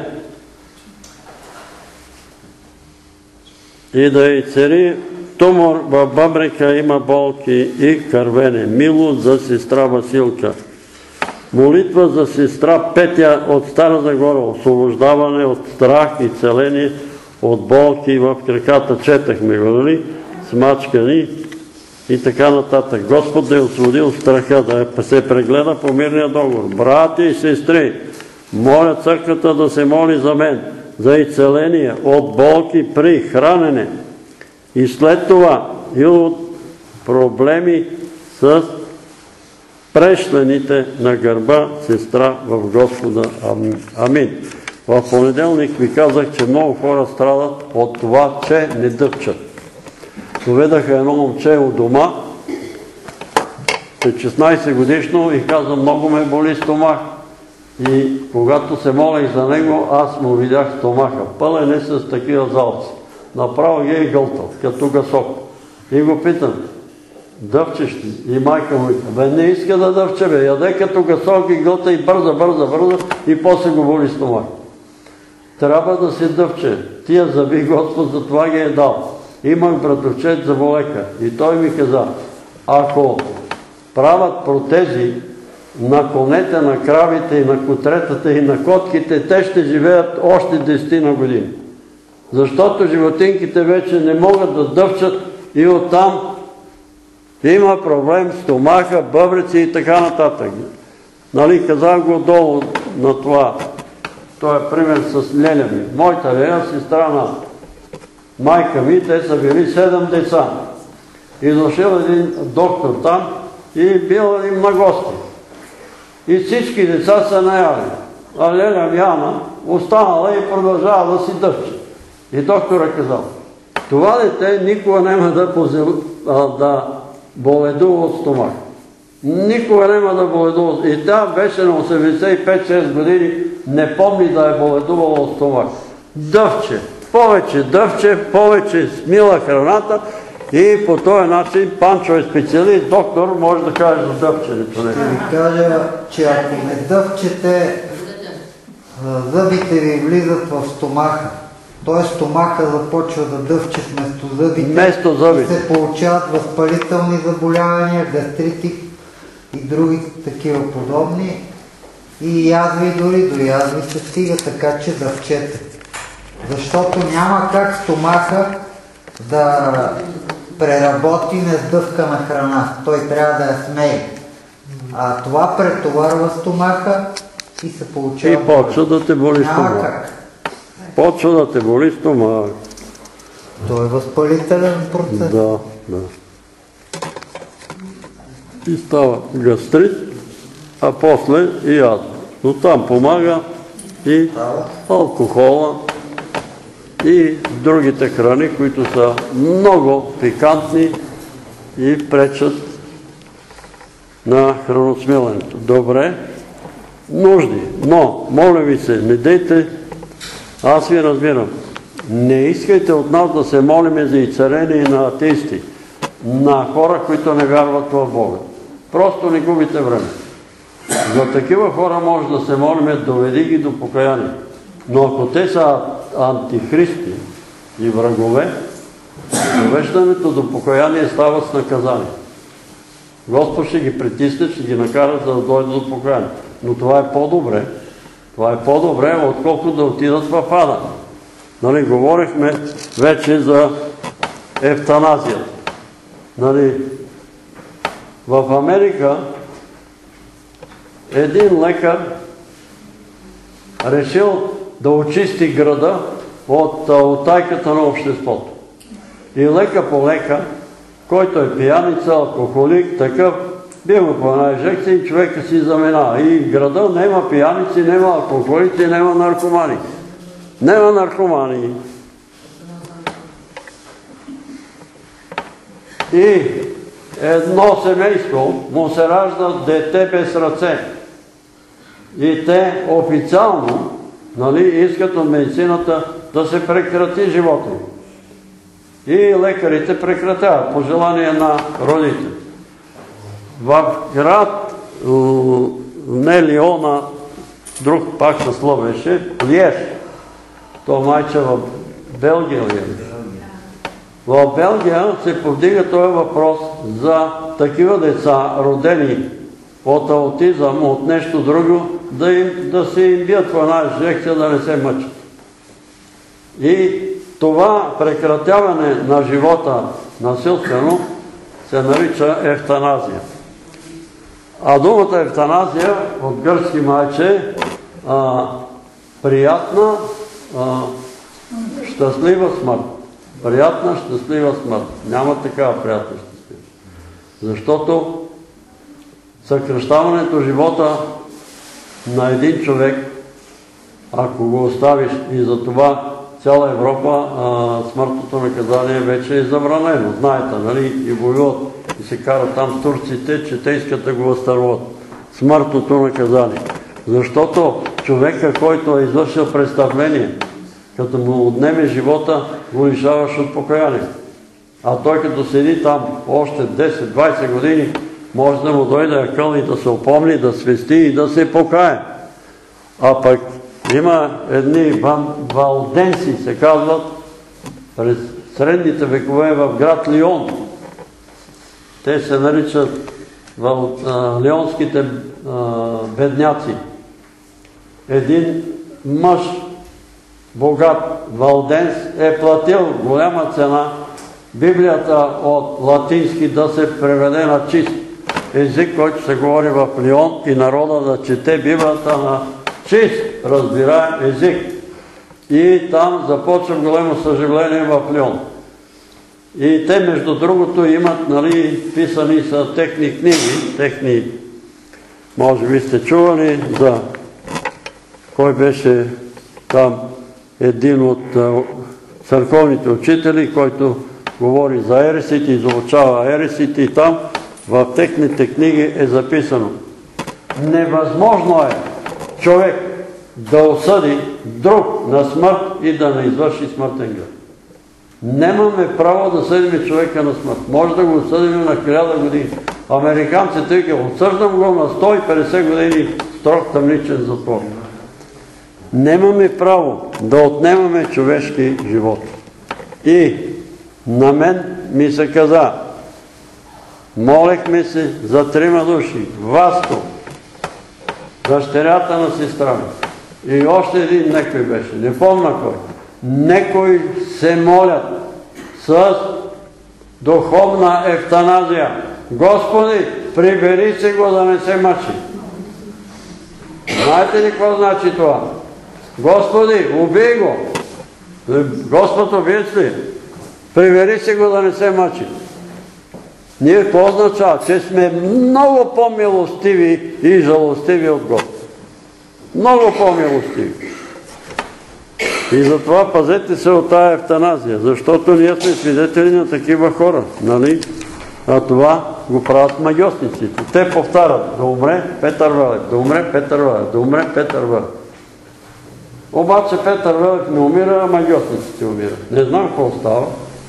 и да й цари тумор в бъбрека, има болки и кървене. Милост за сестра Василка. Молитва за сестра Петя от Стара Загора. Освобождаване от страх и целение от болки в краката. Четахме го, нали? Смачкани и така нататък. Господ да е освободил страха, да се прегледа по мирния договор. Брати и сестри, моля църквата да се моли за мен, за изцеление от болки при хранене и след това и от проблеми с прешлените на гърба сестра в Господа. Амин. В понеделник ви казах, че много хора страдат от това, че не дъвчат. Доведаха едно момче от дома шестнайсет годишно и каза, много ме боли стомах. И когато се молех за него, аз му видях стомаха. Пълен е с такива залци. Направо ги е гълтал, като гасок. И го питам, дъвчеш ли? И майка му каза, бе не иска да дъвче, бе, яде като гасок и гълта и бърза, бърза, бърза и после го боли стомах. Трябва да се дъвче. Тия зъби Господ за това ги е дал. Имах братовчет заболека и той ми каза, ако правят протези на конете, на кравите и на котретата и на котките, те ще живеят още десетина години. Защото животинките вече не могат да дъвчат и оттам има проблем с стомаха, бъбреци и така нататък. Нали, казах го долу на това. Това е пример с Леля ми. Моята Леля, сестра на майка ми, те са били седем деца. И дошъл един доктор там и бил им на гости. И всички деца са наяли. А Леля Яна останала и продължава да си дъвче. И доктора казал, това дете никога няма да, позел... а, да боледува от стомах. Никога няма да боледува. И тя беше на осемдесет и пет шест години, не помни да е боледувала от стомах. Дъвче, повече дъвче, повече смила храната и по този начин Панчо е специалист, доктор, може да каже за дъвченето.
Ще ви кажа, че ако не дъвчете, зъбите ви влизат в стомаха. Т.е. стомаха започва да дъвче вместо зъбите.
Вместо зъбите.
И се получават възпалителни заболявания, гастрити и други такива подобни. И язви, дори до язви се стига, така че дъвчете. Защото няма как стомаха да преработи несдъвкана храна. Той трябва да я смее. А това претоварва стомаха и се получава...
И почва да те боли стомах.
Няма как.
Почва да те боли стомах.
Това е възпалителен процес.
Да, да. И става гастрит, а после и язва. Но там помага и алкохола, и другите храни, които са много пикантни и пречат на храносмилането. Добре, нужди, но, моля ви се, не дейте, аз ви разбирам, не искайте от нас да се молиме за изцеление на атеисти, на хора, които не вярват в Бога. Просто не губите време. За такива хора може да се молиме, доведи ги до покаяние. Но ако те са антихристи и врагове, довеждането до покаяние става с наказание. Господ ще ги притисне, ще ги накара за да дойдат до покаяние. Но това е по-добре. Това е по-добре, отколкото да отидат в ада. Нали, говорихме вече за евтаназията. Нали, в Америка един лекар решил да очисти града от утайката на обществото. И лека по лека, който е пияница, алкохолик, такъв, бива по една инжекция и човека си заминава. И града нема пияници, нема алкохолици, нема наркомани. Нема наркомани. И едно семейство му се ражда дете без ръце. И те официално, нали, искат от медицината да се прекрати живота им. И лекарите прекратяват по желание на родите. В град, не Лиона, друг пак със слово беше, Лиеж. То майче в Белгия ли е? В Белгия се повдига този въпрос за такива деца, родени от аутизъм, от нещо друго, да, им, да се им бият по една инжекция, да не се мъчат. И това прекратяване на живота насилствено се нарича евтаназия. А думата евтаназия от гръцки майче а, приятна, а, щастлива смърт. Приятна, щастлива смърт. Няма такава приятна, щастлива. Защото съкращаването живота на един човек, ако го оставиш, и за това цяла Европа, а, смъртното наказание вече е забранено. Знаете, нали? И воюват и се кара там с турците, че те искат да го възстановят. Смъртното наказание. Защото човека, който е извършил престъпление, като му отнеме живота, го лишаваш от покаяние. А той като седи там още десет-двайсет години, може да му дойде акъл и да се опомни, да свести и да се покае. А пък има едни валденси, се казват, през средните векове в град Лион. Те се наричат лионските бедняци. Един мъж, богат валденс, е платил голяма цена Библията от латински да се преведе на чист език, който се говори в Лион, и народа да чете Библията на чист разбираем език. И там започва голямо съжаление в Лион. И те, между другото, имат, нали, писани са техни книги, техни, може би сте чували за кой беше там един от църковните учители, който говори за ересите, изучава ересите, и там в техните книги е записано: невъзможно е човек да осъди друг на смърт и да не извърши смъртен грех. Нямаме право да съдим човека на смърт. Може да го осъдим на хиляда години. Американците викат: осъждам го на сто и петдесет години строг тъмничен затвор. Нямаме право да отнемаме човешки живот. И на мен ми се каза, молехме се за трима души: Васко, дъщерята на сестра ми, и още един некой беше, не помня кой. Некой се молят с духовна евтаназия: Господи, прибери се го да не се мъчи. Знаете ли какво значи това? Господи, убий го. Господ, убийц ли? Прибери се го да не се мъчи. Ние какво означава? Че сме много по-милостиви и жалостиви от Господ. Много по-милостиви. И затова пазете се от тая евтаназия, защото ние сме свидетели на такива хора, нали? А това го правят магьосниците. Те повтарят: да умре Петър Велев, да умре Петър Велев, да умре Петър Велев. Обаче Петър Велев не умира, а магьосниците умират. Не знам какво става.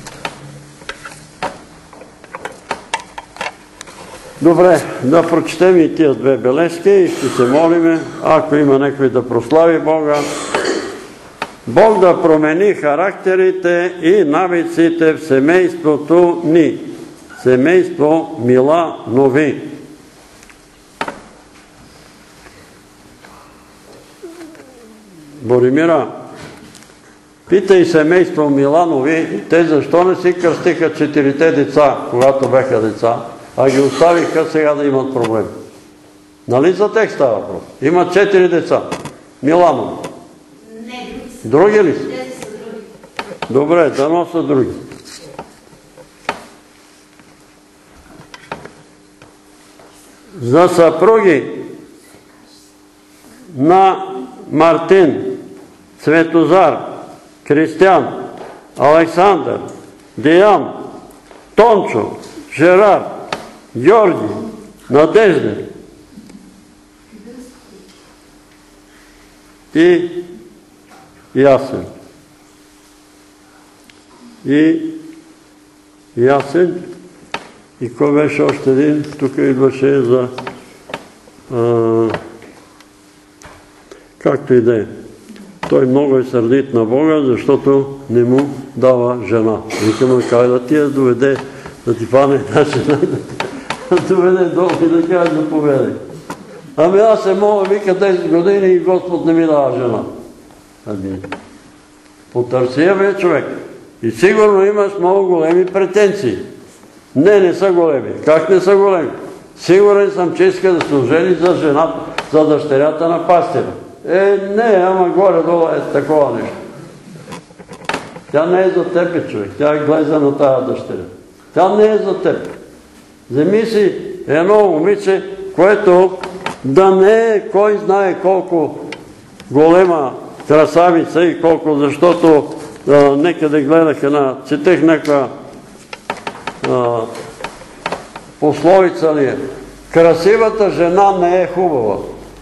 Добре, да прочетем и тия две бележки и ще се молиме, ако има някой да прослави Бога. Бог да промени характерите и навиците в семейството ни. Семейство Миланови. Боримира, питай семейство Миланови, те защо не си кръстиха четирите деца, когато беха деца, а ги оставиха сега да имат проблем. Нали за тях става въпрос? Имат четири деца. Миланови. Други ли са? Добре, дано са други. За съпруги на Мартин, Цветозар, Кристиян, Александър, Диан, Тончо, Жерар, Георги, Надежда и Ясен. И Ясен. И кой беше още един? Тук идваше за... А, както и да е. Той много е сърдит на Бога, защото не му дава жена. Викаме: как да ти я доведе, да ти пане една жена, да доведе долу и да каже: да поведе. Ами аз се моля, вика, десет години и Господ не ми дава жена. Ами, потърси я, бе, човек. И сигурно имаш много големи претенции. Не, не са големи. Как не са големи? Сигурен съм, че иска да се ожени за жената, за дъщерята на пастира. Е, не, ама горе-долу е такова нещо. Тя не е за теб, човек. Тя е глеза на тая дъщеря. Тя не е за теб. Вземи си едно момиче, което да не е кой знае колко голема красавица и колко, защото а, некъде гледах една, четех някаква пословица ли е? Красивата жена не е хубава.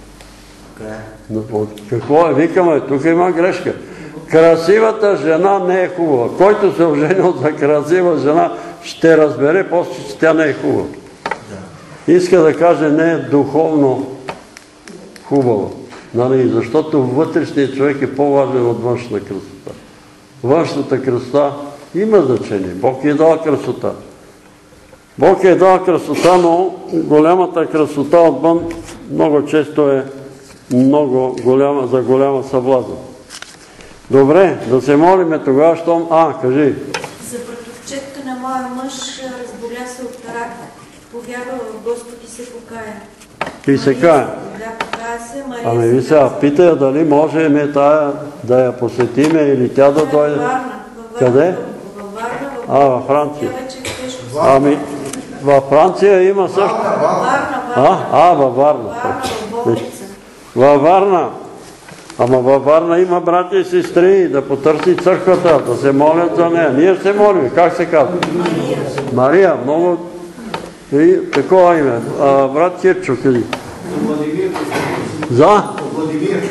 Какво е? Викаме, тук има грешка. Красивата жена не е хубава. Който се оженил за красива жена, ще разбере после, че тя не е хубава. Иска да каже, не е духовно хубава. Нали? Защото вътрешният човек е по-важен от външната красота. Външната красота има значение. Бог е дал красота. Бог е дал красота, но голямата красота отвън много често е много голяма, за голяма съблазна. Добре, да се молиме тогава, щом... А, кажи.
За братовчетка на моя мъж разболя се от рак. Повярва в Господ и се покая.
И се кая.
Да, покая се. Мария
Ами ви сега, питая дали може тая да я посетиме или тя да дойде. Къде?
Във Варна.
А, във Франция.
Тя вече беше...
Ами, във Франция има също.
Варна,
А, а, във Варна.
Варна, в болница.
Във Варна. Ама във Варна има братя и сестри, да потърси църквата, да се молят за нея. Ние ще се молим. Как се казва? Мария. Мария, много... И такова име. А, брат Кирчо, къде?
Владимир.
За?
Владимир.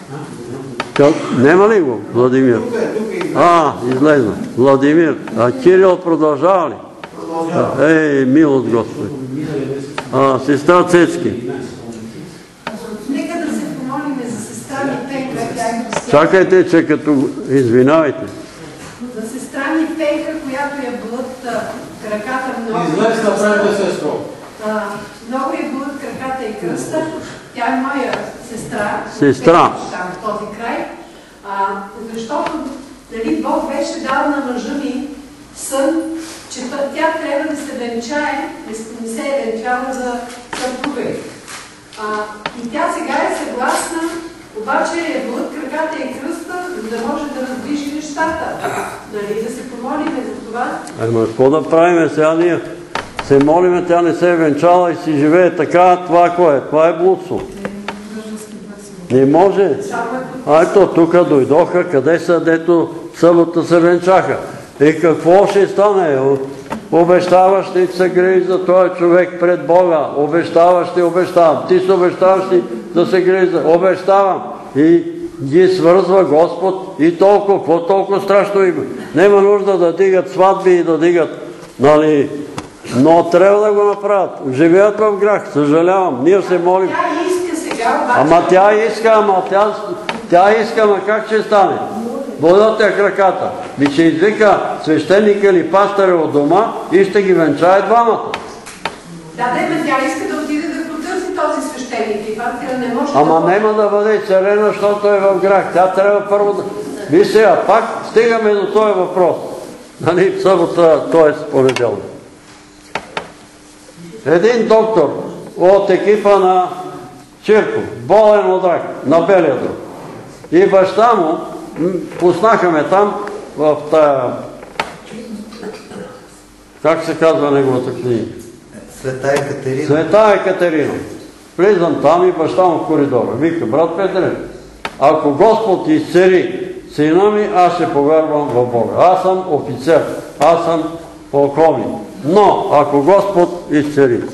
Нема ли го? Владимир. А, излезна. Владимир. А Кирил продължава ли? Продължава. Ей, милост Господи. А, сестра Цецки.
Нека да се помолим за сестра Митенка.
Чакайте, че като... Извинавайте.
За сестра Митенка, която я болят краката много.
Излез направите сестро.
Много я болят краката и кръста. Тя е моя сестра.
Сестра.
Там в този край. А, защото дали Бог беше дал на мъжа ми сън, че тя трябва да се венчае, не се е венчала за съпруга. И тя сега е съгласна, обаче е болят краката и кръста, за да може да раздвижи нещата. Нали, да се помолиме за това.
Ама какво да правиме сега ние? Се молиме, тя не се е венчала и си живее така, това кое? Това е блудство. Не може. А ето, тук дойдоха, къде са, дето събота се венчаха. И какво ще стане? Обещаваш ли се грижи за този човек пред Бога? Обещаваш ли, обещавам. Ти се обещаваш ли да се грижи за... Обещавам. И ги свързва Господ и толкова, какво толкова страшно има. Нема нужда да дигат сватби и да дигат, нали... Но трябва да го направят. Живеят в грях, съжалявам. Ние се молим.
Тя иска сега, обаче...
Ама тя иска, ама тя, тя иска, ама как ще стане? Бодат я краката. Ми ще извика свещеника или пастора от дома и ще ги венчае двамата.
Да, да, тя иска да отиде да потърси този свещеник и пастора не може
Ама
да...
нема да бъде царена, защото е в грях. Тя трябва първо да... Ви сега, пак стигаме до този въпрос. Нали, в събота, т.е. понеделник. Един доктор от екипа на Чирков, болен от рак, на белия дроб. И баща му, пуснаха ме там, в тая... Как се казва неговата книга?
Света Екатерина.
Света Екатерина. Влизам там и баща му в коридора. Вика, брат Петре, ако Господ изцели сина ми, аз ще повярвам в Бога. Аз съм офицер, аз съм полковник. Но, ако Господ изцели,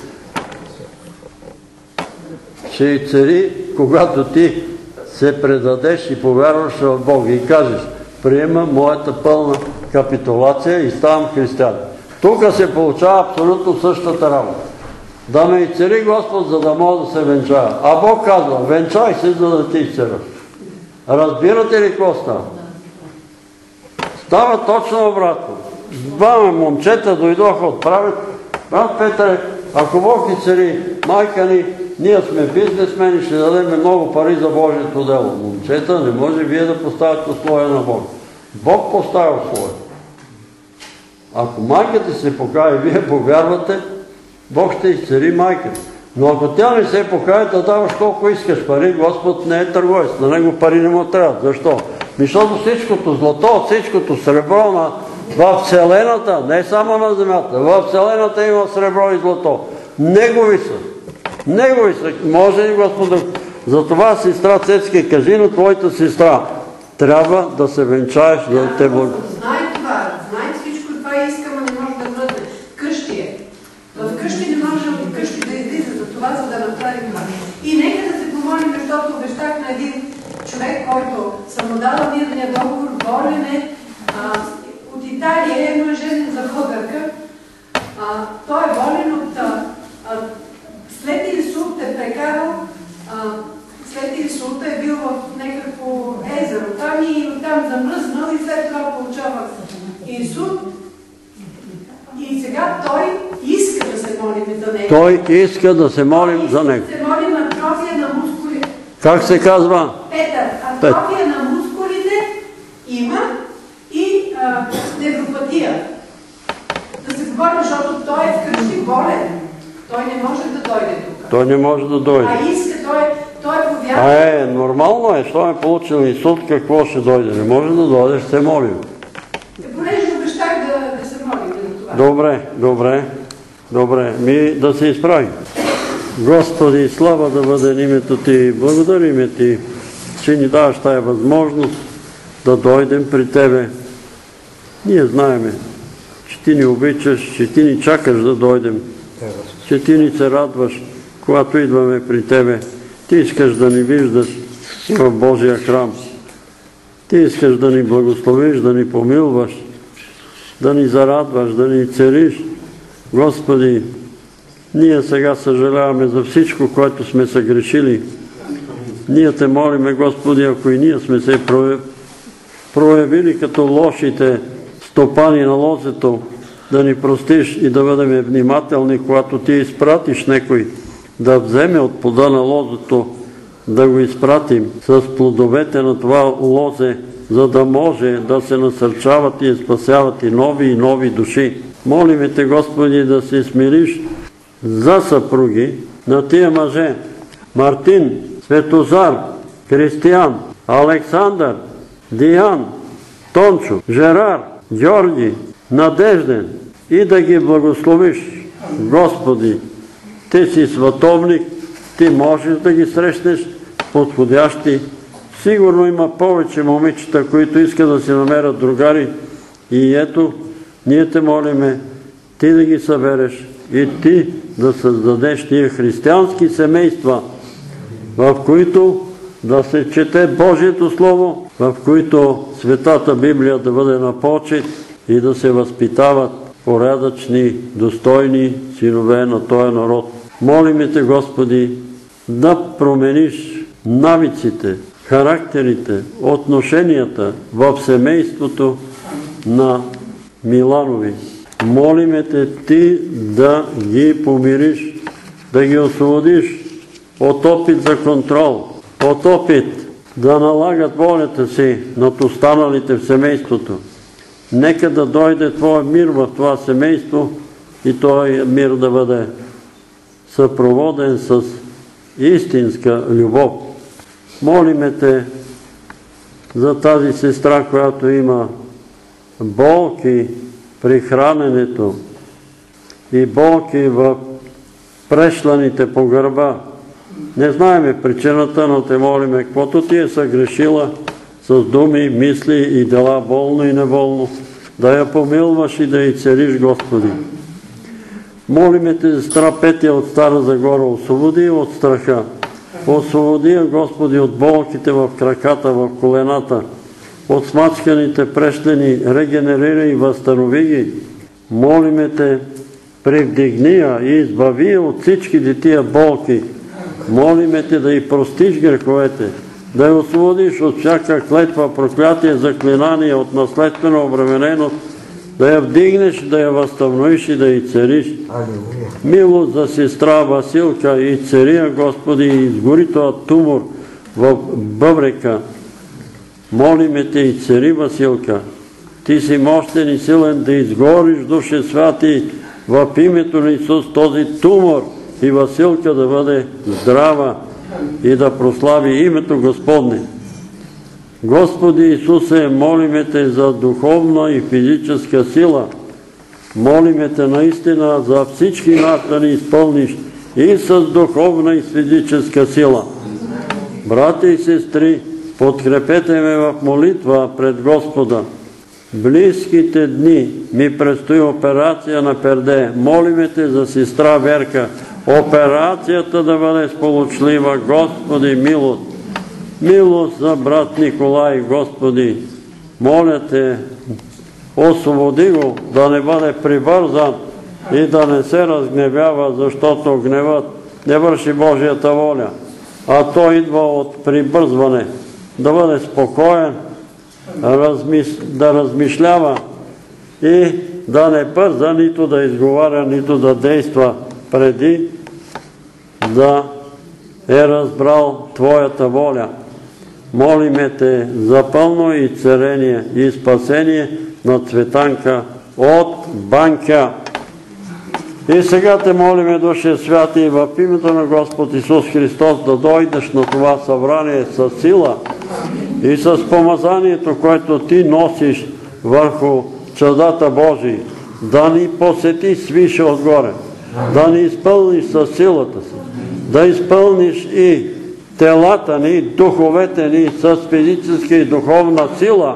ще изцели, когато ти се предадеш и повярваш в Бога и кажеш, приемам моята пълна капитулация и ставам християн. Тук се получава абсолютно същата работа. Да ме изцели Господ, за да мога да се венчая. А Бог казва, венчай се, за да ти изцеля. Разбирате ли какво става? Става точно обратно. Двама момчета дойдоха отправят. Брат Петре, ако Бог изцели майка ни, ние сме бизнесмени, ще дадем много пари за Божието дело. Момчета, не може вие да поставяте условия на Бога. Бог поставя условия. Ако майката се покая и вие повярвате, Бог ще изцели майката. Но ако тя не се покая, да даваш колко искаш пари, Господ не е търговец. На него пари не му трябва. Защо? Защото всичкото злато, всичкото сребро на... в Вселената, не само на земята, в Вселената има сребро и злато. Негови са. Негови са. Може ли Господ да... Затова, сестра Цецки, кажи на твоята сестра, трябва да се венчаеш, да те бъде.
Знае това, знае всичко това и искам, а не може да бъде. Къщи е. В къщи не може на един човек, който съм му дала мирния договор, болен е, а, от Италия е мъжен за българка. А, той е болен от... А, а, след инсулт е прекарал, а, след инсулта е бил в някакво езеро там и оттам замръзнал и след това получава инсулт. И сега той иска да се молим за него.
Той иска да се молим за него.
Иска да се молим атрофия на мускулите.
Как се казва?
Петър, атрофия на мускулите има и а, невропатия. Да се говори, защото той е вкъщи болен. Той не може да дойде тук.
Той не може да дойде.
А иска, той, той повярва.
А е, нормално е, що е получил инсулт, какво ще дойде? Не може да дойде, ще се молим.
Понеже обещах да, да се молим за това.
Добре, добре, добре. Ми да се изправим. Господи, слава да бъде името Ти, благодариме Ти, че ни даваш тая възможност да дойдем при Тебе. Ние знаеме, че Ти ни обичаш, че Ти ни чакаш да дойдем, че Ти ни се радваш, когато идваме при Тебе. Ти искаш да ни виждаш в Божия храм. Ти искаш да ни благословиш, да ни помилваш, да ни зарадваш, да ни целиш. Господи, ние сега съжаляваме за всичко, което сме съгрешили. Ние Те молиме, Господи, ако и ние сме се проявили като лошите стопани на лозето, да ни простиш и да бъдем внимателни, когато Ти изпратиш некой да вземе от плода на лозето, да го изпратим с плодовете на това лозе, за да може да се насърчават и спасяват и нови и нови души. Молиме Те, Господи, да се смириш за съпруги на тия мъже: Мартин, Светозар, Кристиян, Александър, Диан, Тончо, Жерар, Георги, Надежден, и да ги благословиш. Господи, Ти си световник, Ти можеш да ги срещнеш подходящи. Сигурно има повече момичета, които искат да си намерят другари, и ето, ние Те молиме Ти да ги събереш и Ти да създадеш тия християнски семейства, в които да се чете Божието Слово, в които Светата Библия да бъде на почит и да се възпитават порядъчни, достойни синове на този народ. Молиме Те, Господи, да промениш навиците, характерите, отношенията в семейството на Миланови. Молиме Те Ти да ги помириш, да ги освободиш от опит за контрол, от опит да налагат волята си над останалите в семейството. Нека да дойде Твоя мир в това семейство и този мир да бъде съпроводен с истинска любов. Молиме Те за тази сестра, която има болки при храненето и болки в прешланите по гърба. Не знаеме причината, но Те молиме, каквото Ти е съгрешила с думи, мисли и дела, волно и неволно, да я помилваш и да й целиш, Господи. Молиме Те, сестра Петя от Стара Загора, освободи я от страха. Освободи я, Господи, от болките в краката, в колената, от смачканите прешлени, регенерирай и възстанови ги. Молиме Те, привдигни я и избави я от всички тия болки. Молиме Те да й простиш греховете, да я освободиш от всяка клетва, проклятие, заклинание, от наследствена обремененост, да я вдигнеш, да я възстановиш и да й цариш. Милост за сестра Василка и цария, Господи, и изгори това тумор в бъбрека. Молиме Те и цари, Василка. Ти си мощен и силен да изгориш, Душе Святи, в името на Исус, този тумор, и Василка да бъде здрава и да прослави името Господне. Господи Исусе, молиме Те за духовна и физическа сила. Молиме Те наистина за всички нас да ни изпълниш и с духовна и физическа сила. Брати и сестри, подкрепете ме в молитва пред Господа. Близките дни ми предстои операция на перде. Молиме Те за сестра Верка. Операцията да бъде сполучлива, Господи, милост. милост за брат Николай, Господи. Моля Те, освободи го, да не бъде прибързан и да не се разгневява, защото гневът не върши Божията воля, а той идва от прибързване. Да бъде спокоен, да размишлява и да не бърза нито да изговаря, нито да действа преди да е разбрал Твоята воля. Молиме Те за пълно изцеление и спасение на Цветанка от Банкя. И сега Те молиме, Душе Святи, в името на Господ Исус Христос, да дойдеш на това събрание с сила и с помазанието, което Ти носиш върху чадата Божии, да ни посети свише отгоре, да ни изпълниш със силата си, да изпълниш и телата ни, духовете ни с физическа и духовна сила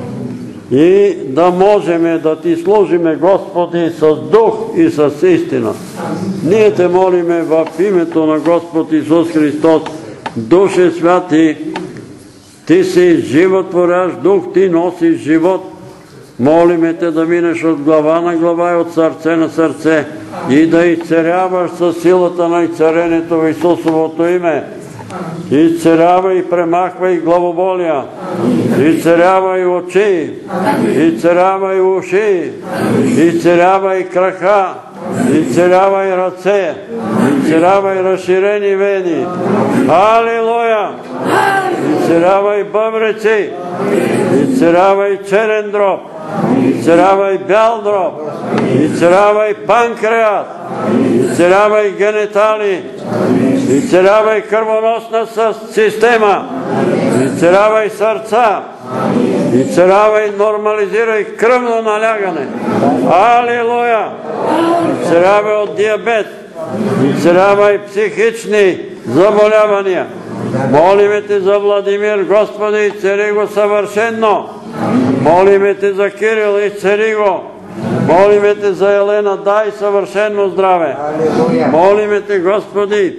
и да можем да Ти служиме, Господи, с дух и с истина. Ние Те молиме в името на Господ Исус Христос. Душе Святи, Ти си животворящ дух, Ти носиш живот. Молиме Те да минеш от глава на глава и от сърце на сърце и да изцеряваш със силата на изцерението в Исусовото име. Изцерява и премахва и главоболия, изцерява и очи, изцерява и уши, изцерява и крака, изцерява и ръце, изцерява и разширени вени. Алилуя! Изцерява и бъбреци, изцерява и черен дроб, изцерява и бял дроб, изцерява и панкреас, изцерява и генитали, изцерява и кръвоносна система, изцерява и сърца, изцерява и нормализира и кръвно налягане. Алилуя! Изцерява от диабет, изцерява и психични заболявания. Молиме Те за Владимир, Господи, изцери го съвършенно. Молиме Те за Кирил, изцери го. Молиме Те за Елена, дай съвършено здраве. Молиме Те, Господи,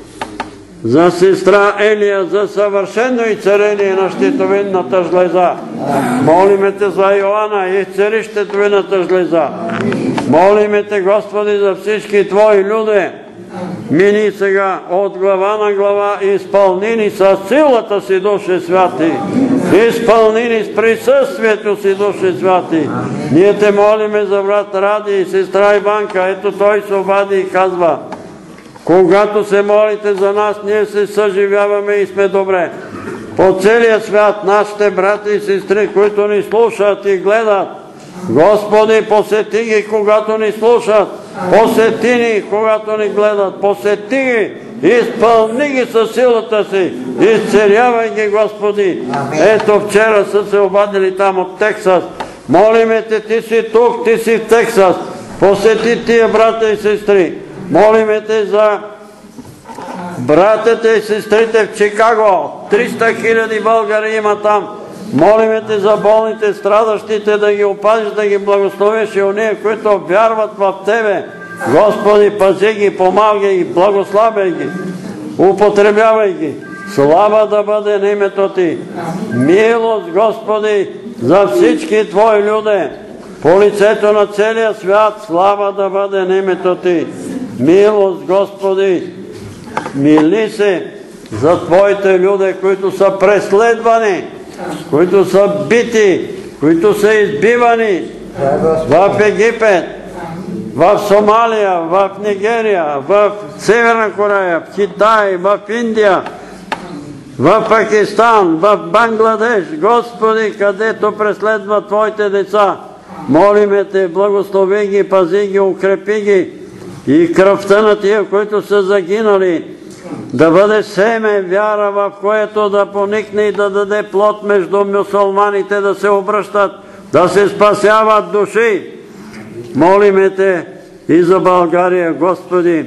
за сестра Елия, за съвършено изцеление на щитовидната жлеза. Молиме Те за Йоанна, изцели щитовидната жлеза. Молиме Те, Господи, за всички Твои люди. Мини сега от глава на глава, изпълни ни със силата си, Душе Святи. Изпълни ни с присъствието си, Душе Святи. Ние Те молиме за брат Ради и сестра Иванка. Ето той се обади и казва: когато се молите за нас, ние се съживяваме и сме добре. По целия свят нашите брати и сестри, които ни слушат и гледат, Господи, посети ги, когато ни слушат. Посети ни, когато ни гледат. Посети ги, изпълни ги със силата си. Изцелявай ги, Господи. Ето вчера са се обадили там от Тексас. Молиме Те, Ти си тук, Ти си в Тексас. Посети тия брата и сестри. Молиме Те за братята и сестрите в Чикаго. триста хиляди българи има там. Молиме Те за болните, страдащите, да ги опазиш, да ги благословиш и ония, които вярват в Тебе. Господи, пази ги, помагай ги, благославяй ги, употребявай ги. Слава да бъде на името Ти. Милост, Господи, за всички Твои люди. По лицето на целия свят, слава да бъде на името Ти. Милост, Господи, мили се за Твоите люди, които са преследвани, които са бити, които са избивани в Египет, в Сомалия, в Нигерия, в Северна Корея, в Китай, в Индия, в Пакистан, в Бангладеш. Господи, където преследва Твоите деца, молиме Те, благослови ги, пази ги, укрепи ги и кръвта на тия, които са загинали, да бъде семе, вяра, в което да поникне и да даде плод между мюсюлманите, да се обръщат, да се спасяват души. Молиме Те и за България, Господи.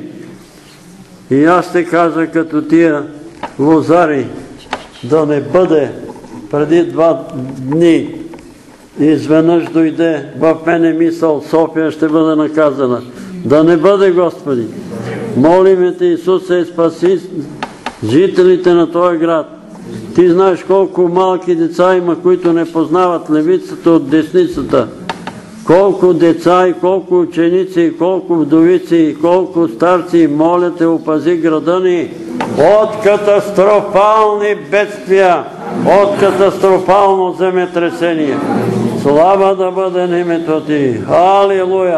И аз Те кажа, като тия лозари, да не бъде преди два дни изведнъж дойде в мене мисъл: София ще бъде наказана. Да не бъде, Господи. Молиме Те, Исусе, спаси жителите на този град. Ти знаеш колко малки деца има, които не познават левицата от десницата. Колко деца и колко ученици, и колко вдовици, и колко старци, моля те, опази града ни от катастрофални бедствия, от катастрофално земетресение. Слава да бъде на името ти. Алилуя!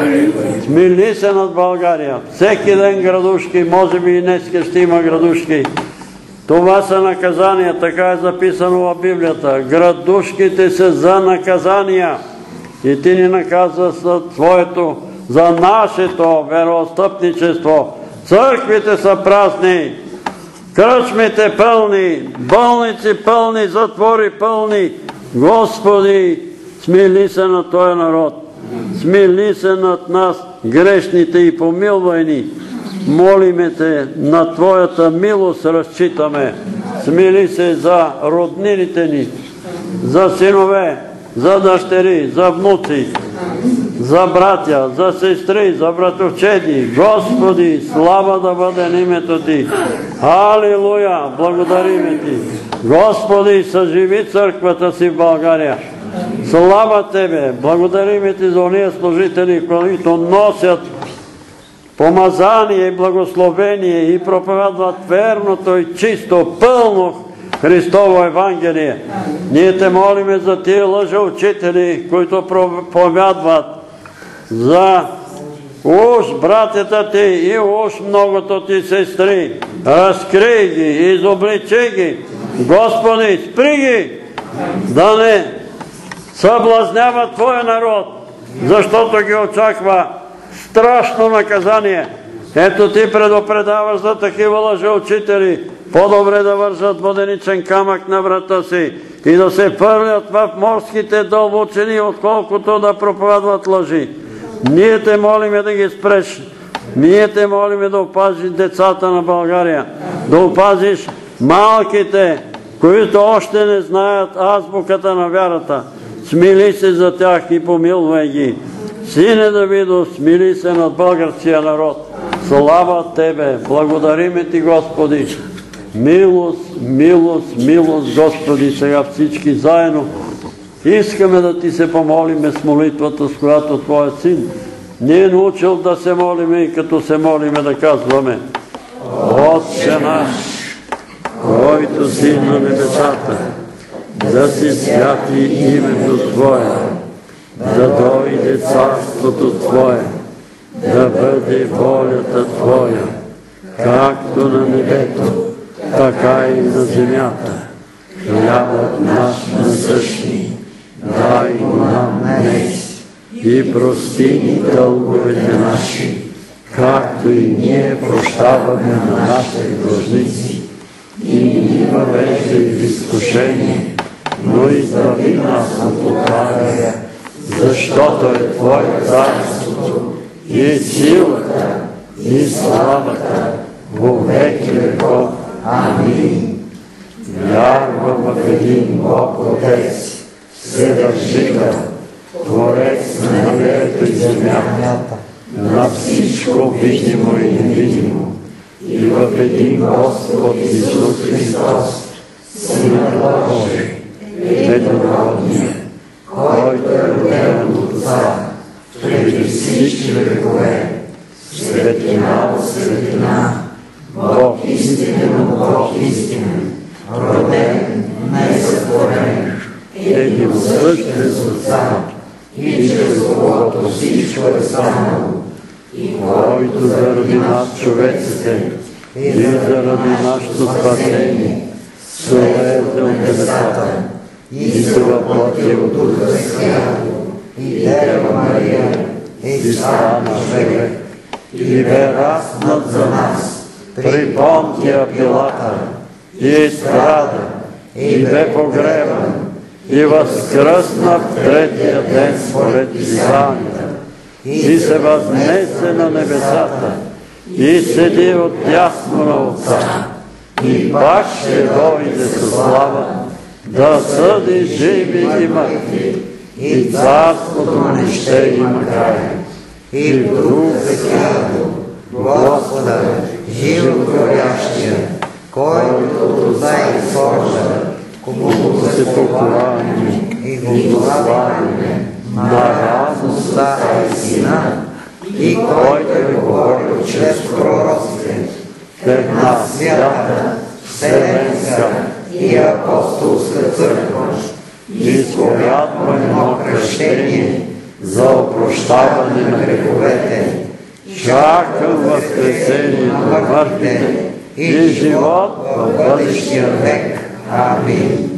Смили се над България. Всеки ден градушки, може би и днеска ще има градушки. Това са наказания, така е записано в Библията. Градушките са за наказания. И ти ни наказва за твоето, за нашето вероотстъпничество. Църквите са празни, кръчмите пълни, болници пълни, затвори пълни. Господи, смили се на този народ. Смили се над нас, грешните, и помилвай ни. Молиме те, на Твоята милост разчитаме. Смили се за роднините ни, за синове, за дъщери, за внуци, за братя, за сестри, за братовчеди. Господи, слава да бъде на името Ти. Алилуя, благодариме Ти. Господи, съживи църквата си в България. Слава Тебе, благодариме Ти за ония служители, които носят помазание и благословение и проповядват верното и чисто, пълно Христово Евангелие. Ние те молиме за тия лъжеучители, които проповядват за уж братята ти и уж многото ти сестри. Разкрий ги, изобличи ги. Господи, спри ги, да не съблазнява Твоя народ, защото ги очаква страшно наказание. Ето ти предупредаваш за такива лъжеучители. По-добре да вържат воденичен камък на врата си и да се пърлят в морските дълбочини, отколкото да проповядват лъжи. Ние те молиме да ги спреш. Ние те молиме да опазиш децата на България, да опазиш малките, които още не знаят азбуката на вярата. Смили се за тях и помилвай ги. Сине Давидо, смили се над българския народ. Слава Тебе! Благодариме Ти, Господи! Милост, милост, милост, Господи, сега всички заедно искаме да Ти се помолиме с молитвата, с която Твоя Син ни е научил да се молиме и като се молиме да казваме: Отче наш, който си на небесата, да се святи името Твое, да дойде царството Твое, да бъде волята Твоя, както на небето, така и на земята. Хлябът наш насъщни, дай го нам днес и прости ни дълговете наши, както и ние прощаваме на нашите длъжници. И не ни въвеждай в изкушение, но избави нас от лукавия, защото е Твое царството и силата и славата во веки веков. Амин. Вярвам в един Бог Отец, Вседържител, Творец на небето и земята, на всичко видимо и невидимо, и в един Господ Исус Христос, Синът Божий, единородния, който е роден от Отца преди всички векове, светлина от светлина, Бог истинен от Бог истинен, роден, несътворен, единосъщен с Отца, и чрез когото всичко е станало, и който заради нас човеците и заради нашето спасение слезе от небесата и се въплъти от Духа Святого и Дева Мария и стана човек и бе разнат за нас при Понтия Пилата и страда и бе погребан и възкръсна в третия ден според Писанията и се възнесе на небесата и седи отдясно на Отца и пак ще дойде със слава да съди живи и мъртви, и царството не ще има край. И в дух свято Господа, животворящия,
който за изхожда, комуто се покланяме и го славяме на радостта и Сина, и който е говорил чрез пророците в една свята, вселенска и апостолска църква, и изповядва едно кръщение за опрощаване на греховете, чакам възкресение на мъртвите и живот в бъдещия век. Амин.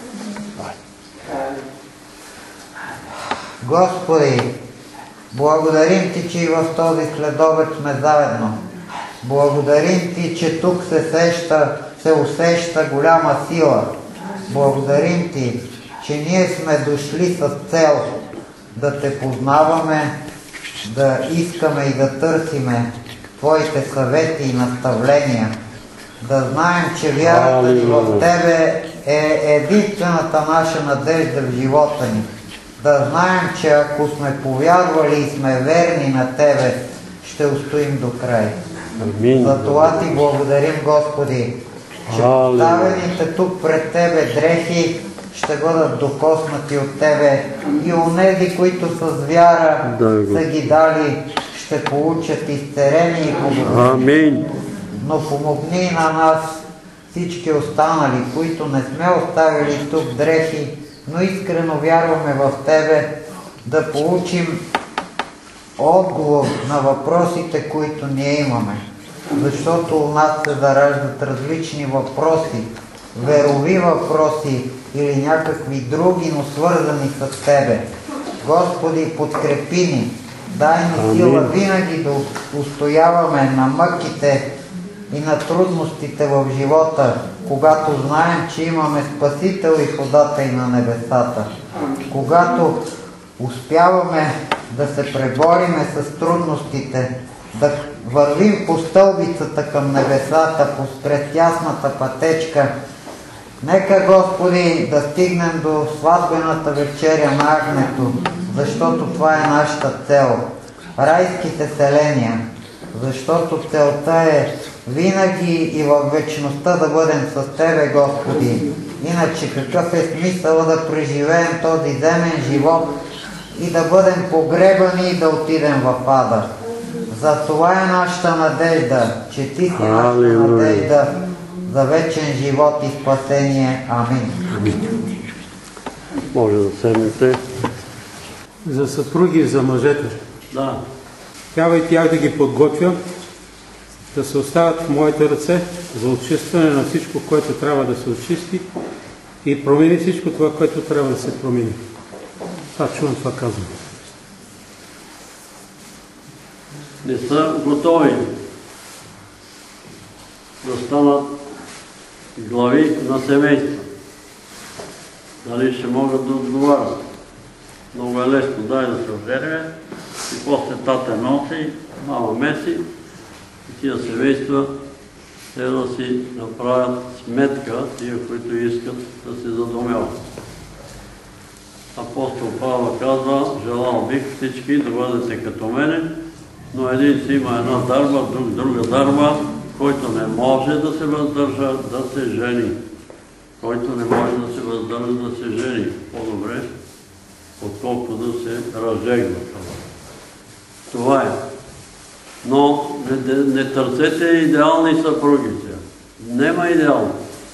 Господи, благодарим Ти, че и в този следобед сме заедно. Благодарим Ти, че тук се сеща, се усеща голяма сила. Благодарим Ти, че ние сме дошли с цел да Те познаваме, да искаме и да търсиме Твоите съвети и наставления, да знаем, че вярата ни в Тебе е единствената наша надежда в живота ни. Да знаем, че ако сме повярвали и сме верни на Тебе, ще устоим до край.
Амин.
За това Ти благодарим, Господи, че поставените тук пред Тебе дрехи ще бъдат докоснати от Тебе и онези, които с вяра са ги дали, ще получат изцеление и подобрение.
Амин.
Но помогни на нас, всички останали, които не сме оставили тук дрехи, но искрено вярваме в Тебе, да получим отговор на въпросите, които ние имаме. Защото у нас се зараждат различни въпроси, верови въпроси или някакви други, но свързани с Тебе. Господи, подкрепи ни, дай ни сила винаги да устояваме на мъките и на трудностите в живота, когато знаем, че имаме Спасител и ходата и на небесата. Когато успяваме да се пребориме с трудностите, да вървим по стълбицата към небесата, през тясната пътечка. Нека, Господи, да стигнем до сватбената вечеря на Агнето, защото това е нашата цел. Райските селения, защото целта е винаги и в вечността да бъдем с Тебе, Господи. Иначе какъв е смисъл да преживеем този земен живот и да бъдем погребани и да отидем в ада? За това е нашата надежда, че Ти си нашата надежда за вечен живот и спасение. Амин.
Амин. Може да седнете.
За съпруги и за мъжете.
Да.
Трябва и тях да ги подготвя, да се оставят в моите ръце за очистване на всичко, което трябва да се очисти и промени всичко това, което трябва да се промени. Това чувам, това казвам.
Не са готови да станат глави на семейства. Дали ще могат да отговарят? Много е лесно, дай да се оженим и после тата носи, мама меси и тия семейства те да си направят сметка, тия, които искат да се задумяват. Апостол Павел казва, желал бих всички да бъдете като мене, но един си има една дарба, друг друга дарба, който не може да се въздържа да се жени. Който не може да се въздържа да се жени. По-добре, отколкото да се разжегва. Това е. Но не, не търсете идеални съпруги. Нема идеално.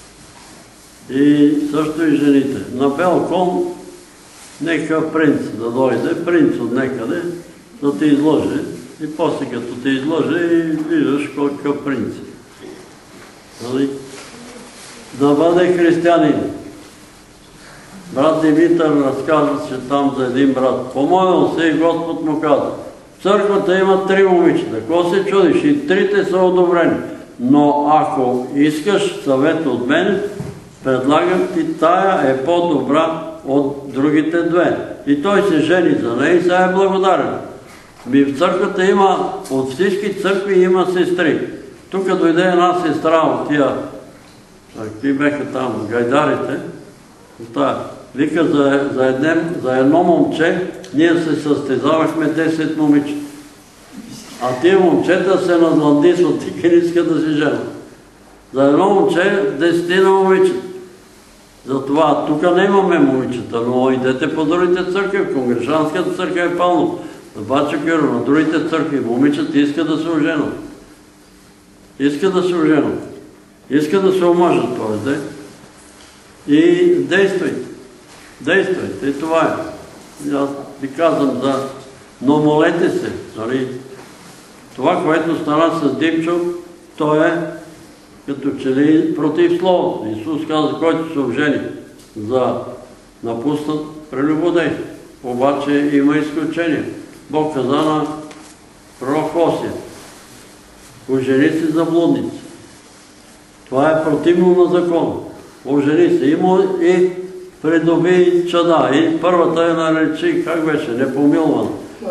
И също и жените. На бел кон нека принц да дойде, принц от некъде, да те изложи. И после като те изложи и виждаш колко принц. Нали? Да бъде християнин. Брат Димитър разказва, че там за един брат помолил се и Господ му каза, в църквата има три момичета. Какво се чудиш? И трите са одобрени. Но ако искаш съвет от мен, предлагам ти, тая е по-добра от другите две. И той се жени за нея и сега е благодарен. Ми в църквата има, от всички църкви има сестри. Тук дойде една сестра от тия, какви беха там, гайдарите, вика за, за, едне, за едно момче, ние се състезавахме десет момичета. А тия момчета се надландисват и не искат да се женят. За едно момче, десетина момичета. Затова тук нямаме момичета, но идете по другите църкви, в Конгрешанската църква е пълно. На Бачо Киро, на другите църкви, момичета искат да се оженят. Искат да се оженят. Искат да се омъжат, т.е. И действайте. Действайте. И това е. Аз ви казвам за... Но молете се. Нали? Това, което стана с Димчо, то е като че ли против Словото. Исус каза, който се ожени за напуснат прелюбодей. Обаче има изключение. Бог каза на пророк Осия: ожени се за блудници. Това е противно на закона. Ожени се. Има и придоби чада. И първата е наречи, как беше, непомилвана.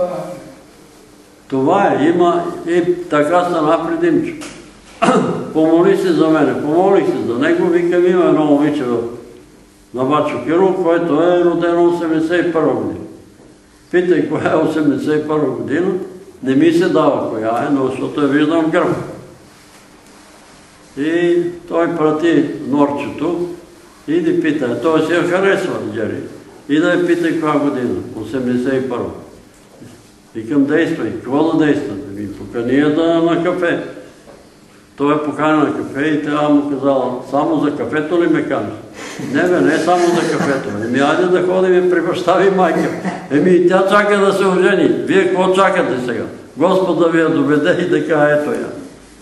Това е. Има и така стана при Димчо. Помоли се за мене. Помолих се за него. Викам, има едно момиче на Бачо Киро, което е родено осемдесет и първа година. Питай коя е осемдесет и първа година. Не ми се дава коя е, но защото я виждам гръб. И той прати норчето и да пита. Той си я харесва, Джери. И да я питай коя година. осемдесет и първа. Викам, действай. Какво да действа? Ви покани я да на кафе. Той е поканен на кафе и тя му казала: само за кафето ли ме каниш? Не бе, не само за кафето. Еми, айде да ходим при баща ви майка. Еми, тя чака да се ожени. Вие какво чакате сега? Господ да ви я доведе и да каже, ето я.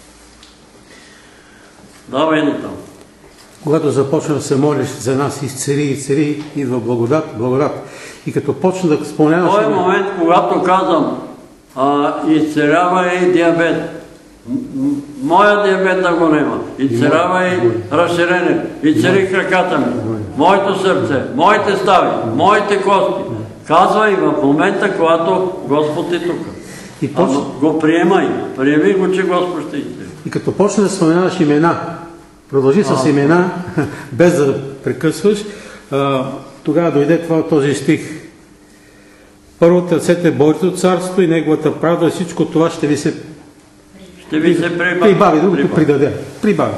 Давай на там.
Когато започна да се молиш за нас, изцели, изцели, идва благодат, благодат. И като почна да споменаваш...
В този момент, когато казвам, изцелява и диабет, моя диабет да го нема, изцелява и разширение, изцели краката ми, моето сърце, моите стави, моите кости. Казва и в момента, когато Господ е тук. И поч... го приемай, приеми го, че Господ ще изцели.
И като почна да споменаваш имена, продължи с имена, без да прекъсваш, тогава дойде това, този стих. Първо търсете Божието царство и Неговата правда, всичко това ще ви се
ще ви се прибави.
Прибави, другото придаде. Прибави.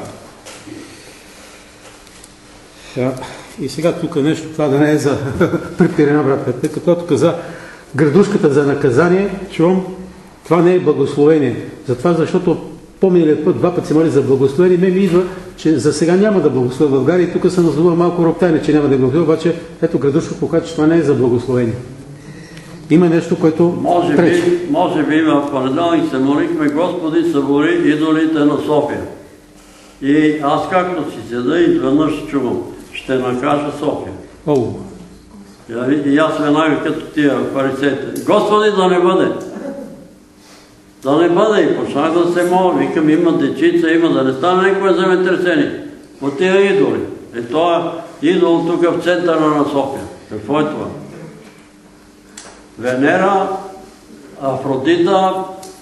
И сега тук нещо, това да не е за припирена, брат Петър, като каза градушката за наказание, чувам, това не е благословение. Затова, защото по-миналият път, два пъти се моли за благословение, ме ми идва, че за сега няма да благословя в България и тук съм назовал малко роптайне, че няма да благословя, обаче ето градушка показва, че това не е за благословение. Има нещо, което
може
пречи.
Би, може би в понеделник се молихме: Господи, събори идолите на София. И аз както си седа, изведнъж чувам: ще накажа София.
О.
И аз веднага като тия фарисеите: Господи, да не бъде. Да не бъде. И почнах да се моля. Викам, има дечица, има да не стане някое земетресение от тия идоли. И това е идол тук в центъра на София. Какво е това? Венера, Афродита,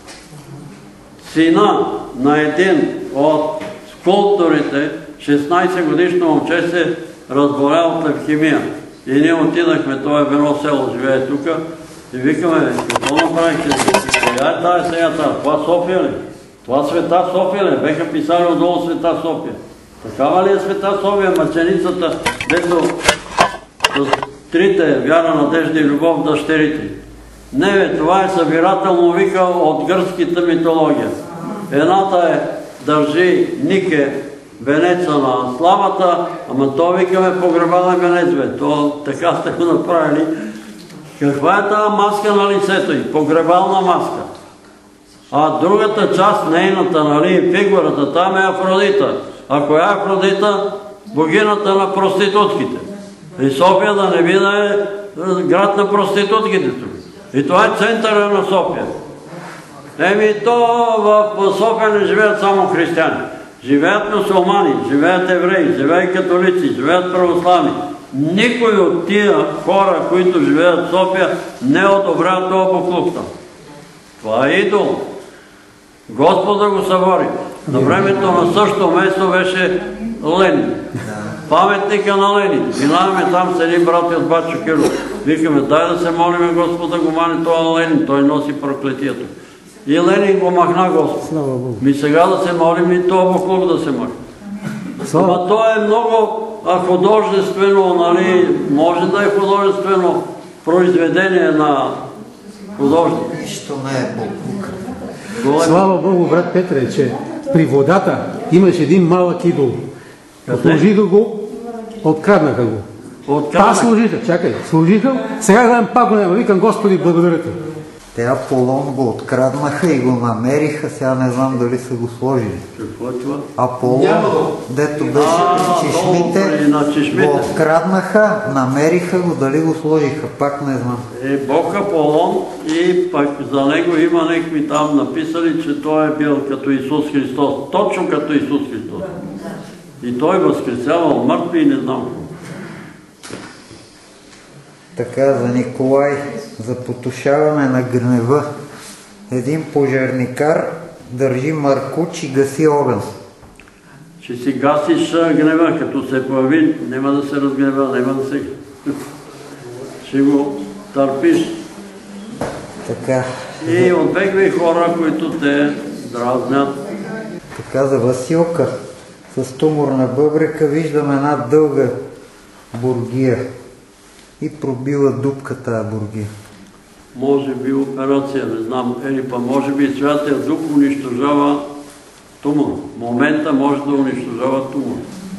сина на един от скулпторите, шестнайсет годишно момче, се разболя от левкемия. И ние отидахме, това е в едно село, живее тук, и викаме: какво направихте? Сега е тази, сега тази. Това София ли? Това Света София ли? Беха писали отдолу Света София. Такава ли е Света София, мъченицата, дето с трите: вяра, надежда и любов, дъщерите? Не бе, това е събирателно вика от гръцката митология. Едната е: държи Нике венеца на славата, ама то викаме погребален венец, бе. То така сте го направили. Каква е тази маска на лицето й? Погребална маска. А другата част, нейната, нали, фигурата, там е Афродита. А коя е Афродита? Богинята на проститутките. И София да не би да е град на проститутките тук. И това е центъра на София. Еми, то в София не живеят само християни. Живеят мюсюлмани, живеят евреи, живеят католици, живеят православни. Никой от тия хора, които живеят в София, не одобрява това буклук там. Това е идол. Господ да го събори. На времето на същото место беше Ленин. Паметника на Ленин. Минаваме там с един брат от Бачо Киро. Викаме: дай да се молиме Господ да го мани това Ленин. Той носи проклетието. И Ленин го махна Господ. Ми сега да се молим и това буклук да се махне. Ама то е много а художествено, нали, може да е художествено произведение на художник.
Нищо не е буклук.
Слава Богу, брат Петре, че при водата имаш един малък идол. Служиха го, откраднаха го. Пак служиха, чакай, служиха, сега гледам пак го няма, викам Господи, благодаря ти.
Те Аполон го откраднаха и го намериха, сега не знам дали са го сложили.
Какво е това?
Аполон, дето беше при чешмите, го откраднаха, намериха го, дали го сложиха, пак не знам.
Е, Бог Аполон и пак за него има някакви там написали, че той е бил като Исус Христос, точно като Исус Христос. И той възкресявал мъртви и не знам.
Така, за Николай, за потушаване на гнева. Един пожарникар държи маркуч и гаси огън.
Ще си гасиш гнева, като се появи, няма да се разгнева, няма да се... Ще го търпиш.
Така.
И отбегвай хора, които те дразнят.
Така, за Василка, с тумор на бъбрека, виждам една дълга бургия. И пробила дупка тая бургия.
Може би операция, не знам. Или па може би Святия Дух унищожава тумор. В момента може да унищожава тумор.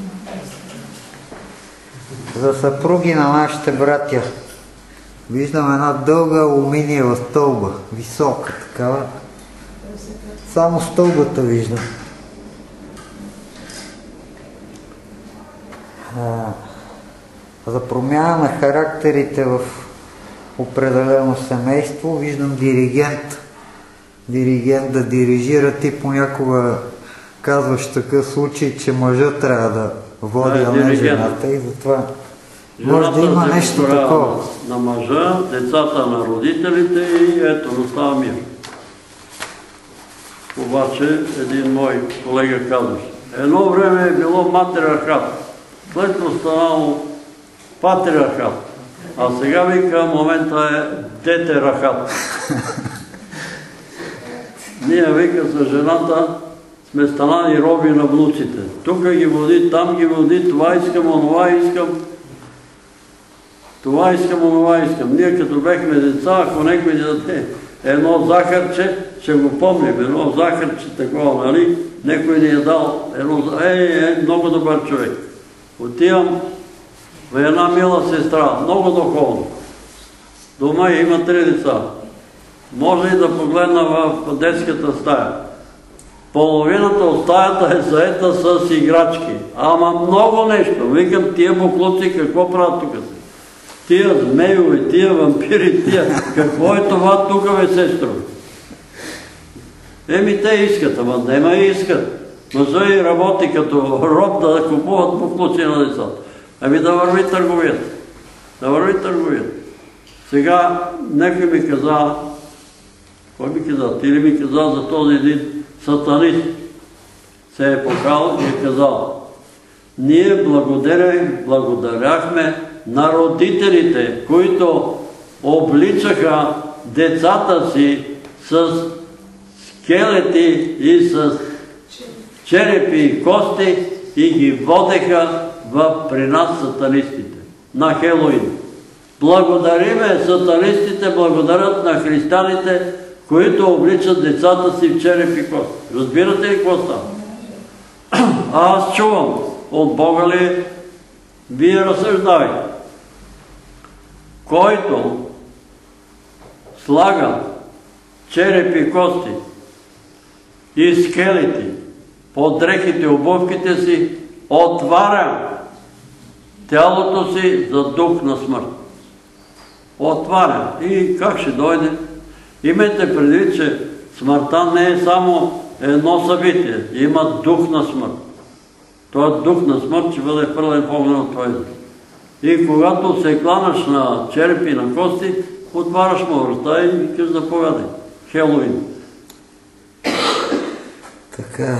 За съпруги на нашите братя. Виждам една дълга алуминиева стълба. Висока такава. Само стълбата виждам. За промяна на характерите в определено семейство виждам диригент. Диригент да дирижира, ти понякога казваш в такъв случай, че мъжът трябва да води, а не жената, и затова може да има нещо такова.
На мъжа, децата на родителите и ето настава мир. Обаче един мой колега казваше, едно време е било матриархат, след това станало патриархат, а сега вика момента е детерахат. Ние вика за жената сме станали роби на внуците. Тук ги води, там ги води, това искам, онова искам. Това искам, онова искам. Ние като бехме деца, ако някой ни даде едно захарче, ще го помним. Едно захарче такова, нали? Некой ни е дал едно захарче. Ей, е, много добър човек. Отивам в една мила сестра, много духовно. Дома има три деца. Може и да погледна в детската стая. Половината от стаята е заета с играчки. Ама много нещо. Викам, тия буклуци какво правят тук? Тия змееве, тия вампири, тия... Какво е това тук, бе, сестро? Еми, те искат, ама нема и искат. Мъжа и работи като роб да купуват буклуци на децата. Ами да върви търговията. Да върви търговията. Сега някой ми каза, кой ми каза? Ти ли ми каза за този един сатанист? Се е покал и е казал, ние благодаряхме на родителите, които обличаха децата си с скелети и с черепи и кости и ги водеха в при нас сатанистите на Хелоуин. Благодариме сатанистите, благодарят на християните, които обличат децата си в череп и кост. Разбирате ли какво става? Аз чувам, от Бога ли вие разсъждавайте. Който слага череп и кости и скелети под дрехите и обувките си, отваря тялото си за дух на смърт. Отваря. И как ще дойде? Имайте предвид, че смъртта не е само едно събитие. Има дух на смърт. Този дух на смърт ще бъде хвърлен в огъня от твоя. И когато се кланаш на черепи и на кости, отваряш му врата и викаш заповядай. Хелоуин.
Така...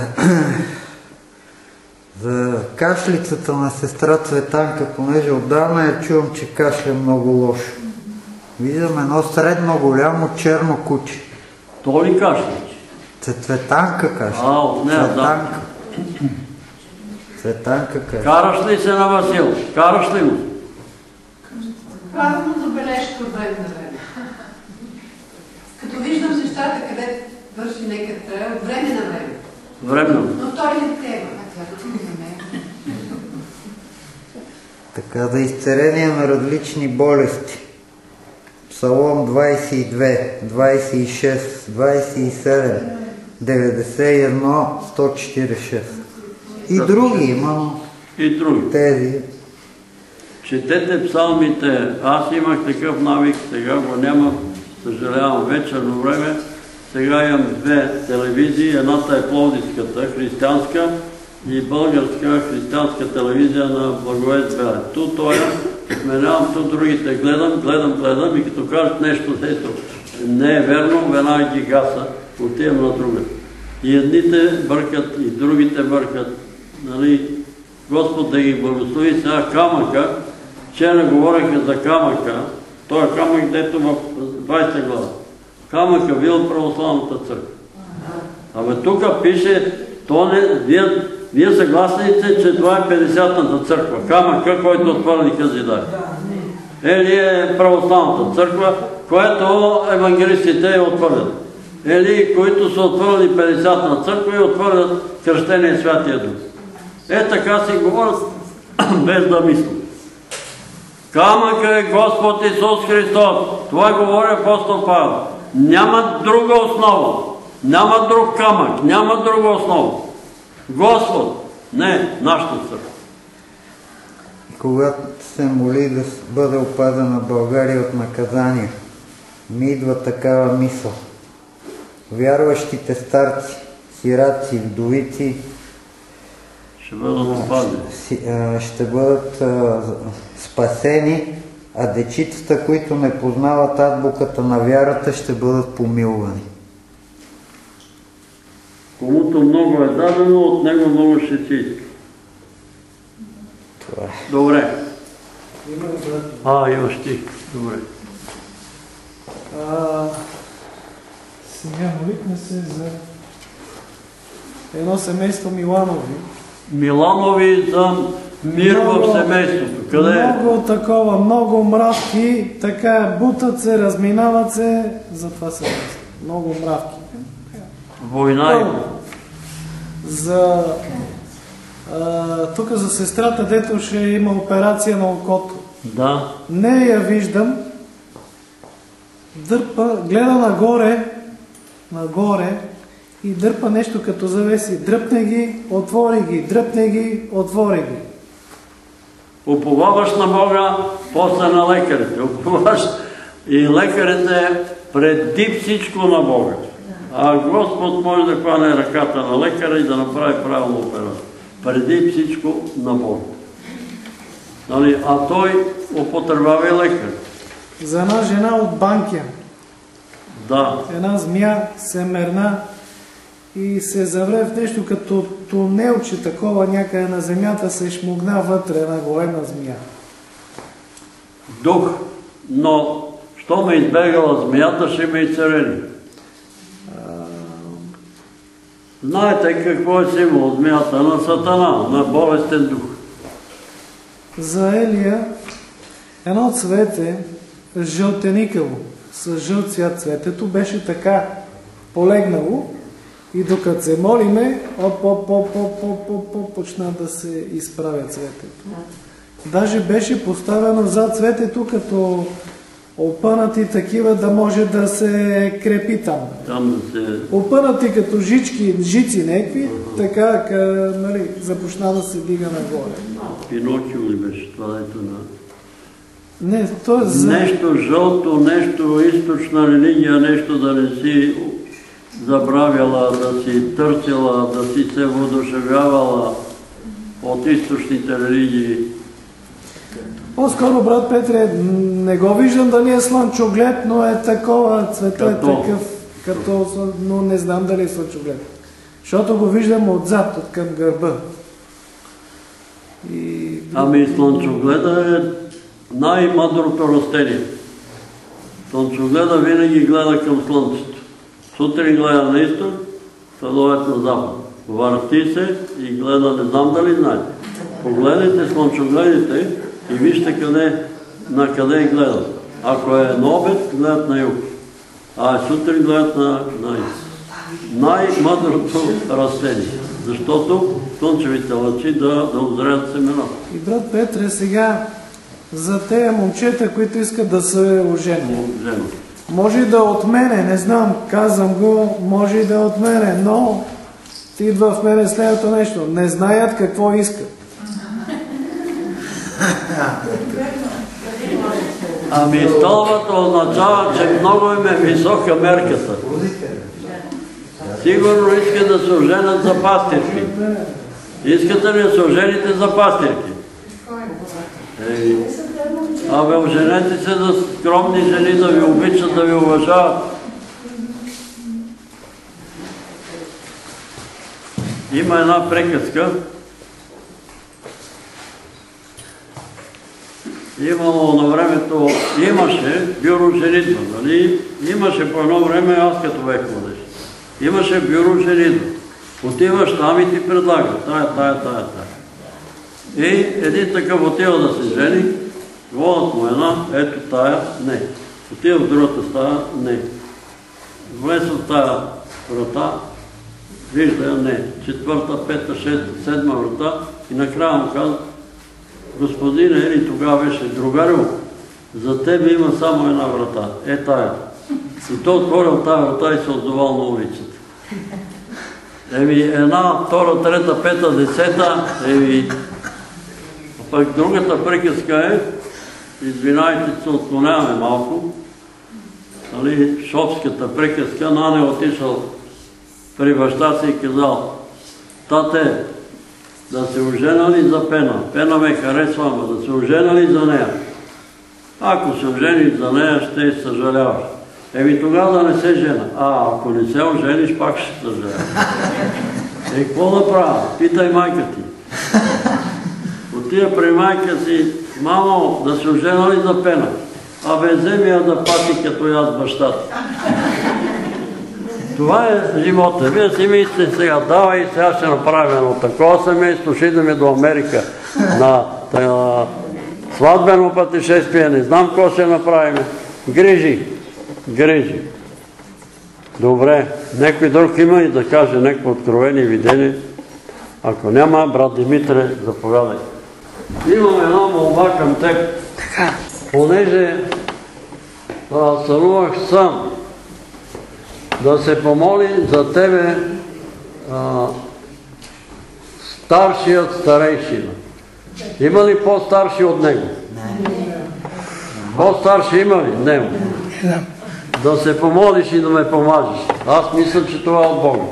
За кашлицата на сестра Цветанка, понеже отдавна я чувам, че кашля много лошо. Виждам едно средно голямо черно куче.
То ли кашля?
Цветанка кашля.
А, от нея, да.
Цветанка къде?
Караш ли се на Васил? Караш ли му?
Правилно забележка от време на време. Като виждам нещата, къде върши нека трябва, от време на време.
Временно.
Но той не тема. А тя да не ме.
Така, за изцеление на различни болести. Псалом двадесет и две, двадесет и шест, двадесет и седем, деветдесет и едно, сто четиридесет и шест. И други имам.
И други.
Тези.
Четете псалмите. Аз имах такъв навик, сега го нямам. Съжалявам, вечерно време. Сега имам две телевизии. Едната е пловдивската, християнска, и българска християнска телевизия на Благовест Беле. Ту това сменявам, ту другите гледам, гледам, гледам и като кажат нещо, ето, не е верно, веднага ги гаса, отивам на друга. И едните бъркат, и другите бъркат. Нали? Господ да ги благослови. Сега камъка, вчера говореха за камъка, той е камък, дето в двадесета глава. Камъка бил православната църква. Абе тук пише, то не, вие, вие съгласни сте, че това е петдесетната църква. Камъка, който отвърли Зидари. Или е православната църква, което евангелистите отвърлят. Или които са отвърли петдесетна църква и отвърлят кръщение Святия Дух. Е така си говорят, без да мислят. Камъка е Господ Исус Христос. Това говори апостол Павел. Няма друга основа. Няма друг камък. Няма друга основа. Господ. Не, нашата църква.
Когато се моли да бъде опазена България от наказание, ми идва такава мисъл. Вярващите старци, сираци, вдовици
ще бъдат опазени.
Ще бъдат а, спасени, а дечицата, които не познават азбуката на вярата, ще бъдат помилвани.
Комуто много е дадено, от него много ще си иска.
Това е.
Добре. А, имаш ти. Добре.
А, сега молихме се за едно семейство Миланови.
Миланови за мир в семейството. Къде е?
Много такова, много мравки, така бутат се, разминават се, затова семейство. Много мравки.
Война има.
За тук за сестрата, дето ще има операция на окото.
Да.
Не я виждам. Дърпа, гледа нагоре, нагоре и дърпа нещо като завеси. Дръпне ги, отвори ги, дръпне ги, отвори ги.
Уповаваш на Бога, после на лекарите. Уповаваш и лекарите преди всичко на Бога. А Господ може да хване ръката на лекара и да направи правилно операция. Преди всичко на Бога. Нали? А той употребява и лекар.
За една жена от Банкя.
Да.
Една змия се мерна и се завре в нещо като тунелче такова някъде на земята, се шмугна вътре една голема змия.
Дух. Но, що ме избегала змията, ще ме изцелени. Знаете какво е символ от змията? На Сатана, на болестен дух.
За Елия едно цвете, жълтеникаво, с жълт цвят цветето, беше така полегнало и докато се молиме, оп, оп, оп, оп, оп, оп, оп, почна да се изправя цветето. Даже беше поставено зад цветето като опънати такива, да може да се крепи там.
Там да се...
Опънати като жички, жици некви, така, къ, нали, започна да се дига нагоре.
Пинокио ли беше това, ето на...
Не, то е за...
Нещо жълто, нещо източна религия, нещо да не си забравяла, да си търсила, да си се воодушевявала от източните религии.
По-скоро, брат Петре, не го виждам да ни е слънчоглед, но е такова, цвета е такъв, като, но не знам дали е слънчоглед. Защото го виждам отзад, от към гърба. И...
Ами слънчогледа е най-мъдрото растение. Слънчогледа винаги гледа към слънцето. Сутрин гледа на изток, следобед на запад. Върти се и гледа, не знам дали знаете. Погледнете слънчогледите и вижте къде, на къде гледат. Ако е на обед, гледат на юг. А сутрин гледат на, на най-мъдрото растение. Защото слънчевите лъчи да, да озреят семената.
И брат Петре, сега за тези момчета, които искат да се оженят. Може и да от мене, не знам, казвам го, може и да от мене, но ти идва в мене следното нещо. Не знаят какво искат.
Ами столбата означава, че много им е висока мерката. Сигурно искат да се оженят за пастирки. Искате ли да се ожените за пастирки? Ей, абе, оженете се за скромни жени, да ви обичат, да ви уважават. Има една приказка. Имало на времето, имаше бюро женитба, нали? Имаше по едно време, аз като бях младеж. Имаше бюро женитба. Отиваш там и ти предлага, тая, тая, тая, тая. И един такъв отива да се жени, водят му една, ето тая, не. Отива в другата стая, не. Влезе в тая врата, вижда я, не. Четвърта, пета, шеста, седма врата и накрая му казва: господине, или тогава беше другарю, за тебе има само една врата. Е тая. И той отворил тая врата и се отзовал на улицата. Еми една, втора, трета, пета, десета, еми... А пък другата приказка е, извинайте, се отклоняваме малко, нали, шопската приказка, Нане отишъл при баща си и казал: тате, да се оженали за Пена. Пена ме харесва, ама да се оженали за нея. Ако се ожениш за нея, ще съжаляваш. Еми тогава да не се жена. А, ако не се ожениш, пак ще съжаляваш. Е, какво да правя? Питай майка ти. Отива при майка си: мамо, да се оженали за Пена. Абе, вземи я да пати като и аз бащата. Това е живота. Вие си мислите сега, давай, сега ще направим едно такова семейство, ще идеме до Америка на сватбено пътешествие, не знам какво ще направим. Грижи, грижи. Добре, некой друг има и да каже някакво откровение, видение. Ако няма, брат Димитре, заповядай. Имам една молба към теб. Понеже сънувах сам да се помоли за тебе а, старшият старейшина. Има ли по-старши от него? По-старши има ли? Нема. Да се помолиш и да ме помажеш. Аз мисля, че това е от Бога.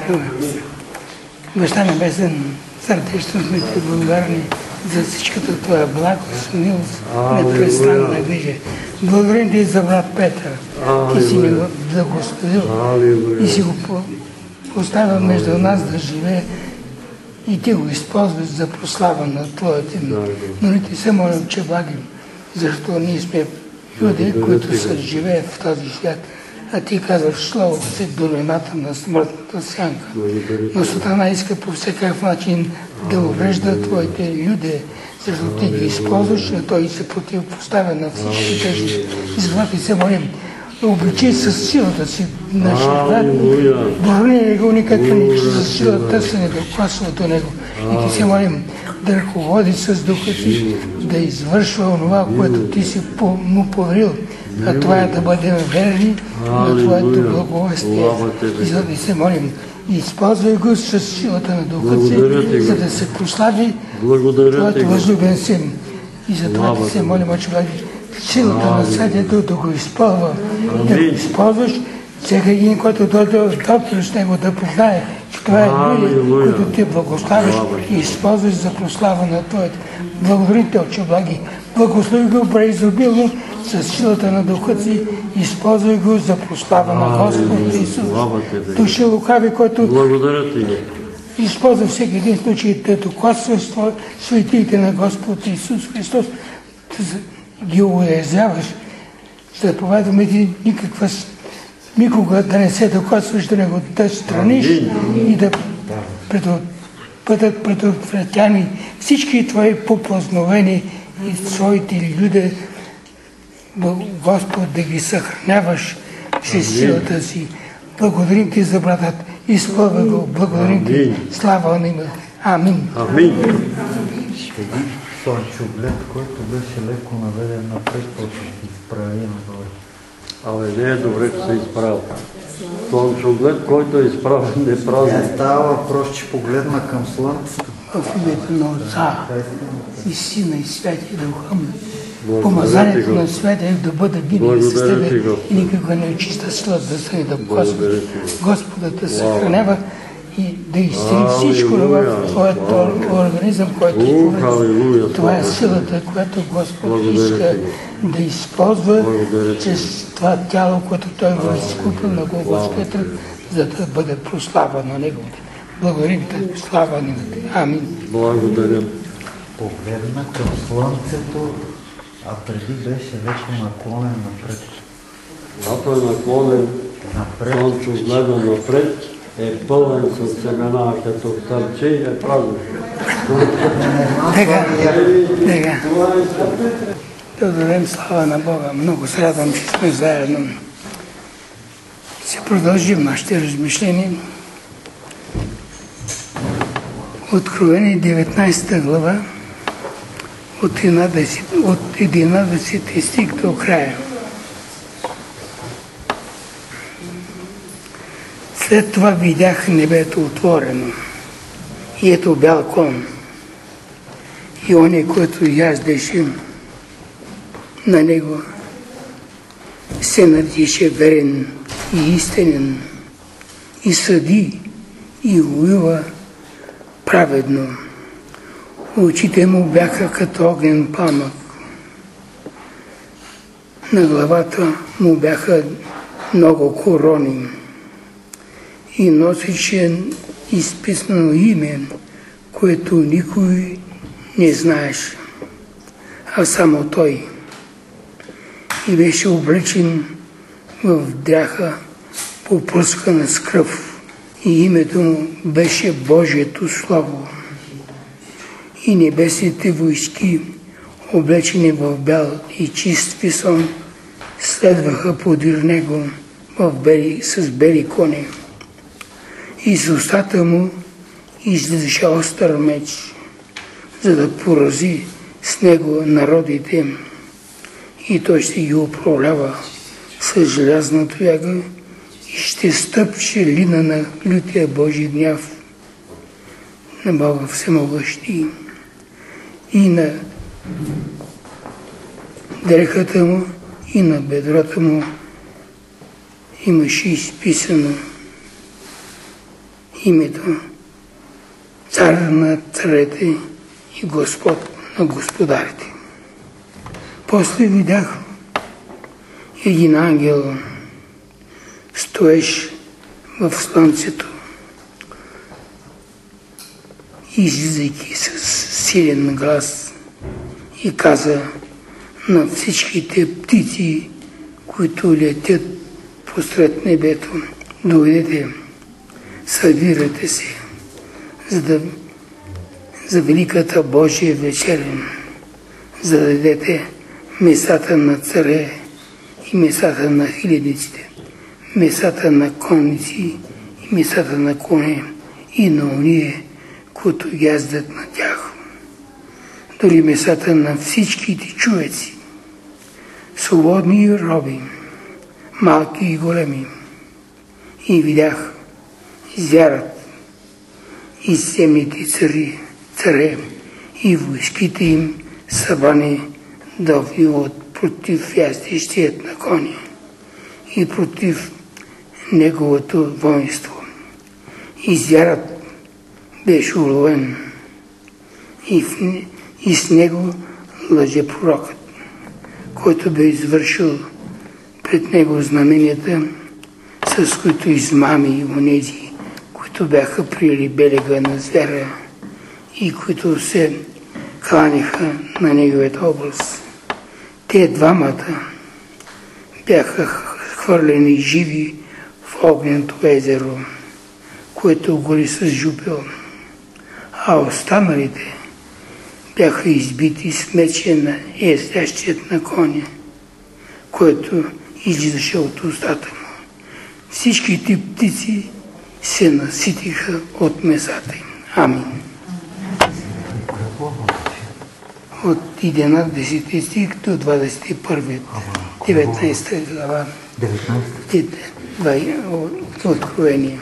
Баща Небесен, сърдечно сме ти благодарни за всичката твоя благост, милост, непрестанна грижа. Благодарим ти за брат Петър. Ти си ни го благословил и си го поставил между нас да живее и ти го използваш за прослава на твоето име. Но ни ти се молим, че благим, защото ние сме люди, които са живеят в този свят. А ти казваш, слово си долината на смъртната сянка. Но Сатана иска по всякакъв начин да уврежда твоите люди, защото ти ги използваш, а той се противопоставя на всички тези. И затова ти се молим, обличи със силата си нашия брат. Благодаря го никаква ни със сила търсене до класовото него. И ти се молим да ръководи с духа си, да извършва онова, което ти си му поверил. А това е да бъдем верни на твоето благовестие. И за да се молим, използвай го с силата на духа си, за да се прослави твоето възлюбен син. И за това да се молим, че силата на съдието да го използва, да го използваш, всеки един, който дойде в доктор с него, да познае, че това е люди, които ти благославиш и използваш за прослава на твоето. Благодарим те, Отче благи. Благослови го преизобилно с силата на духа си, използвай го за прослава на Господ Исус. Душа лукави, който използва всеки един случай да докладства светиите на Господ Исус Христос, ги уязвяваш, за да поведаме ти никаква никога да не се докосваш, да не го да страниш и да бъдат предотвратяни всички твои попразновени и твоите люди, Господ, да ги съхраняваш чрез силата си. Благодарим ти за братът и слава го. Благодарим ти. Слава на името. Амин.
Амин.
Един слънчоглед, който беше леко наведен напред, който ще изправи нагоре.
Абе, не е добре, че се изправил. Слънчоглед, който е изправен, не прави.
Не става въпрос, че погледна към слънцето.
В името на Отца и Сина и Святия Духа, помазанието на Святия да бъде винаги с тебе и никога не очиста силата да да Господи. Господа да съхранява и да изцели всичко в твоят организъм, който ти поведе. Това е силата, която Господ иска да използва чрез това тяло, което Той го изкупил на Голгофа, за да бъде прослава на Неговите. Благодарим те, слава ни. Амин.
Благодаря.
Погледна към слънцето, а преди беше леко наклонен напред.
Когато е наклонен, слънчо гледа напред, е пълен с семена, като сърче и е празен.
Така, така. Да дадем слава на Бога. Много се радвам, че сме заедно. Ще продължим нашите размишления. Откровение деветнайсета глава от единадесети стих до края. След това видях небето отворено и ето бял кон. И оня, който яздеше на него, се наричаше верен и истинен и съди и воюва праведно. Очите му бяха като огнен пламък. На главата му бяха много корони и носеше изписано име, което никой не знаеше, а само той. И беше облечен в дряха, попръскана с кръв, и името му беше Божието Слово. И небесните войски, облечени в бял и чист фисон, следваха подир него в бели, с бели кони. И с устата му излизаше остър меч, за да порази с него народите. И той ще ги управлява с желязна тояга и ще стъпче лина на лютия Божий гняв на Бога Всемогъщи. И на дрехата му и на бедрата му имаше изписано името Цар на царете и Господ на господарите. После видях един ангел, стоеш в слънцето, излизайки с силен глас, и каза на всичките птици, които летят посред небето: дойдете, събирате се, за да за великата Божия вечеря, за да дадете месата на царе и месата на хилядниците, месата на конници и месата на коне и на оние, които яздат на тях, дори месата на всичките човеци, свободни и роби, малки и големи. И видях звярат и земните цари, царе и войските им събрани да воюват против яздещият на коня и против неговото воинство. И звярат беше уловен и, в, и с него лъжепророкът, който бе извършил пред него знаменията, с които измами и онези, които бяха приели белега на звяра и които се кланяха на неговият образ. Те двамата бяха хвърлени живи в огненото езеро, което голи с жупел, а останалите бяха избити с меча на ездящият на коня, който излизаше от устата му. Всички ти птици се наситиха от месата им. Амин. От единадесети стих до двадесет и първи, деветнадесета глава, от Откровение.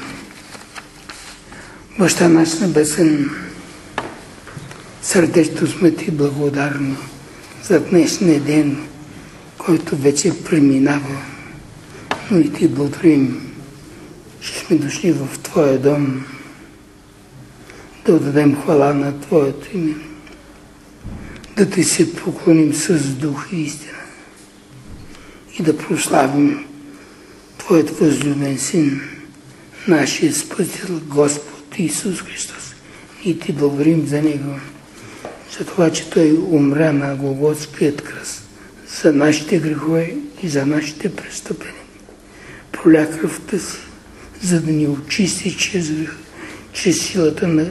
Баща наш небесен, сърдечно сме ти благодарни за днешния ден, който вече преминава, но и ти благодарим, че сме дошли в Твоя дом, да отдадем хвала на Твоето име, да ти се поклоним с дух и истина и да прославим Твоят възлюбен Син, нашия Спасител Господ Исус Христос. И ти благодарим за Него, за това, че Той умря на Голготският кръст за нашите грехове и за нашите престъпления. Проля кръвта си, за да ни очисти чрез греха, чрез силата на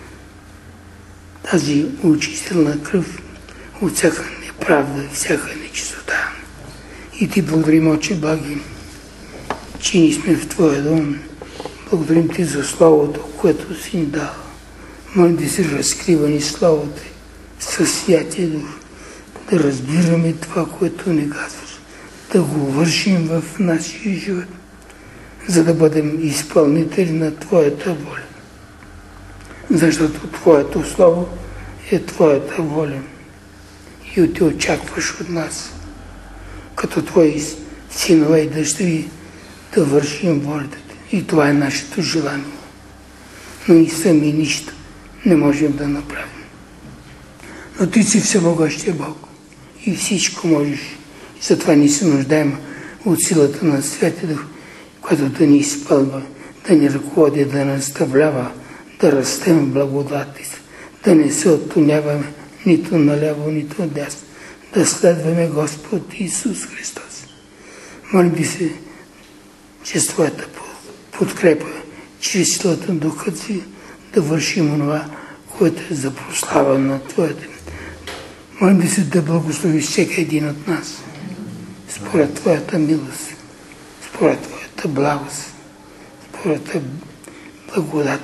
тази очистителна кръв от всяка неправда и всяка нечистота. И ти благодарим, Отче благи, че ние сме в Твоя дом. Благодарим ти за Словото, което си ни дал. Молим да си разкривани Словото със Святия Дух, да разбираме това, което ни казваш, да го вършим в нашия живот, за да бъдем изпълнители на Твоята воля. Защото Твоето Слово е Твоята воля и ти очакваш от нас, като Твои синове и дъщери, да вършим волята ти. И това е нашето желание. Но и сами нищо не можем да направим. Но ти си всемогъщия Бог и всичко можеш. И затова ни се нуждаем от силата на Святия Дух, която да ни изпълва, да ни ръководи, да ни наставлява, да растем в благодати, да не се отклоняваме нито наляво, нито надясно, да следваме Господ Исус Христос. Молим ти се, че с Твоята подкрепа, чрез силата на Духа си, да вършим онова, което е за прослава на Твоята. Молим ти се да благослови всеки един от нас, според Твоята милост, според Твоята благост, според Твоята благодат.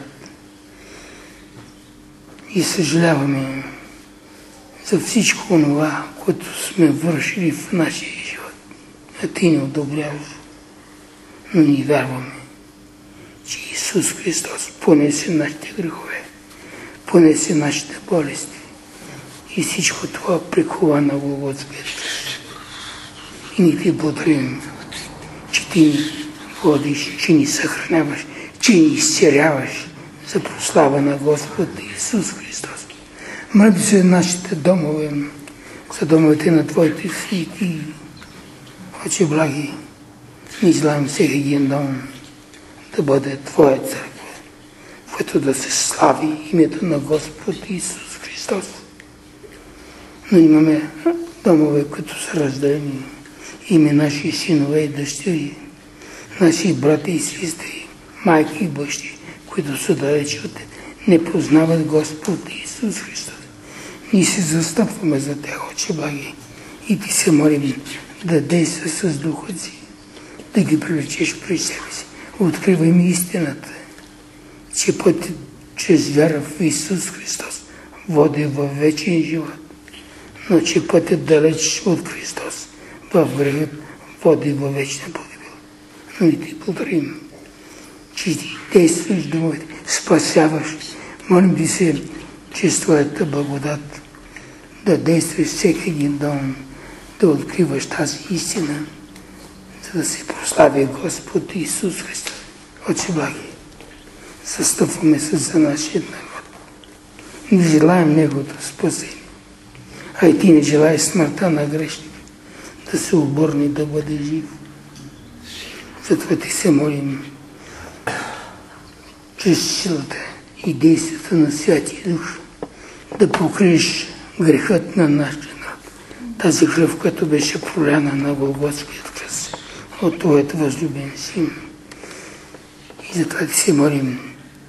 И съжаляваме за всичко това, което сме вършили в нашия живот. А ти не одобряваш, но ни вярваме, че Исус Христос понесе нашите грехове, понесе нашите болести и всичко това прикова на Голготския кръст. И ни ти благодарим, че ти ни водиш, че ни съхраняваш, че ни изцеляваш за прослава на Господ Исус Христос. Молим се нашите домове, за домовете на Твоите свити. Отче благи, ни желаем всеки един дом да бъде Твоя църква, в което да се слави името на Господ Исус Христос. Но имаме домове, които са разделени. Име наши синове и дъщери, наши брати и сестри, майки и бащи, които са далече от Тебе, не познават Господ Исус Христос. Ние се застъпваме за тях, Отче благи, и ти се молим да действа с духа си, да ги привлечеш при себе си. Откривай ми истината, че пътят чрез вяра в Исус Христос води във вечен живот, но че пътят далеч от Христос в греха води във вечна погибел. Но и ти благодарим, че ти действаш домовете, спасяваш. Молим ти се, чрез Твоята благодат да действаш всеки един дом, да откриваш тази истина, за да се прослави Господ Исус Христос. Отче благи, застъпваме се за нашия народ. Не желаем Неговото спасение, а и ти не желаеш смъртта на грешника, да се обърне, да бъде жив. Затова ти се молим, чрез силата и действията на Святия Дух, да покриеш грехът на нашия народ. Тази кръв, която беше проляна на Голготският кръст от Твоят възлюбен Син. И затова ти се молим,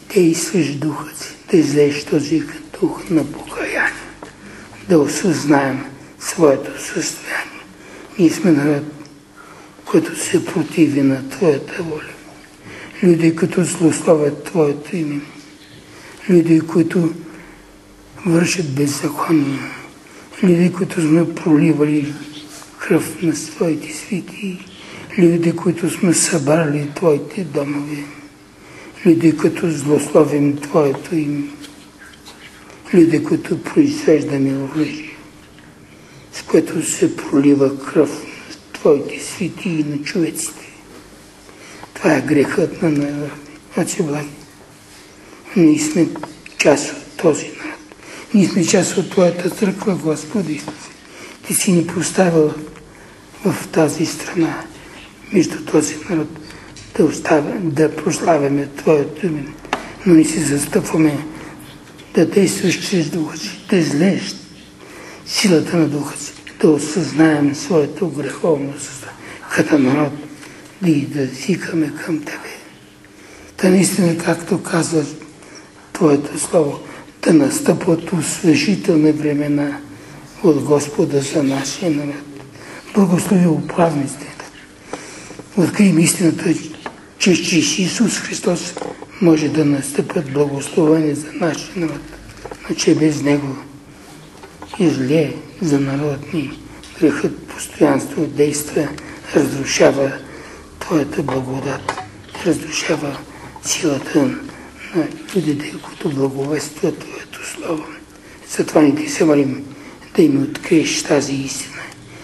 действаш духа си, да излезеш този дух на покаяние, да осъзнаем своето състояние. Ние сме народ, който се противи на Твоята воля. Люди, които злословят Твоето име. Люди, които вършат беззаконие. Люди, които сме проливали кръв на Твоите свети. Люди, които сме събрали Твоите домове. Люди, които злословим Твоето име. Люди, които произвеждаме оръжие, с което се пролива кръв на Твоите свети и на човеците. Това е грехът на народа. Отче благи, ние сме част от този народ. Ние сме част от Твоята църква, Господи. Ти си ни поставил в тази страна, между този народ, да, оставя, да прославяме Твоето име, но ни се застъпваме да действаш чрез духа си, да излезеш силата на духа си, да осъзнаем своето греховно състояние като народ, да и да викаме към Тебе. Та наистина, както казва Твоето слово, да настъпват освежителни времена от Господа за нашия народ. Благослови управниците. Открием истината, че чрез Исус Христос може да настъпят благословения за нашия народ, но че без Него и зле за народ ни грехът постоянство действа, разрушава Твоята благодат, разрушава силата на людите, които благовестват Твоето Слово. Затова ни Ти се молим да им откриеш тази истина,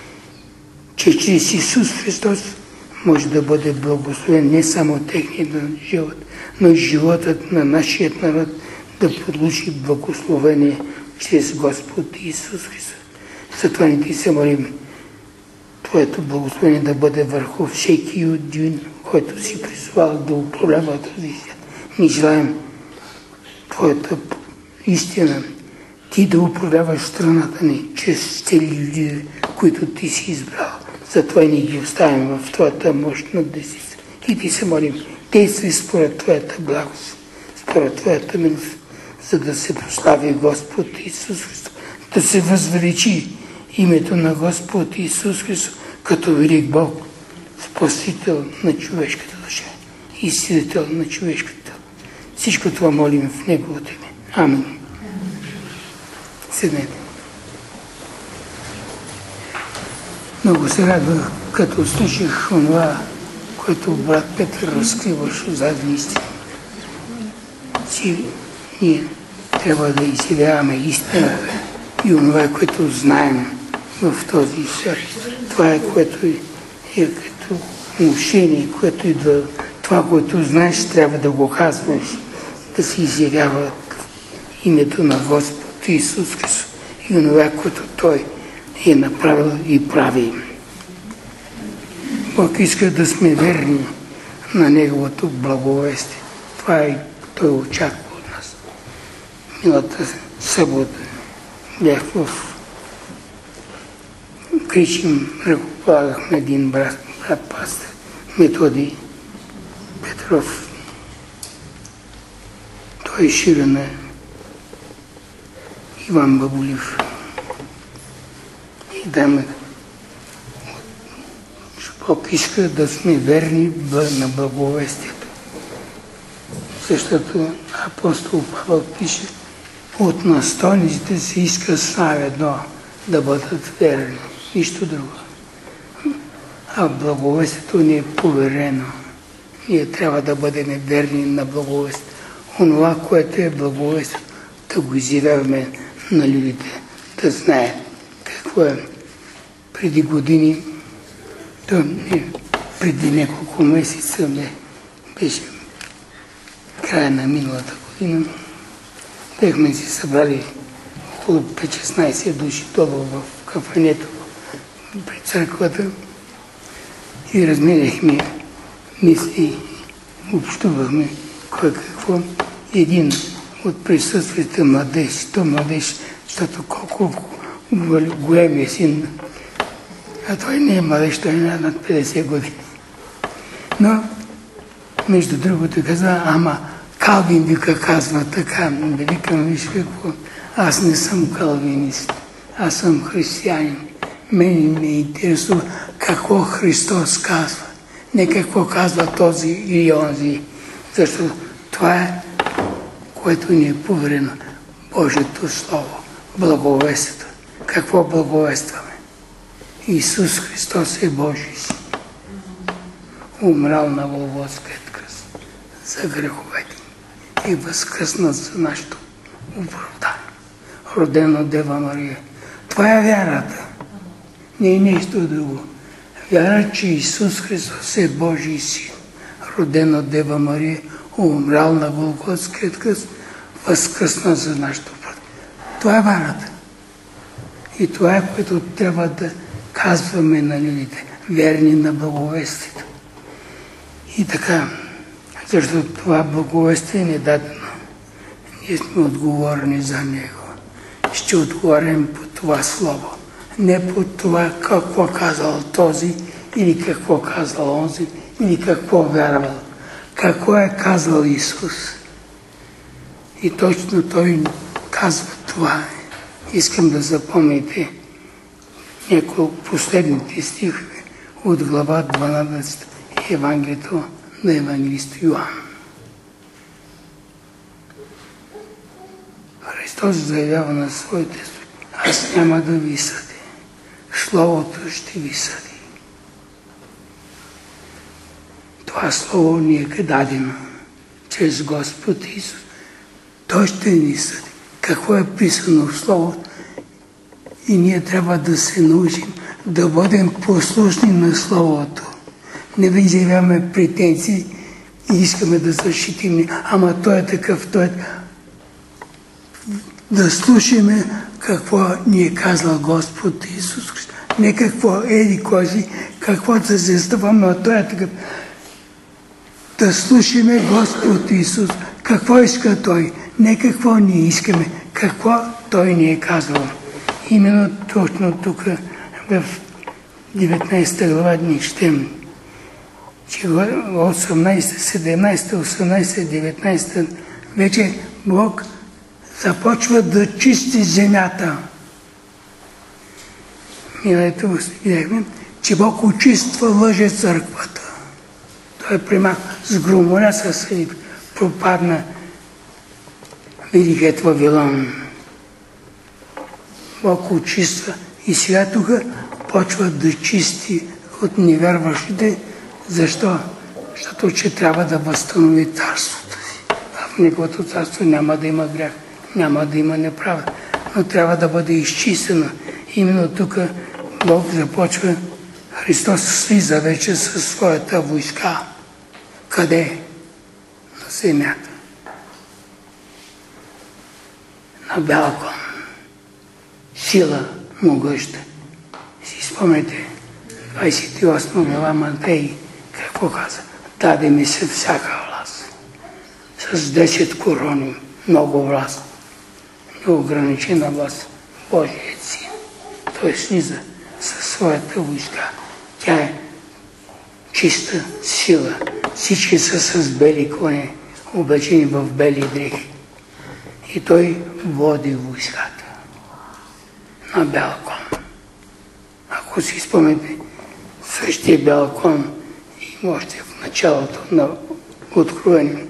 че чрез Исус Христос може да бъде благословен не само техният живот, но и животът на нашия народ да получи благословение чрез Господ Исус Христос. Затова ни Ти се молим Твоето благословение да бъде върху всеки един, който си призвал да управлява този свят. Ние желаем Твоята истина, Ти да управляваш страната ни чрез цели люди, които Ти си избрал. Затова и ни ги оставим в Твоята мощна десница. И Ти се молим, действай според Твоята благост, според Твоята милост, за да се прослави Господ Исус Христос, да се възвеличи името на Господ Исус Христос като велик Бог, спасител на човешката душа и изцелител на човешката. Всичко това молим в Неговото име. Амин. Седнете. Много се радвах, като слушах онова, което брат Петър разкриваше задни истини. Че ние трябва да изявяваме истината и онова, което знаем в този свят. Това е, което е, е като внушение, което идва. Това, което знаеш, трябва да го казваш, да се изявява името на Господ Исус Христос и онова, което Той е направил и прави. Бог иска да сме верни на Неговото благовестие. Това и Той очаква от нас. Миналата събота бях в Кричим, ръкополагахме един брат, брат пастор, Методи Петров. Той е шира на Иван Бабулев. И да ме Бог иска да сме верни на благовестието. Защото апостол Павел пише, от настойниците се иска само едно, да бъдат верни, нищо друго. А благовестието ни е поверено. Ние трябва да бъдем верни на благовестието. Онова, което е благовестието, да го изявяваме на людите, да знаят какво е. Преди години, то не, преди няколко месеца ме беше края на миналата година. Бехме си събрали около пет-шестнайсет души долу в кафенето при църквата и разменяхме мисли, общувахме кой какво. Един от присъствите младеж, то младеж, защото колко голям е син, а той не е младеж, той е над петдесет години. Но, между другото, каза, ама Калвин вика казва така, да викам, виж какво, аз не съм калвинист, аз съм християнин. Мене ме интересува какво Христос казва, не какво казва този или онзи, защото това е, което ни е поверено, Божието Слово, благовестието. Какво благовестваме? Исус Христос е Божий Син. Умрял на Голготския кръст за греховете и възкръсна за нашето оправдание. Роден от Дева Мария. Това е вярата. Не е нещо друго. Вяра, че Исус Христос е Божий Син. Роден от Дева Мария, умрял на Голготския кръст, възкръсна за нашето оправдание. Това е вярата. И това е, което трябва да казваме на людите, верни на благовестието. И така, защото това благовестие не е дадено. Ние сме отговорни за него. Ще отговорим по това слово. Не по това какво казал този, или какво казал онзи, или какво вярвал. Какво е казал Исус. И точно Той казва това. Искам да запомните няколко последните стихове от глава дванадесета Евангелието на евангелист Йоан. Христос заявява на своите слуги: аз няма да ви съдя, Словото ще ви съди. Това Слово ни е дадено чрез Господ Исус. Той ще ни съди. Какво е писано в Словото? И ние трябва да се научим да бъдем послушни на Словото. Не да изявяваме претенции и искаме да защитим. Ама той е такъв, той е... Да слушаме какво ни е казал Господ Исус Христос. Не какво еди кой си, какво да се ставаме, а той е такъв. Да слушаме Господ Исус. Какво иска Той? Не какво ние искаме, какво Той ни е казал. Именно точно тук в деветнадесета глава ни четем, че осемнадесета, седемнадесета, осемнадесета, деветнадесета вече Бог започва да чисти земята. Миналето видяхме, че Бог очиства лъже църквата. Той примах с громоля със пропадна Великият Вавилон. Бог очиства и сега тук почва да чисти от невярващите. Защо? Защото че трябва да възстанови царството си. В Неговото царство няма да има грях, няма да има неправда, но трябва да бъде изчистено. Именно тук Бог започва, Христос слиза вече със своята войска. Къде? На земята. На бял кон. Сила могъща. Си спомняте, двадесет и осма глава Матей, какво каза? Даде ми се всяка власт. С десет корони, много власт. Неограничена власт. Божият Син. Той слиза със своята войска. Тя е чиста сила. Всички са с бели коне, облечени в бели дрехи. И той води войската на бял кон. Ако си спомните, същия бял кон има още в началото на Откровение.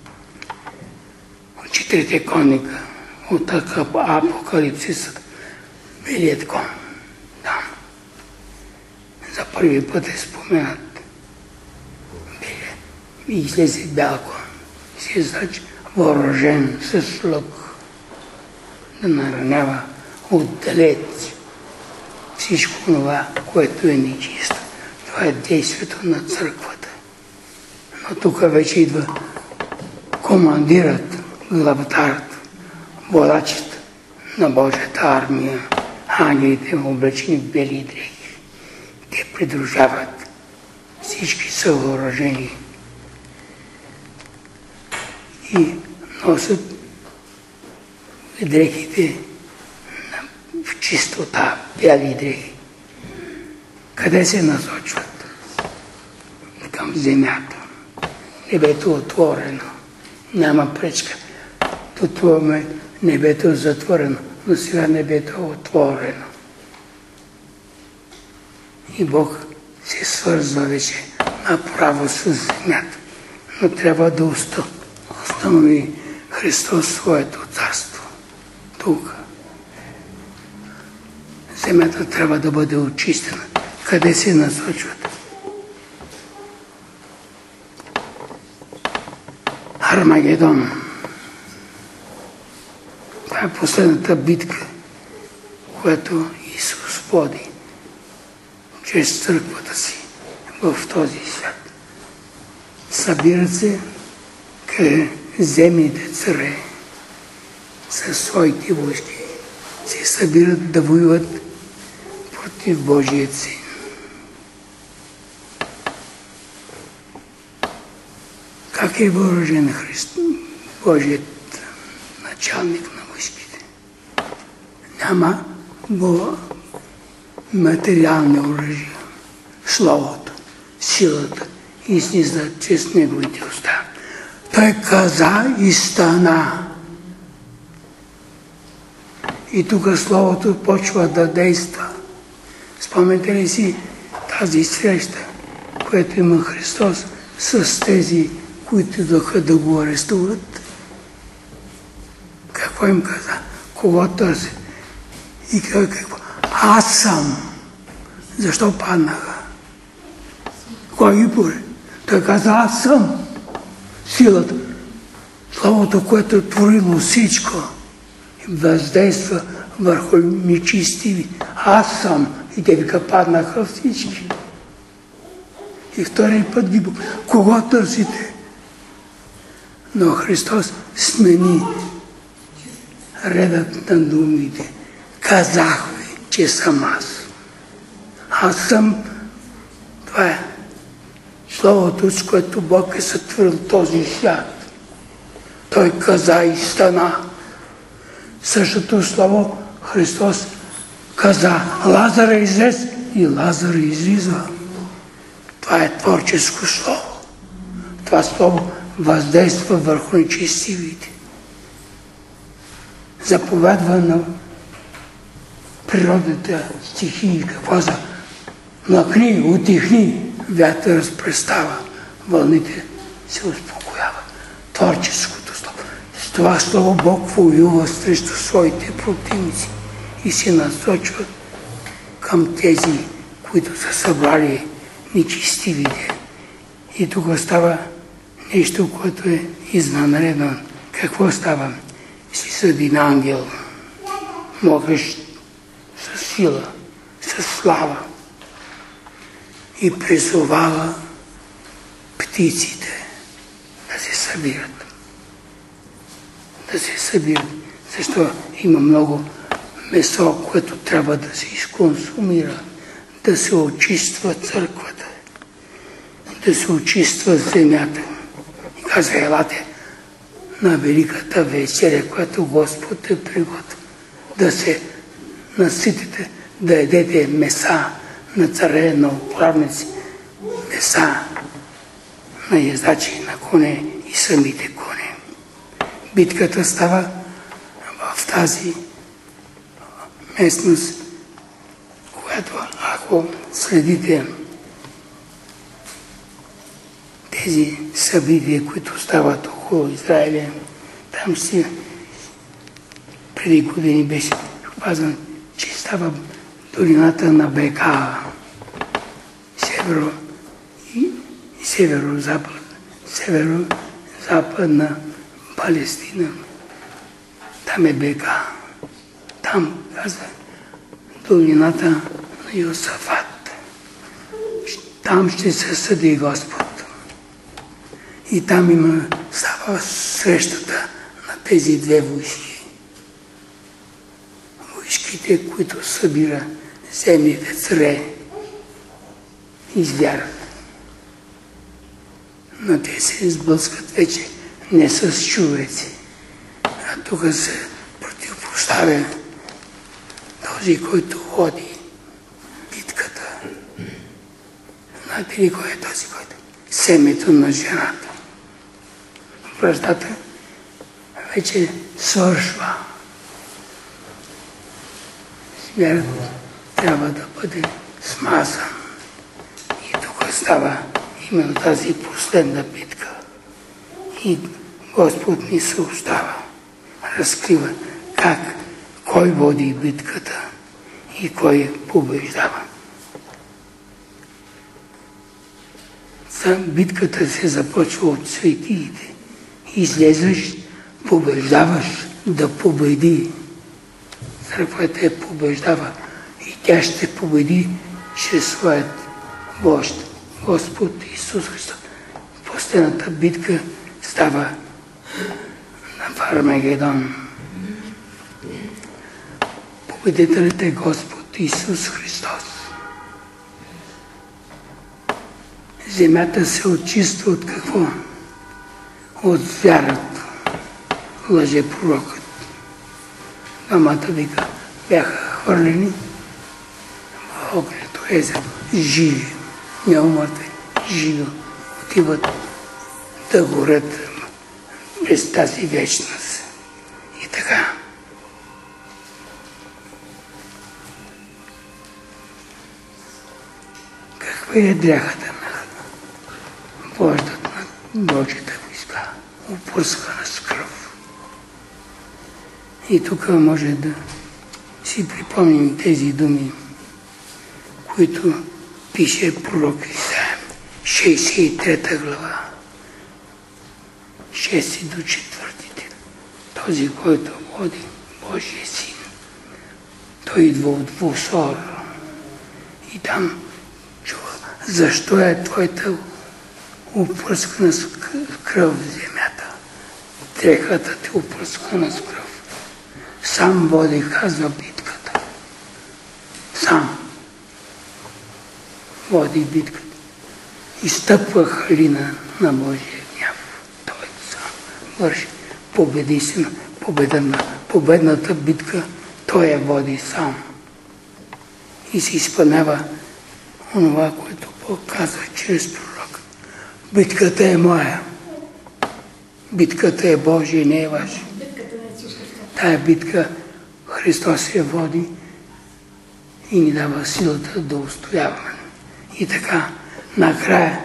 От четирите конника, от Апокалипсисът, белият кон. Там. За първи път е споменат белият. И излезе бял кон. Си значи въоръжен с лък, да наранява отдалеч всичко това, което е нечисто. Това е действието на църквата. Но тук вече идва командирът, главатарът, водачът на Божията армия, ангелите облечени в бели дрехи. Те придружават. Всички са въоръжени. И носят дрехите в чистота, бяли дрехи. Къде се насочват? Към земята. Небето отворено. няма пречка. До това момент небето е затворено, но сега небето е отворено. И Бог се свързва вече направо с земята. Но трябва да установи Христос своето царство. Тук. Земята трябва да бъде очистена. Къде се насочват? Армагедон. Това е последната битка, която Исус води чрез църквата си в този свят. Събират се къде земните царе със своите войски се събират да воюват против Божият Син. Как е въоръжен Христос, Божият началник на войските? Няма материални оръжия. Словото, силата излизат чрез неговите уста. Той каза и стана. И тук Словото почва да действа. Спомните ли си тази среща, която има Христос с тези, които идваха да го арестуват? Какво им каза? Кого търси? И какво? Аз съм. Защо паднаха? Кой ги пори? Той каза, аз съм. Силата. Словото, което е творило всичко, въздейства върху нечистиви. Аз съм. И те вика, паднаха всички. И втори път ги попитаха, кого търсите? Но Христос смени редът на думите. Казах ви, че съм аз. Аз съм. Това е Словото, с което Бог е сътворил този свят. Той каза и стана. Същото слово Христос каза, Лазар излез и Лазар излиза. Това е творческо слово. Това слово въздейства върху нечестивите. Заповядва на природната стихия. Какво за? Млъкни, утихни, вятър разпрестава, вълните се успокояват. Творческото слово. С това слово Бог воюва срещу своите противници и се насочва към тези, които са събрали нечестивите. И тук става нещо, което е изненадено. Какво става? Си един ангел, могъщ със сила, със слава, и призовава птиците да се събират. Да се събират. Защо има много месо, което трябва да се изконсумира, да се очиства църквата, да се очиства земята. И каза, елате на великата вечеря, която Господ е приготвил, да се наситите, да едете меса на царе, на управници, меса на ездачи, на коне и самите коне. Битката става в тази местност, която, ако следите тези събития, които стават около Израиля, там си преди години беше казано, че става долината на Бека, северо и, и северо-запад, северо-западна Палестина. Там е Бека. Там, казва, долината на Йосафат. Там ще се съди Господ. И там има, става срещата на тези две войски. Войските, които събира земните царе, извярат. Но те се сблъскат вече не с човеци, а тук се противопоставя този, който води битката. Знаете ли кой е този, който? Семето на жената. връждата вече свършва. Смертът трябва да бъде смазан. И тук става именно тази последна битка. И Господ ни съобщава, разкрива как, кой води битката и кой побеждава. Битката се започва от светиите. Излезеш, побеждаваш да победи. Църквата е побеждава и тя ще победи чрез своят вожд, Господ Исус Христос. Последната битка става на Армагедон. Победителят е Господ Исус Христос. Земята се очиства от какво? От вярата. Лъжепророкът. Двамата вика бяха хвърлени в огнето езеро. Живи, не умъртви, живи. Отиват да горят през тази вечност. И така. Каква е дряхата на вождът на Божията войска? Опърскана с кръв. И тук може да си припомним тези думи, които пише пророк Исаия, шейсет и трета глава, шести до четвъртите. Този, който води Божия син, той идва от Восор. И там чува, защо е твоята опръскана с кръв в земята. Дрехата ти опръскана с кръв. Сам води, казва битката. Сам води битката. Изтъпва халина на Божия гняв. Той сам върши. Победи си на победна, победната битка. Той я води сам. И се изпълнява онова, което Бог казва чрез пророк. Битката е моя. Битката е Божия, не е ваша. Тая битка Христос я води и ни дава силата да устояваме. И така, накрая,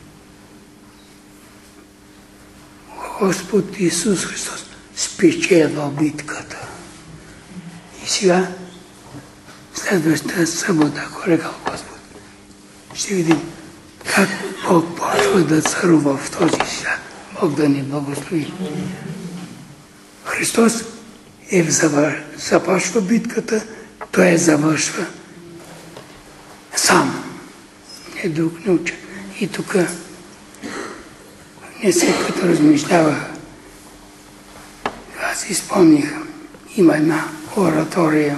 Господ Исус Христос спечелва битката. И сега, следващата събота, ако рекал Господ, ще видим как Бог почва да царува в този свят. Бог да ни благослови. Христос е в завър... започва битката, Той я завършва сам. Не друг не уча. И тук не се като размишлявах. Аз си спомних, има една оратория.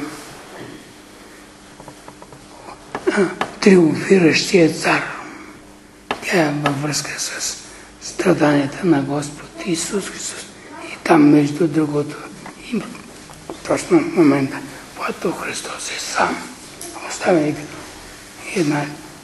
Триумфиращия цар. Тя е във връзка с страданията на Господ Исус Христос. И там, между другото, има точно в момента, когато Христос е сам. Оставя една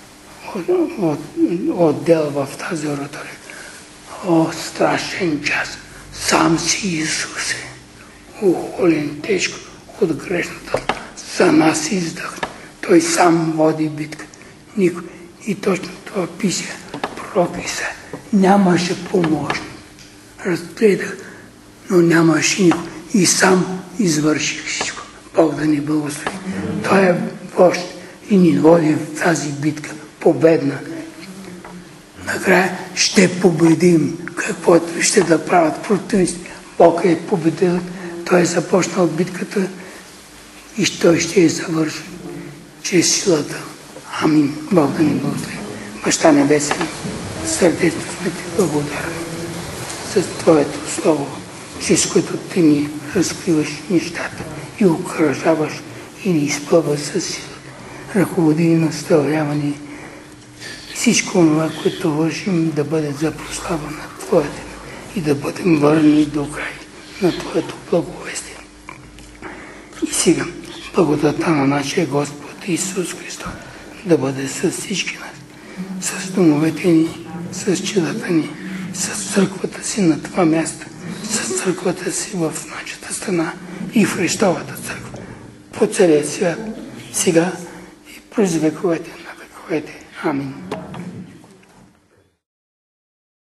отдел в тази оратория. О, страшен час! Сам си Исусе, ухолен тежко от грешната, за нас издъхна. Той сам води битка. Никой. И точно това пише пророк Исаия. Нямаше помощник. Разгледах, но нямаше никой. И сам извърших всичко. Бог да ни благослови. Той е вожд и ни води в тази битка победна. Накрая ще победим. Каквото ще да правят противниците. Бог е победил. Той е започнал битката и той ще я завърши чрез силата. Амин. Бог да ни благослови. Баща Небесен, сърдечно сме ти благодарни за Твоето Слово, чрез което Ти ни разкриваш нещата и окръжаваш и ни изпълваш със сила. Ръководи и наставлява ни всичко това, което вършим, да бъде за прослава на Твоята и да бъдем върни до край на Твоето благовестие. И сега, благодата на нашия Господ Исус Христос да бъде с всички нас, с домовете ни, с челата ни с църквата си на това място, с църквата си в нашата страна и в Христовата църква по целия свят, сега и през вековете на вековете. Амин.